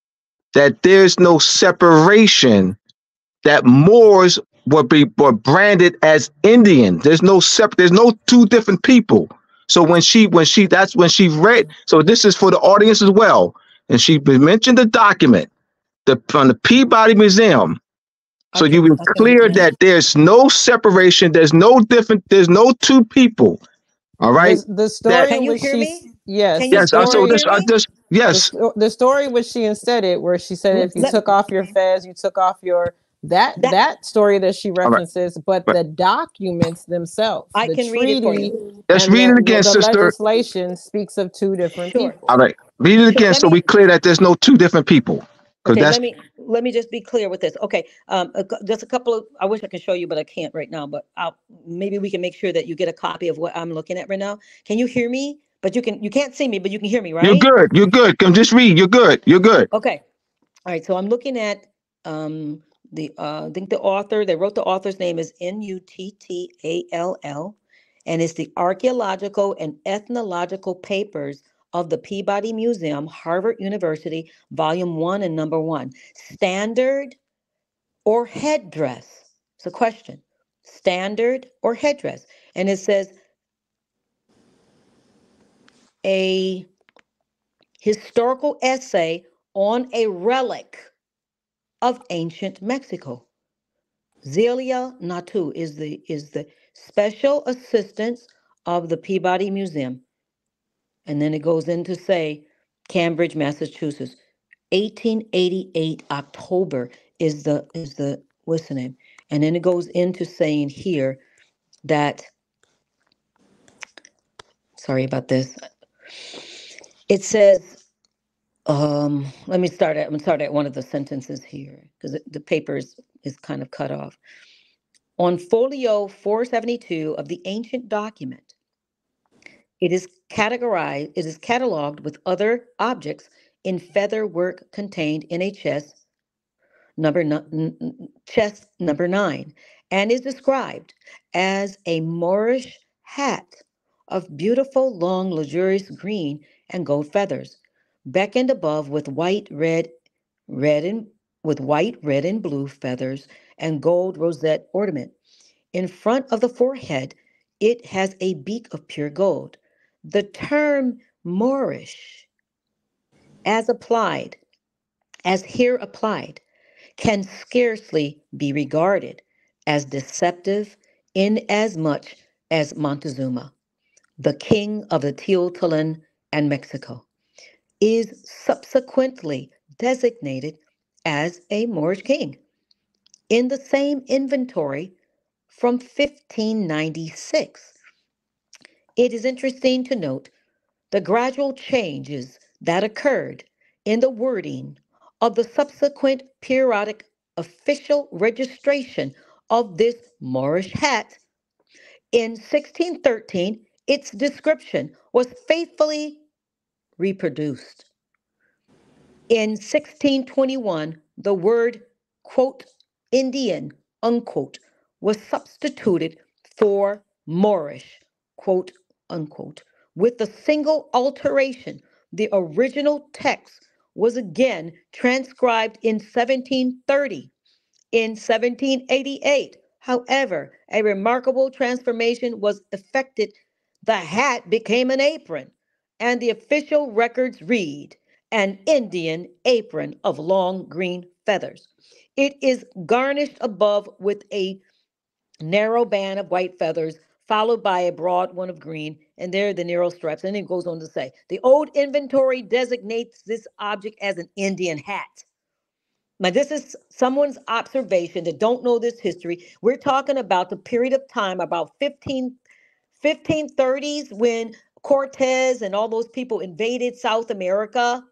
that there's no separation. That Moors were be were branded as Indian. There's no separate. There's no two different people. So when she when she that's when she read. So this is for the audience as well. And she mentioned the document, the from the Peabody Museum. So you were clear that there's no separation. There's no different. There's no two people. All right. The, the story That- in which she yes, Can the you- yes. uh, So story, this. I just yes. the, sto- the story which she instead it, where she said if you Let- took off your fez, you took off your that That- that, story that she right. references, but Right. the documents themselves, I the can read it for treaty you. Let's and read the, it again, the sister. legislation speaks of two different Sure. people. All right. Read it again, let so me- we clear that there's no two different people. Because Okay, that's let me let me just be clear with this. Okay, um, a cou- just a couple of. I wish I could show you, but I can't right now. But I'll maybe we can make sure that you get a copy of what I'm looking at right now. Can you hear me? But you can you can't see me, but you can hear me, right? you're good. You're good. Come, just read. You're good. You're good. Okay. All right. So I'm looking at um the uh I think the author, they wrote the author's name is N U T T A L L, and it's the Archaeological and Ethnological Papers of the Peabody Museum, Harvard University, volume one and number one. Standard or headdress? It's a question. Standard or headdress? And it says a historical essay on a relic of ancient Mexico. Zelia Natu is the is the special assistant of the Peabody Museum. And then it goes in to say Cambridge, Massachusetts. eighteen eighty-eight October is the is the what's the name? And then it goes into saying here that sorry about this. It says, um, let me start at, I'm gonna start at one of the sentences here because the paper is, is kind of cut off. On folio four seventy-two of the ancient document, it is categorized, it is cataloged with other objects in feather work contained in a chest number n- chest number nine, and is described as a Moorish hat of beautiful, long, luxurious green and gold feathers, beckoned above with white, red, red and with white, red, and blue feathers and gold rosette ornament. In front of the forehead, it has a beak of pure gold. The term Moorish, as applied, as here applied, can scarcely be regarded as deceptive inasmuch as Montezuma, the king of the Teotihuacan and Mexico, is subsequently designated as a Moorish king in the same inventory from fifteen ninety-six. It is interesting to note the gradual changes that occurred in the wording of the subsequent periodic official registration of this Moorish hat. In sixteen thirteen, its description was faithfully reproduced. In sixteen twenty-one, the word, quote, Indian, unquote, was substituted for Moorish, quote, unquote, with a single alteration. The original text was again transcribed in seventeen thirty. In seventeen eighty-eight, however, a remarkable transformation was effected. The hat became an apron, and the official records read, an Indian apron of long green feathers. It is garnished above with a narrow band of white feathers, followed by a broad one of green, and there are the narrow stripes. And it goes on to say, the old inventory designates this object as an Indian hat. Now, this is someone's observation that don't know this history. We're talking about the period of time, about fifteen, fifteen thirties, when Cortez and all those people invaded South America.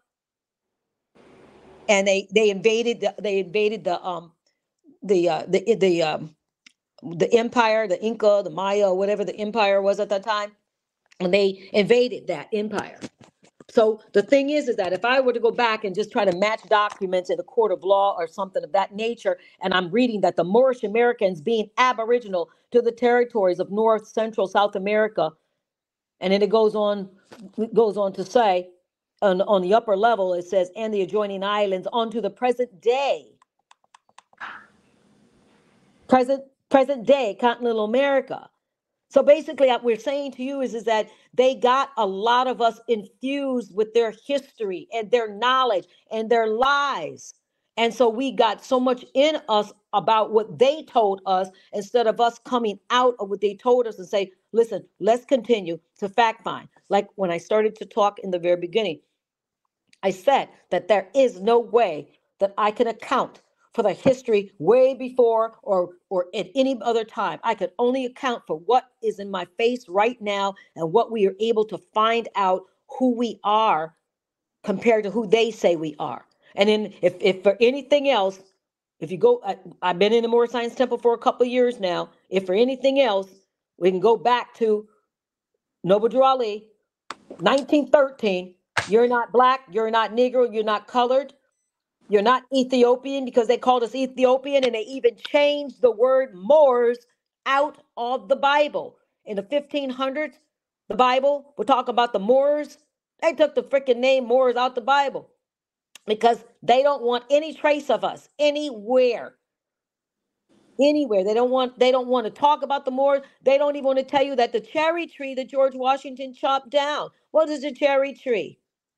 And they they invaded the, they invaded the um the uh, the the um the empire, the Inca, the Maya, whatever the empire was at that time, and they invaded that empire. So the thing is, is that if I were to go back and just try to match documents in a court of law or something of that nature, and I'm reading that the Moorish Americans being aboriginal to the territories of North, Central, South America, and then it goes on, it goes on to say, on, on the upper level, it says, and the adjoining islands onto the present day, present present day continental America. So basically, what we're saying to you is, is that they got a lot of us infused with their history and their knowledge and their lies. And so we got so much in us about what they told us instead of us coming out of what they told us and say, listen, let's continue to fact find. Like when I started to talk in the very beginning, I said that there is no way that I can account for the history way before or or at any other time. I could only account for what is in my face right now and what we are able to find out who we are compared to who they say we are. And then if, if for anything else, if you go, I, I've been in the Moorish Science Temple for a couple of years now. If for anything else, we can go back to Noble Drew Ali, nineteen thirteen. You're not black, you're not Negro, you're not colored. You're not Ethiopian, because they called us Ethiopian, and they even changed the word Moors out of the Bible. In the fifteen hundreds, the Bible would talk about the Moors. They took the freaking name Moors out the Bible because they don't want any trace of us anywhere. Anywhere. They don't want, they don't want to talk about the Moors. They don't even want to tell you that the cherry tree that George Washington chopped down. What is a cherry tree?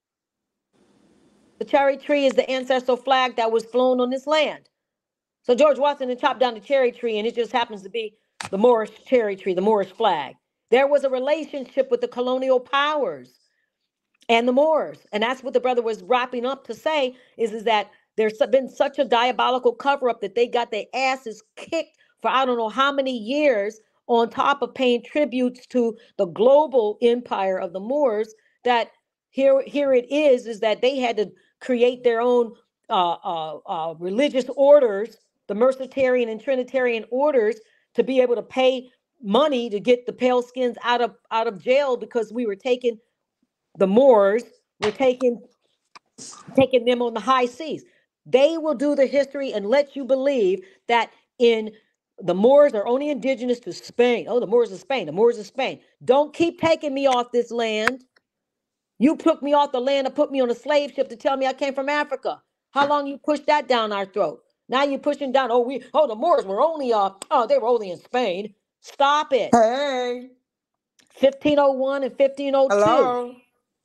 The cherry tree is the ancestral flag that was flown on this land. So George Washington chopped down the cherry tree, and it just happens to be the Moorish cherry tree, the Moorish flag. There was a relationship with the colonial powers and the Moors. And that's what the brother was wrapping up to say, is, is that there's been such a diabolical cover-up that they got their asses kicked for I don't know how many years, on top of paying tributes to the global empire of the Moors, that Here, here it is, is that they had to create their own uh, uh, uh, religious orders, the Mercetarian and Trinitarian orders, to be able to pay money to get the pale skins out of out of jail, because we were taking the Moors, we're taking taking them on the high seas. They will do the history and let you believe that in the Moors are only indigenous to Spain. Oh, the Moors of Spain, the Moors of Spain. Don't keep taking me off this land. You took me off the land and put me on a slave ship to tell me I came from Africa. How long you pushed that down our throat? Now you're pushing down, oh, we, oh, the Moors were only, uh, oh, they were only in Spain. Stop it. Hey. fifteen oh one and fifteen oh two. Hello.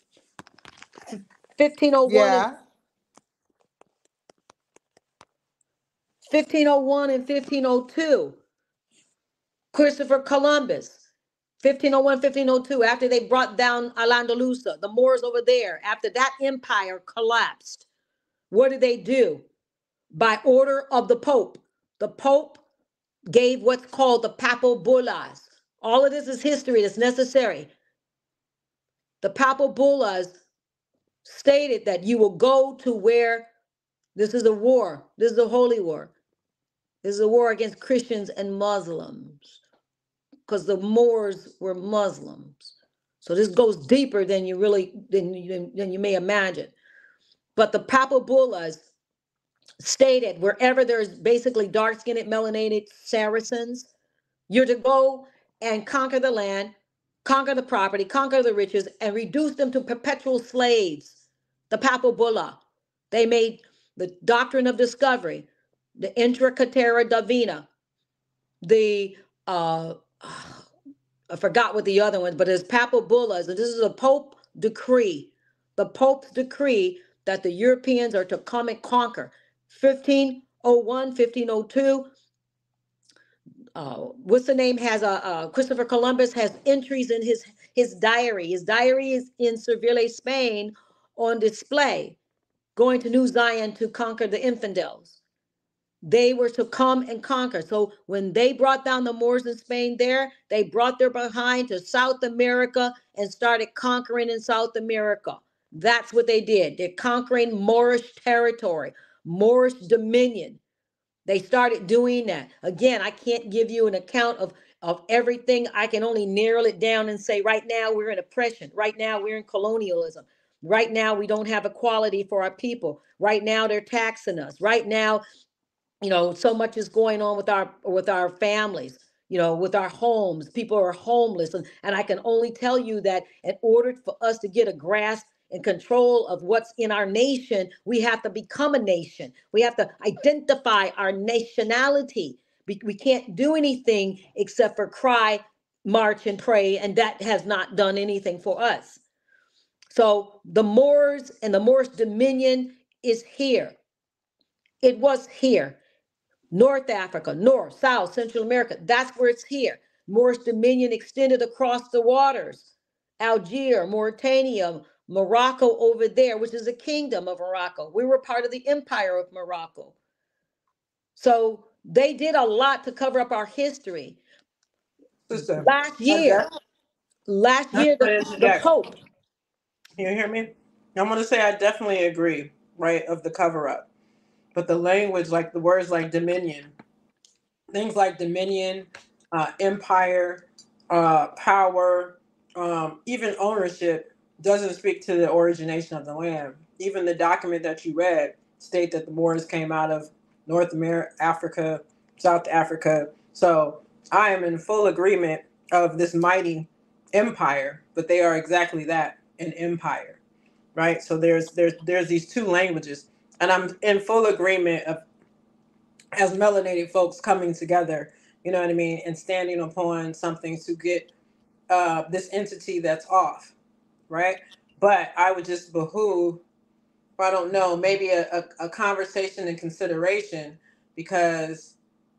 fifteen oh one Yeah. and fifteen oh one and fifteen oh two. Christopher Columbus. fifteen oh one, fifteen oh two, after they brought down Al-Andalusia, the Moors over there, after that empire collapsed, what did they do? By order of the Pope, the Pope gave what's called the Papal Bullas. All of this is history that's necessary. The Papal Bullas stated that you will go to where this is a war, this is a holy war. This is a war against Christians and Muslims, because the Moors were Muslims. So this goes deeper than you really, than, than, than you may imagine. But the Papal Bullas stated wherever there's basically dark-skinned, melanated Saracens, you're to go and conquer the land, conquer the property, conquer the riches, and reduce them to perpetual slaves. The Papal Bulla. They made the doctrine of discovery, the Intra Caetera Divina, the, uh, I forgot what the other ones, but it's Papal Bullas. And this is a Pope decree, the Pope's decree that the Europeans are to come and conquer. fifteen oh one, fifteen oh two, uh, what's the name, has a, uh, Christopher Columbus has entries in his, his diary. His diary is in Seville, Spain, on display, going to New Zion to conquer the infidels. They were to come and conquer. So when they brought down the Moors in Spain there, they brought their behind to South America and started conquering in South America. That's what they did. They're conquering Moorish territory, Moorish dominion. They started doing that. Again, I can't give you an account of, of everything. I can only narrow it down and say, right now we're in oppression. Right now we're in colonialism. Right now we don't have equality for our people. Right now they're taxing us. Right now, you know, so much is going on with our with our families, you know, with our homes. People are homeless. And, and I can only tell you that in order for us to get a grasp and control of what's in our nation, we have to become a nation. We have to identify our nationality. We, we can't do anything except for cry, march, and pray. And that has not done anything for us. So the Moors and the Moorish dominion is here. It was here. North Africa, North, South, Central America, that's where it's here. Moorish dominion extended across the waters. Algiers, Mauritania, Morocco over there, which is a kingdom of Morocco. We were part of the empire of Morocco. So they did a lot to cover up our history. Sister, last year, I last year, the, the Pope. Can you hear me? I'm going to say I definitely agree, right, of the cover up. But the language, like the words like dominion, things like dominion, uh, empire, uh, power, um, even ownership doesn't speak to the origination of the land. Even the document that you read state that the Moors came out of North America, Africa, South Africa. So I am in full agreement of this mighty empire, but they are exactly that, an empire, right? So there's there's there's these two languages. And I'm in full agreement of, as melanated folks coming together, you know what I mean, and standing upon something to get uh, this entity that's off, right? But I would just behoove, I don't know, maybe a, a, a conversation and consideration, because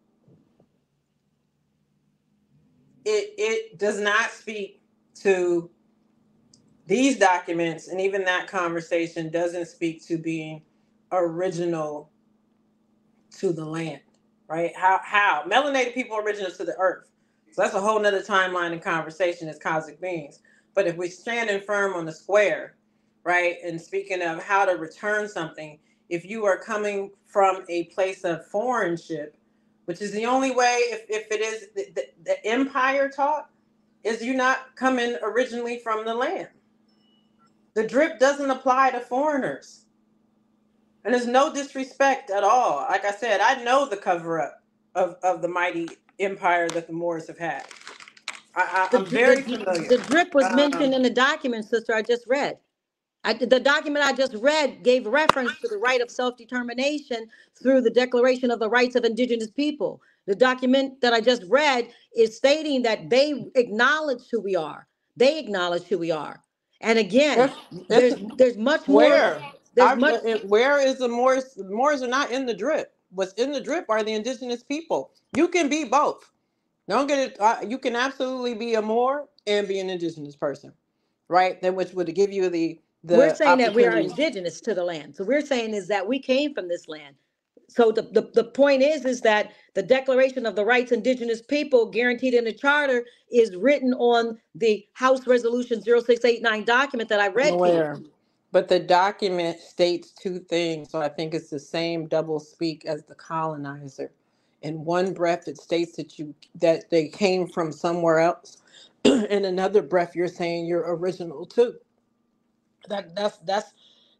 it it does not speak to these documents, and even that conversation doesn't speak to being original to the land, right? How how melanated people are original to the earth. So that's a whole nother timeline and conversation as cosmic beings. But if we're standing firm on the square, right? And speaking of how to return something, if you are coming from a place of foreignship, which is the only way, if, if it is the, the, the empire taught, is you're not coming originally from the land. The drip doesn't apply to foreigners. And there's no disrespect at all. Like I said, I know the cover up of, of the mighty empire that the Moors have had. I, I, I'm The, very the, familiar. the drip was Um, mentioned in the document, sister, I just read. I, the document I just read gave reference to the right of self-determination through the Declaration of the Rights of Indigenous People. The document that I just read is stating that they acknowledge who we are. They acknowledge who we are. And again, It's- there's it's- there's much more. Where? There's I, much. it- where is the Moors? The Moors are not in the drip. What's in the drip are the indigenous people. You can be both. Don't get it. Uh, you can absolutely be a Moor and be an indigenous person, right? Then which would give you the the We're saying that we are opportunities. indigenous to the land. So we're saying is that we came from this land. So the, the, the point is, is that the Declaration of the Rights of Indigenous People guaranteed in the charter is written on the House Resolution zero six eight nine document that I I'm read to you. aware. But the document states two things. So I think it's the same double speak as the colonizer. In one breath, it states that you that they came from somewhere else. In another breath, you're saying you're original too. That that's that's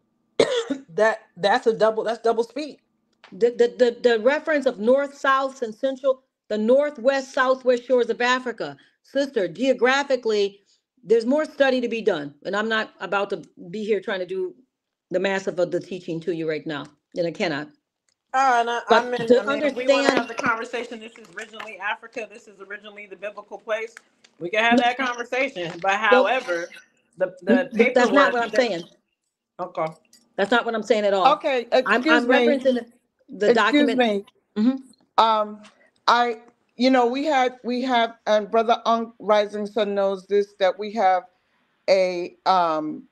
that that's a double that's double speak. The, the, the, the reference of north, south, and central, the northwest, southwest shores of Africa. Sister, geographically, there's more study to be done. And I'm not about to be here trying to do the massive of the teaching to you right now. And I cannot. Uh, and I, But I mean, to I mean, if we want to understand- have the conversation, this is originally Africa, this is originally the biblical place, we can have that conversation. But however, the, the paperwork... That's not what I'm saying. Okay. That's not what I'm saying at all. Okay, I'm, excuse I'm me. referencing the, the Excuse document. me. Mhm. Um, I, you know, we had, we have, and Brother Unk Rising Sun knows this, that we have a, um,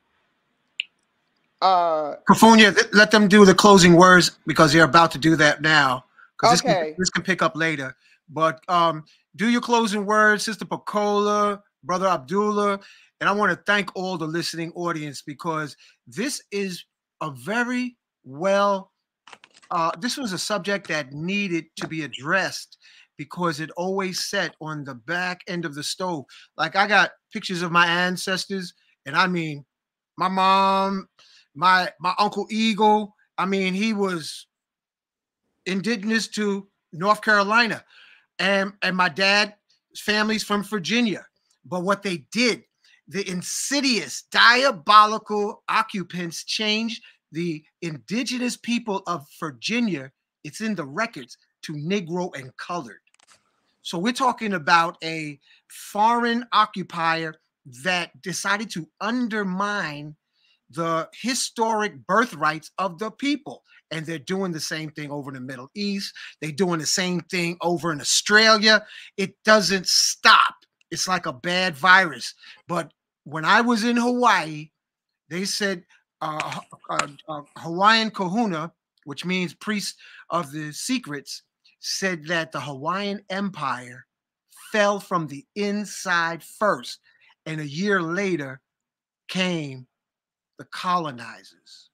uh, California, let them do the closing words because they're about to do that now. Because this, Okay. can, this can pick up later. But um, do your closing words, Sister Pacola, Brother Abdullah. And I want to thank all the listening audience because this is a very well, uh, this was a subject that needed to be addressed because it always sat on the back end of the stove. Like I got pictures of my ancestors, and I mean, my mom, my my Uncle Eagle, I mean, he was indigenous to North Carolina, and, and my dad's family's from Virginia. But what they did, the insidious, diabolical occupants changed the indigenous people of Virginia, it's in the records, to Negro and colored. So we're talking about a foreign occupier that decided to undermine the historic birthrights of the people. And they're doing the same thing over in the Middle East. They're doing the same thing over in Australia. It doesn't stop. It's like a bad virus. But when I was in Hawaii, they said uh, uh, uh, Hawaiian Kahuna, which means priest of the secrets, said that the Hawaiian Empire fell from the inside first. And a year later came the colonizers.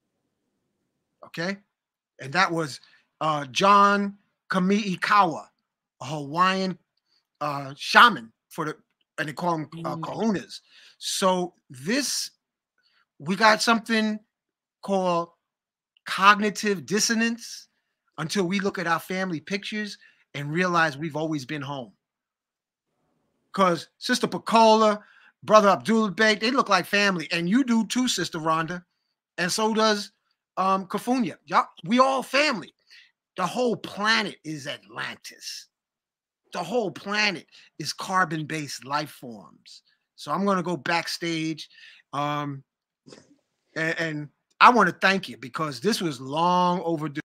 Okay? And that was uh, John Kamiikawa, a Hawaiian uh, shaman for the, and they call them uh, kahunas. So this, we got something called cognitive dissonance until we look at our family pictures and realize we've always been home. Because Sister Pacola, Brother Abdul Bey, they look like family. And you do too, Sister Rhonda. And so does um, Kafunya. Y'all, we all family. The whole planet is Atlantis. The whole planet is carbon-based life forms. So I'm going to go backstage. Um, and, and I want to thank you because this was long overdue.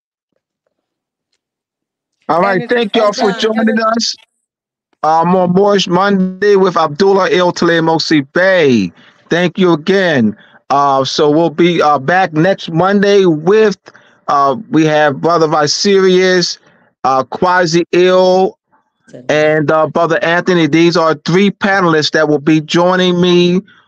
All right. And Thank it's- y'all and, for uh, joining us. Um, on Moorish Monday with Abdullah El Talemosi Bey. Thank you again. Uh, so we'll be uh, back next Monday with uh, we have Brother Vicerious, uh, Quasi Ill, and uh, Brother Anthony. These are three panelists that will be joining me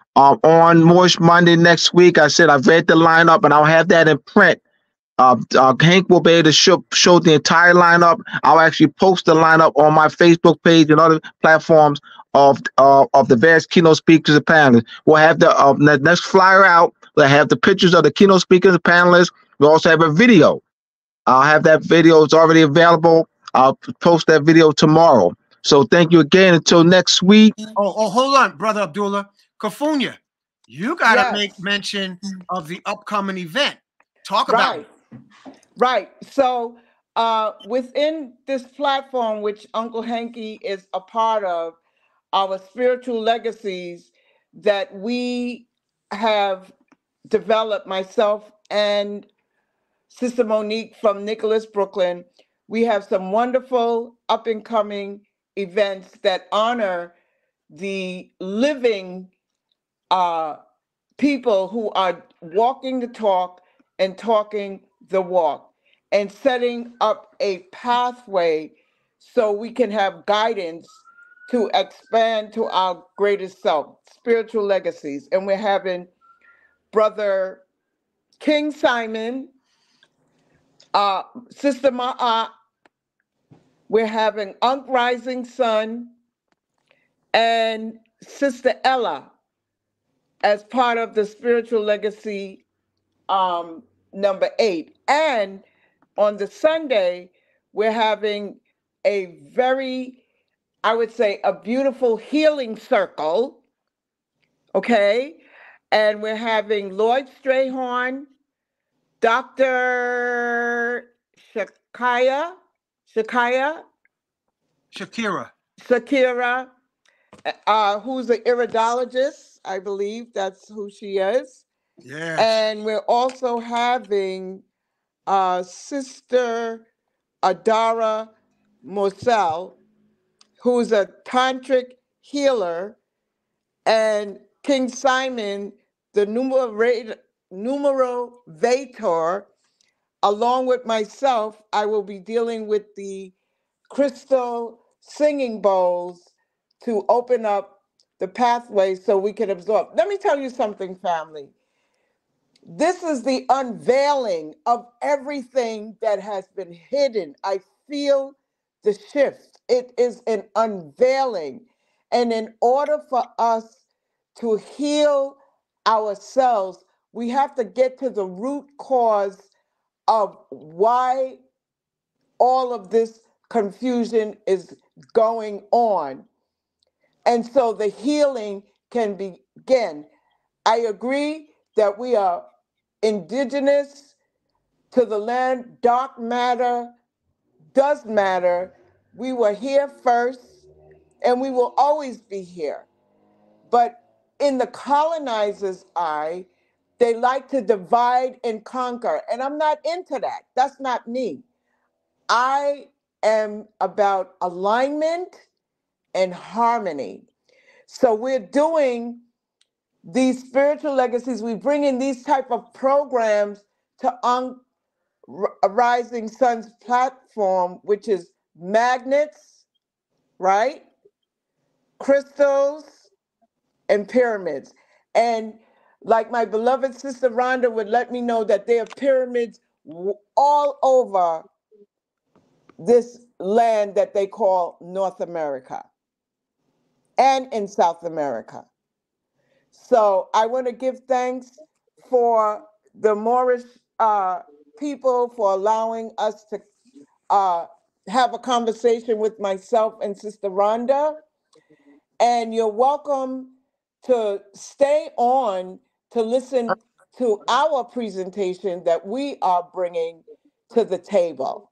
um, on Moorish Monday next week. I said I've read the lineup and I'll have that in print. Uh, uh, Hank will be able to show, show the entire lineup. I'll actually post the lineup on my Facebook page and other platforms of uh, of the various keynote speakers and panelists. We'll have the, uh, the next flyer out. We'll have the pictures of the keynote speakers and panelists. We'll also have a video. I'll have that video. It's already available. I'll post that video tomorrow. So thank you again. Until next week. Oh, oh, hold on, Brother Abdullah. Kafunya, you got to Yes. make mention of the upcoming event. Talk Right. about it. Right. So uh, within this platform, which Uncle Hanky is a part of, our spiritual legacies that we have developed, myself and Sister Monique from Nicholas, Brooklyn, we have some wonderful up and coming events that honor the living uh, people who are walking the talk and talking the walk, and setting up a pathway so we can have guidance to expand to our greatest self, spiritual legacies. And we're having Brother King Simon, uh, Sister Ma'at, we're having Unc Rising Sun, and Sister Ella as part of the spiritual legacy um, number eight. And on the Sunday, we're having a very, I would say, a beautiful healing circle, okay? And we're having Lloyd Strayhorn, Doctor Shakaya, Shakaya, Shakira. Shakira, uh, who's an iridologist, I believe that's who she is. Yes. And we're also having uh, Sister Adara Mosel, who's a tantric healer, and King Simon, the numero, numero vator. Along with myself, I will be dealing with the crystal singing bowls to open up the pathway so we can absorb. Let me tell you something, family. This is the unveiling of everything that has been hidden. I feel the shift. It is an unveiling. And in order for us to heal ourselves, we have to get to the root cause of why all of this confusion is going on. And so the healing can begin. I agree that we are indigenous to the land. Dark matter does matter. We were here first, and we will always be here. But in the colonizer's eye, they like to divide and conquer. And I'm not into that. That's not me. I am about alignment and harmony. So we're doing these spiritual legacies. We bring in these type of programs to Un- Rising Sun's platform, which is magnets, right? Crystals and pyramids. And like my beloved sister Rhonda would let me know that there are pyramids w- all over this land that they call North America and in South America. So I want to give thanks for the Moorish uh, people for allowing us to uh, have a conversation with myself and Sister Rhonda. And you're welcome to stay on to listen to our presentation that we are bringing to the table.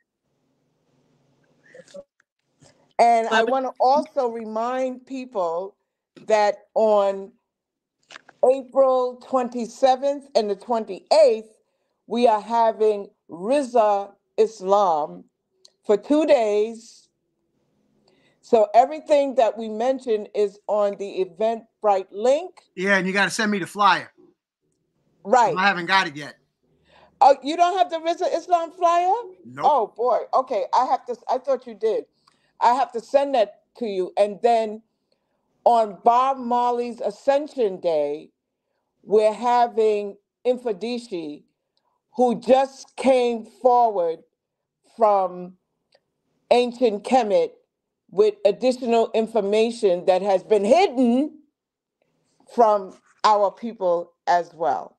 And I want to also remind people that on April twenty-seventh and the twenty-eighth, we are having Riza Islam for two days. So everything that we mentioned is on the Eventbrite link. Yeah, and you got to send me the flyer. Right. I haven't got it yet. Oh, you don't have the Riza Islam flyer? Nope. Oh boy. Okay, I have to. I thought you did. I have to send that to you, and then on Bob Marley's Ascension Day, we're having Infadishi, who just came forward from ancient Kemet with additional information that has been hidden from our people as well.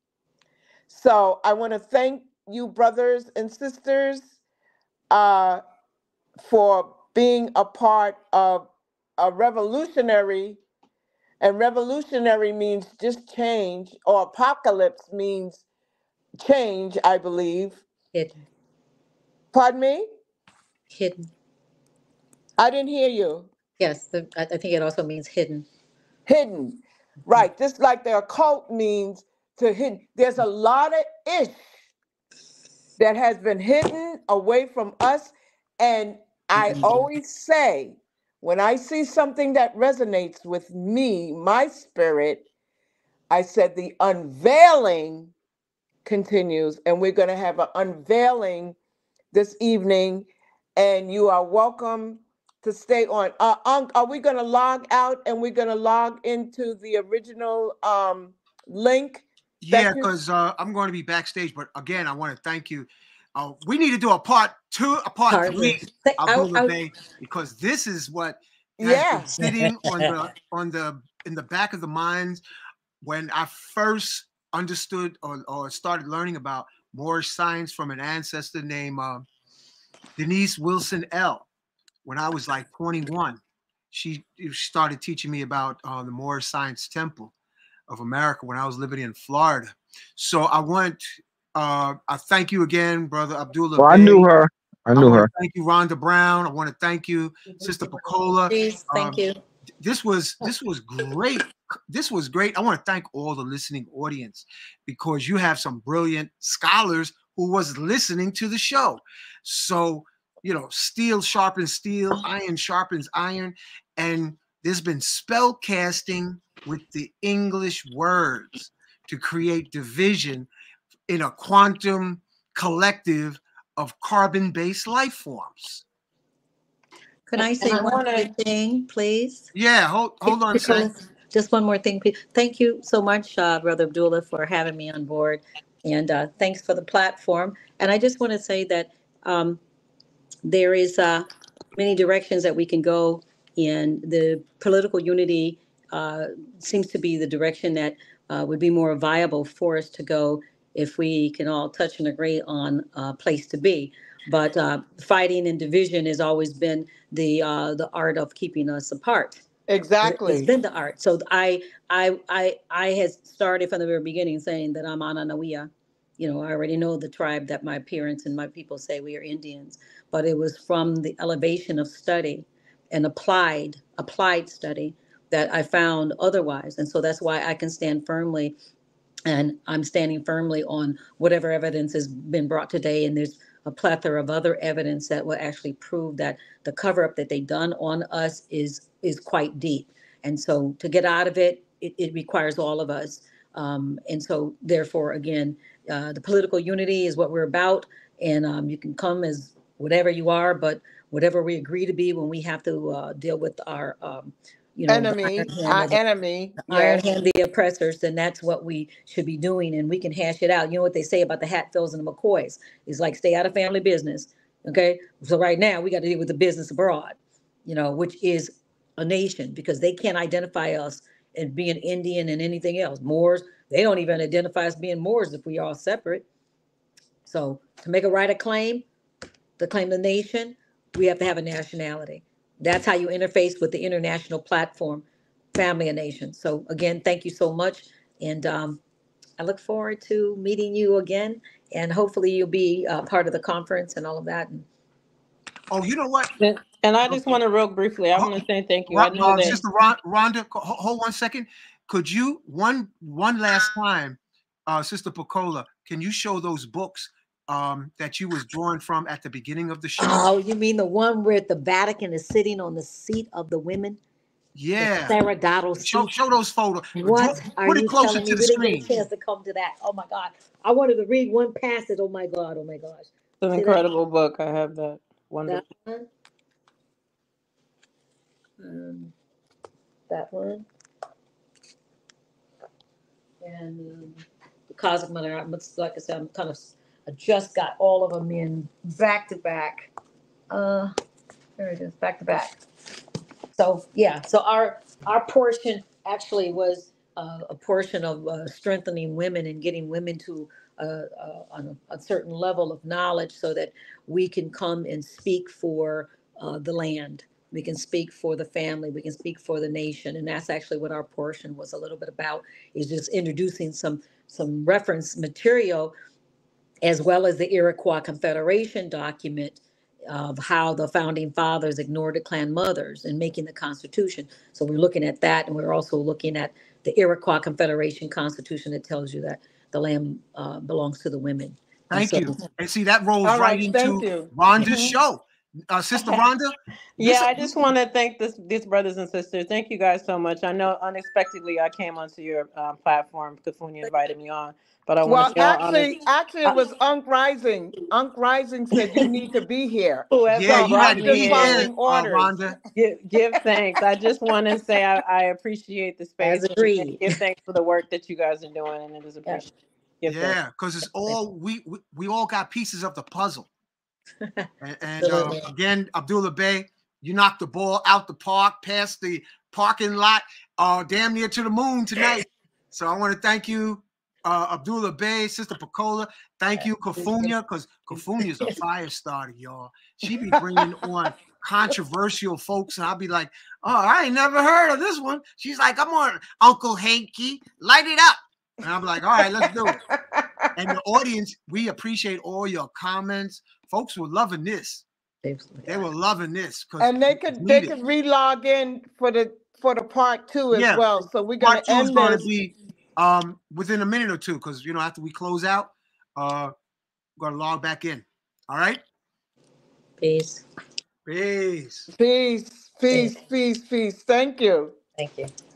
So I want to thank you, brothers and sisters, uh, for being a part of a revolutionary, and revolutionary means just change, or apocalypse means change, I believe. Hidden. Pardon me? Hidden. I didn't hear you. Yes, the, I, I think it also means hidden. Hidden. Right, just like the occult means to hidden. There's a lot of ish that has been hidden away from us. And I always say, when I see something that resonates with me, my spirit, I said the unveiling continues. And we're going to have an unveiling this evening. And you are welcome to stay on. Uh, Unc, are we going to log out and we're going to log into the original um, link? Yeah, because uh, I'm going to be backstage. But again, I want to thank you. Uh, we need to do a part two, a part Part three, three. Abdullah I- I- Bey, because this is what has Yeah. been sitting on the on the in the back of the minds when I first understood or, or started learning about Moorish science from an ancestor named uh, Denise Wilson L. When I was like twenty-one, she started teaching me about uh, the Moorish Science Temple of America when I was living in Florida. So I want, uh, I thank you again, Brother Abdullah Well, I Bey. knew her. I knew wanna her. Thank you, Rhonda Brown. I want to thank you, Sister Pecola. Please, thank Um, you. This was this was great. This was great. I want to thank all the listening audience because you have some brilliant scholars who was listening to the show. So, you know, steel sharpens steel, iron sharpens iron, and there's been spell casting with the English words to create division in a quantum collective of carbon-based life forms. Can I say And I one wanna- more thing, please? Yeah, hold hold on a second. Because just one more thing, please. Thank you so much, uh, Brother Abdullah, for having me on board, and uh, thanks for the platform. And I just want to say that um, there is uh, many directions that we can go in. The political unity uh, seems to be the direction that uh, would be more viable for us to go if we can all touch and agree on a place to be. But uh, fighting and division has always been the uh, the art of keeping us apart. Exactly. It's been the art. So I I I I had started from the very beginning saying that I'm Ananawiya. You know, I already know the tribe that my parents and my people say we are Indians. But it was from the elevation of study and applied applied study that I found otherwise. And so that's why I can stand firmly, and I'm standing firmly on whatever evidence has been brought today. And there's a plethora of other evidence that will actually prove that the cover up that they've done on us is is quite deep. And so to get out of it, it, it requires all of us. Um, and so therefore, again, uh, the political unity is what we're about. And um, you can come as whatever you are, but whatever we agree to be when we have to uh, deal with our um, you know, the Enemy, iron hand our of the- enemy. the iron Yes. hand the oppressors, then that's what we should be doing, and we can hash it out. You know what they say about the Hatfields and the McCoys? It's like stay out of family business. Okay, so right now we got to deal with the business abroad, you know, which is a nation, because they can't identify us as being Indian and anything else. Moors, they don't even identify us being Moors if we are all separate. So to make a right of claim, to claim the nation, we have to have a nationality. That's how you interface with the international platform, Family of Nations. So again, thank you so much. And um, I look forward to meeting you again. And hopefully you'll be uh, part of the conference and all of that. And Oh, you know what? And, and I just want to real briefly, I want to say thank you. I Ron- know uh, that Sister Ron- Rhonda, co- ho- hold one second. Could you one one last time, uh, Sister Pecola, can you show those books um, that you was drawing from at the beginning of the show? oh, you mean the one where the Vatican is sitting on the seat of the women? Yeah. The Sacerdotal Show, seat. show those photos. What Draw- are Put you it closer telling me? to the We didn't get a screen. chance to come to that. Oh my God. I wanted to read one passage. Oh my God. Oh my gosh. it's an See that? incredible book. I have that. Wonderful. That one? Um, that one. And um, the Cosmic Mother, I'm, like I said, I'm kind of, I just got all of them in back to back. Uh, there it is, back to back. So yeah, so our our portion actually was uh, a portion of uh, strengthening women and getting women to uh, uh, on a, a certain level of knowledge, so that we can come and speak for uh, the land. We can speak for the family. We can speak for the nation, and that's actually what our portion was a little bit about. Is just introducing some some reference material, as well as the Iroquois Confederation document of how the founding fathers ignored the clan mothers in making the Constitution. So we're looking at that, and we're also looking at the Iroquois Confederation Constitution that tells you that the land uh, belongs to the women. Thank so, you. And see, that rolls All right, right, thank into you. Rhonda's Mhm. show. Uh, Sister Rhonda? Yeah, I just want to thank this, these brothers and sisters. Thank you guys so much. I know unexpectedly I came onto your uh, platform. Kafunya invited me on, but I want Well, to say all honest. actually, actually, it was Unk Rising. Unk Rising said you need to be here. Whoever Yeah, So you brought had to I'm me just be in, there, following uh, orders. Rhonda. give, give thanks. I just want to say I, I appreciate the space. As and agreed. Give thanks for the work that you guys are doing, and it is appreciated. Give thanks. Yeah, because it's all we, we we all got pieces of the puzzle. And, and uh, Absolutely. again, Abdullah Bey, you knocked the ball out the park, past the parking lot, uh, damn near to the moon tonight. So I want to thank you, uh, Abdullah Bey, Sister Pecola. Thank you, Kafunya, because Kafunya's a fire starter, y'all. She be bringing on controversial folks, and I'll be like, oh, I ain't never heard of this one. She's like, I'm on Uncle Hanky, light it up. And I'm like, all right, let's do it. And the audience, we appreciate all your comments. Folks were loving this. They were loving this. And they could they could relog in for the for the part two as Yeah. well. So we're gonna Part two is end going to this. be um, within a minute or two, because you know after we close out, uh, we're going to log back in. All right. Peace. Peace. Peace, peace, peace, peace. Thank you. Thank you.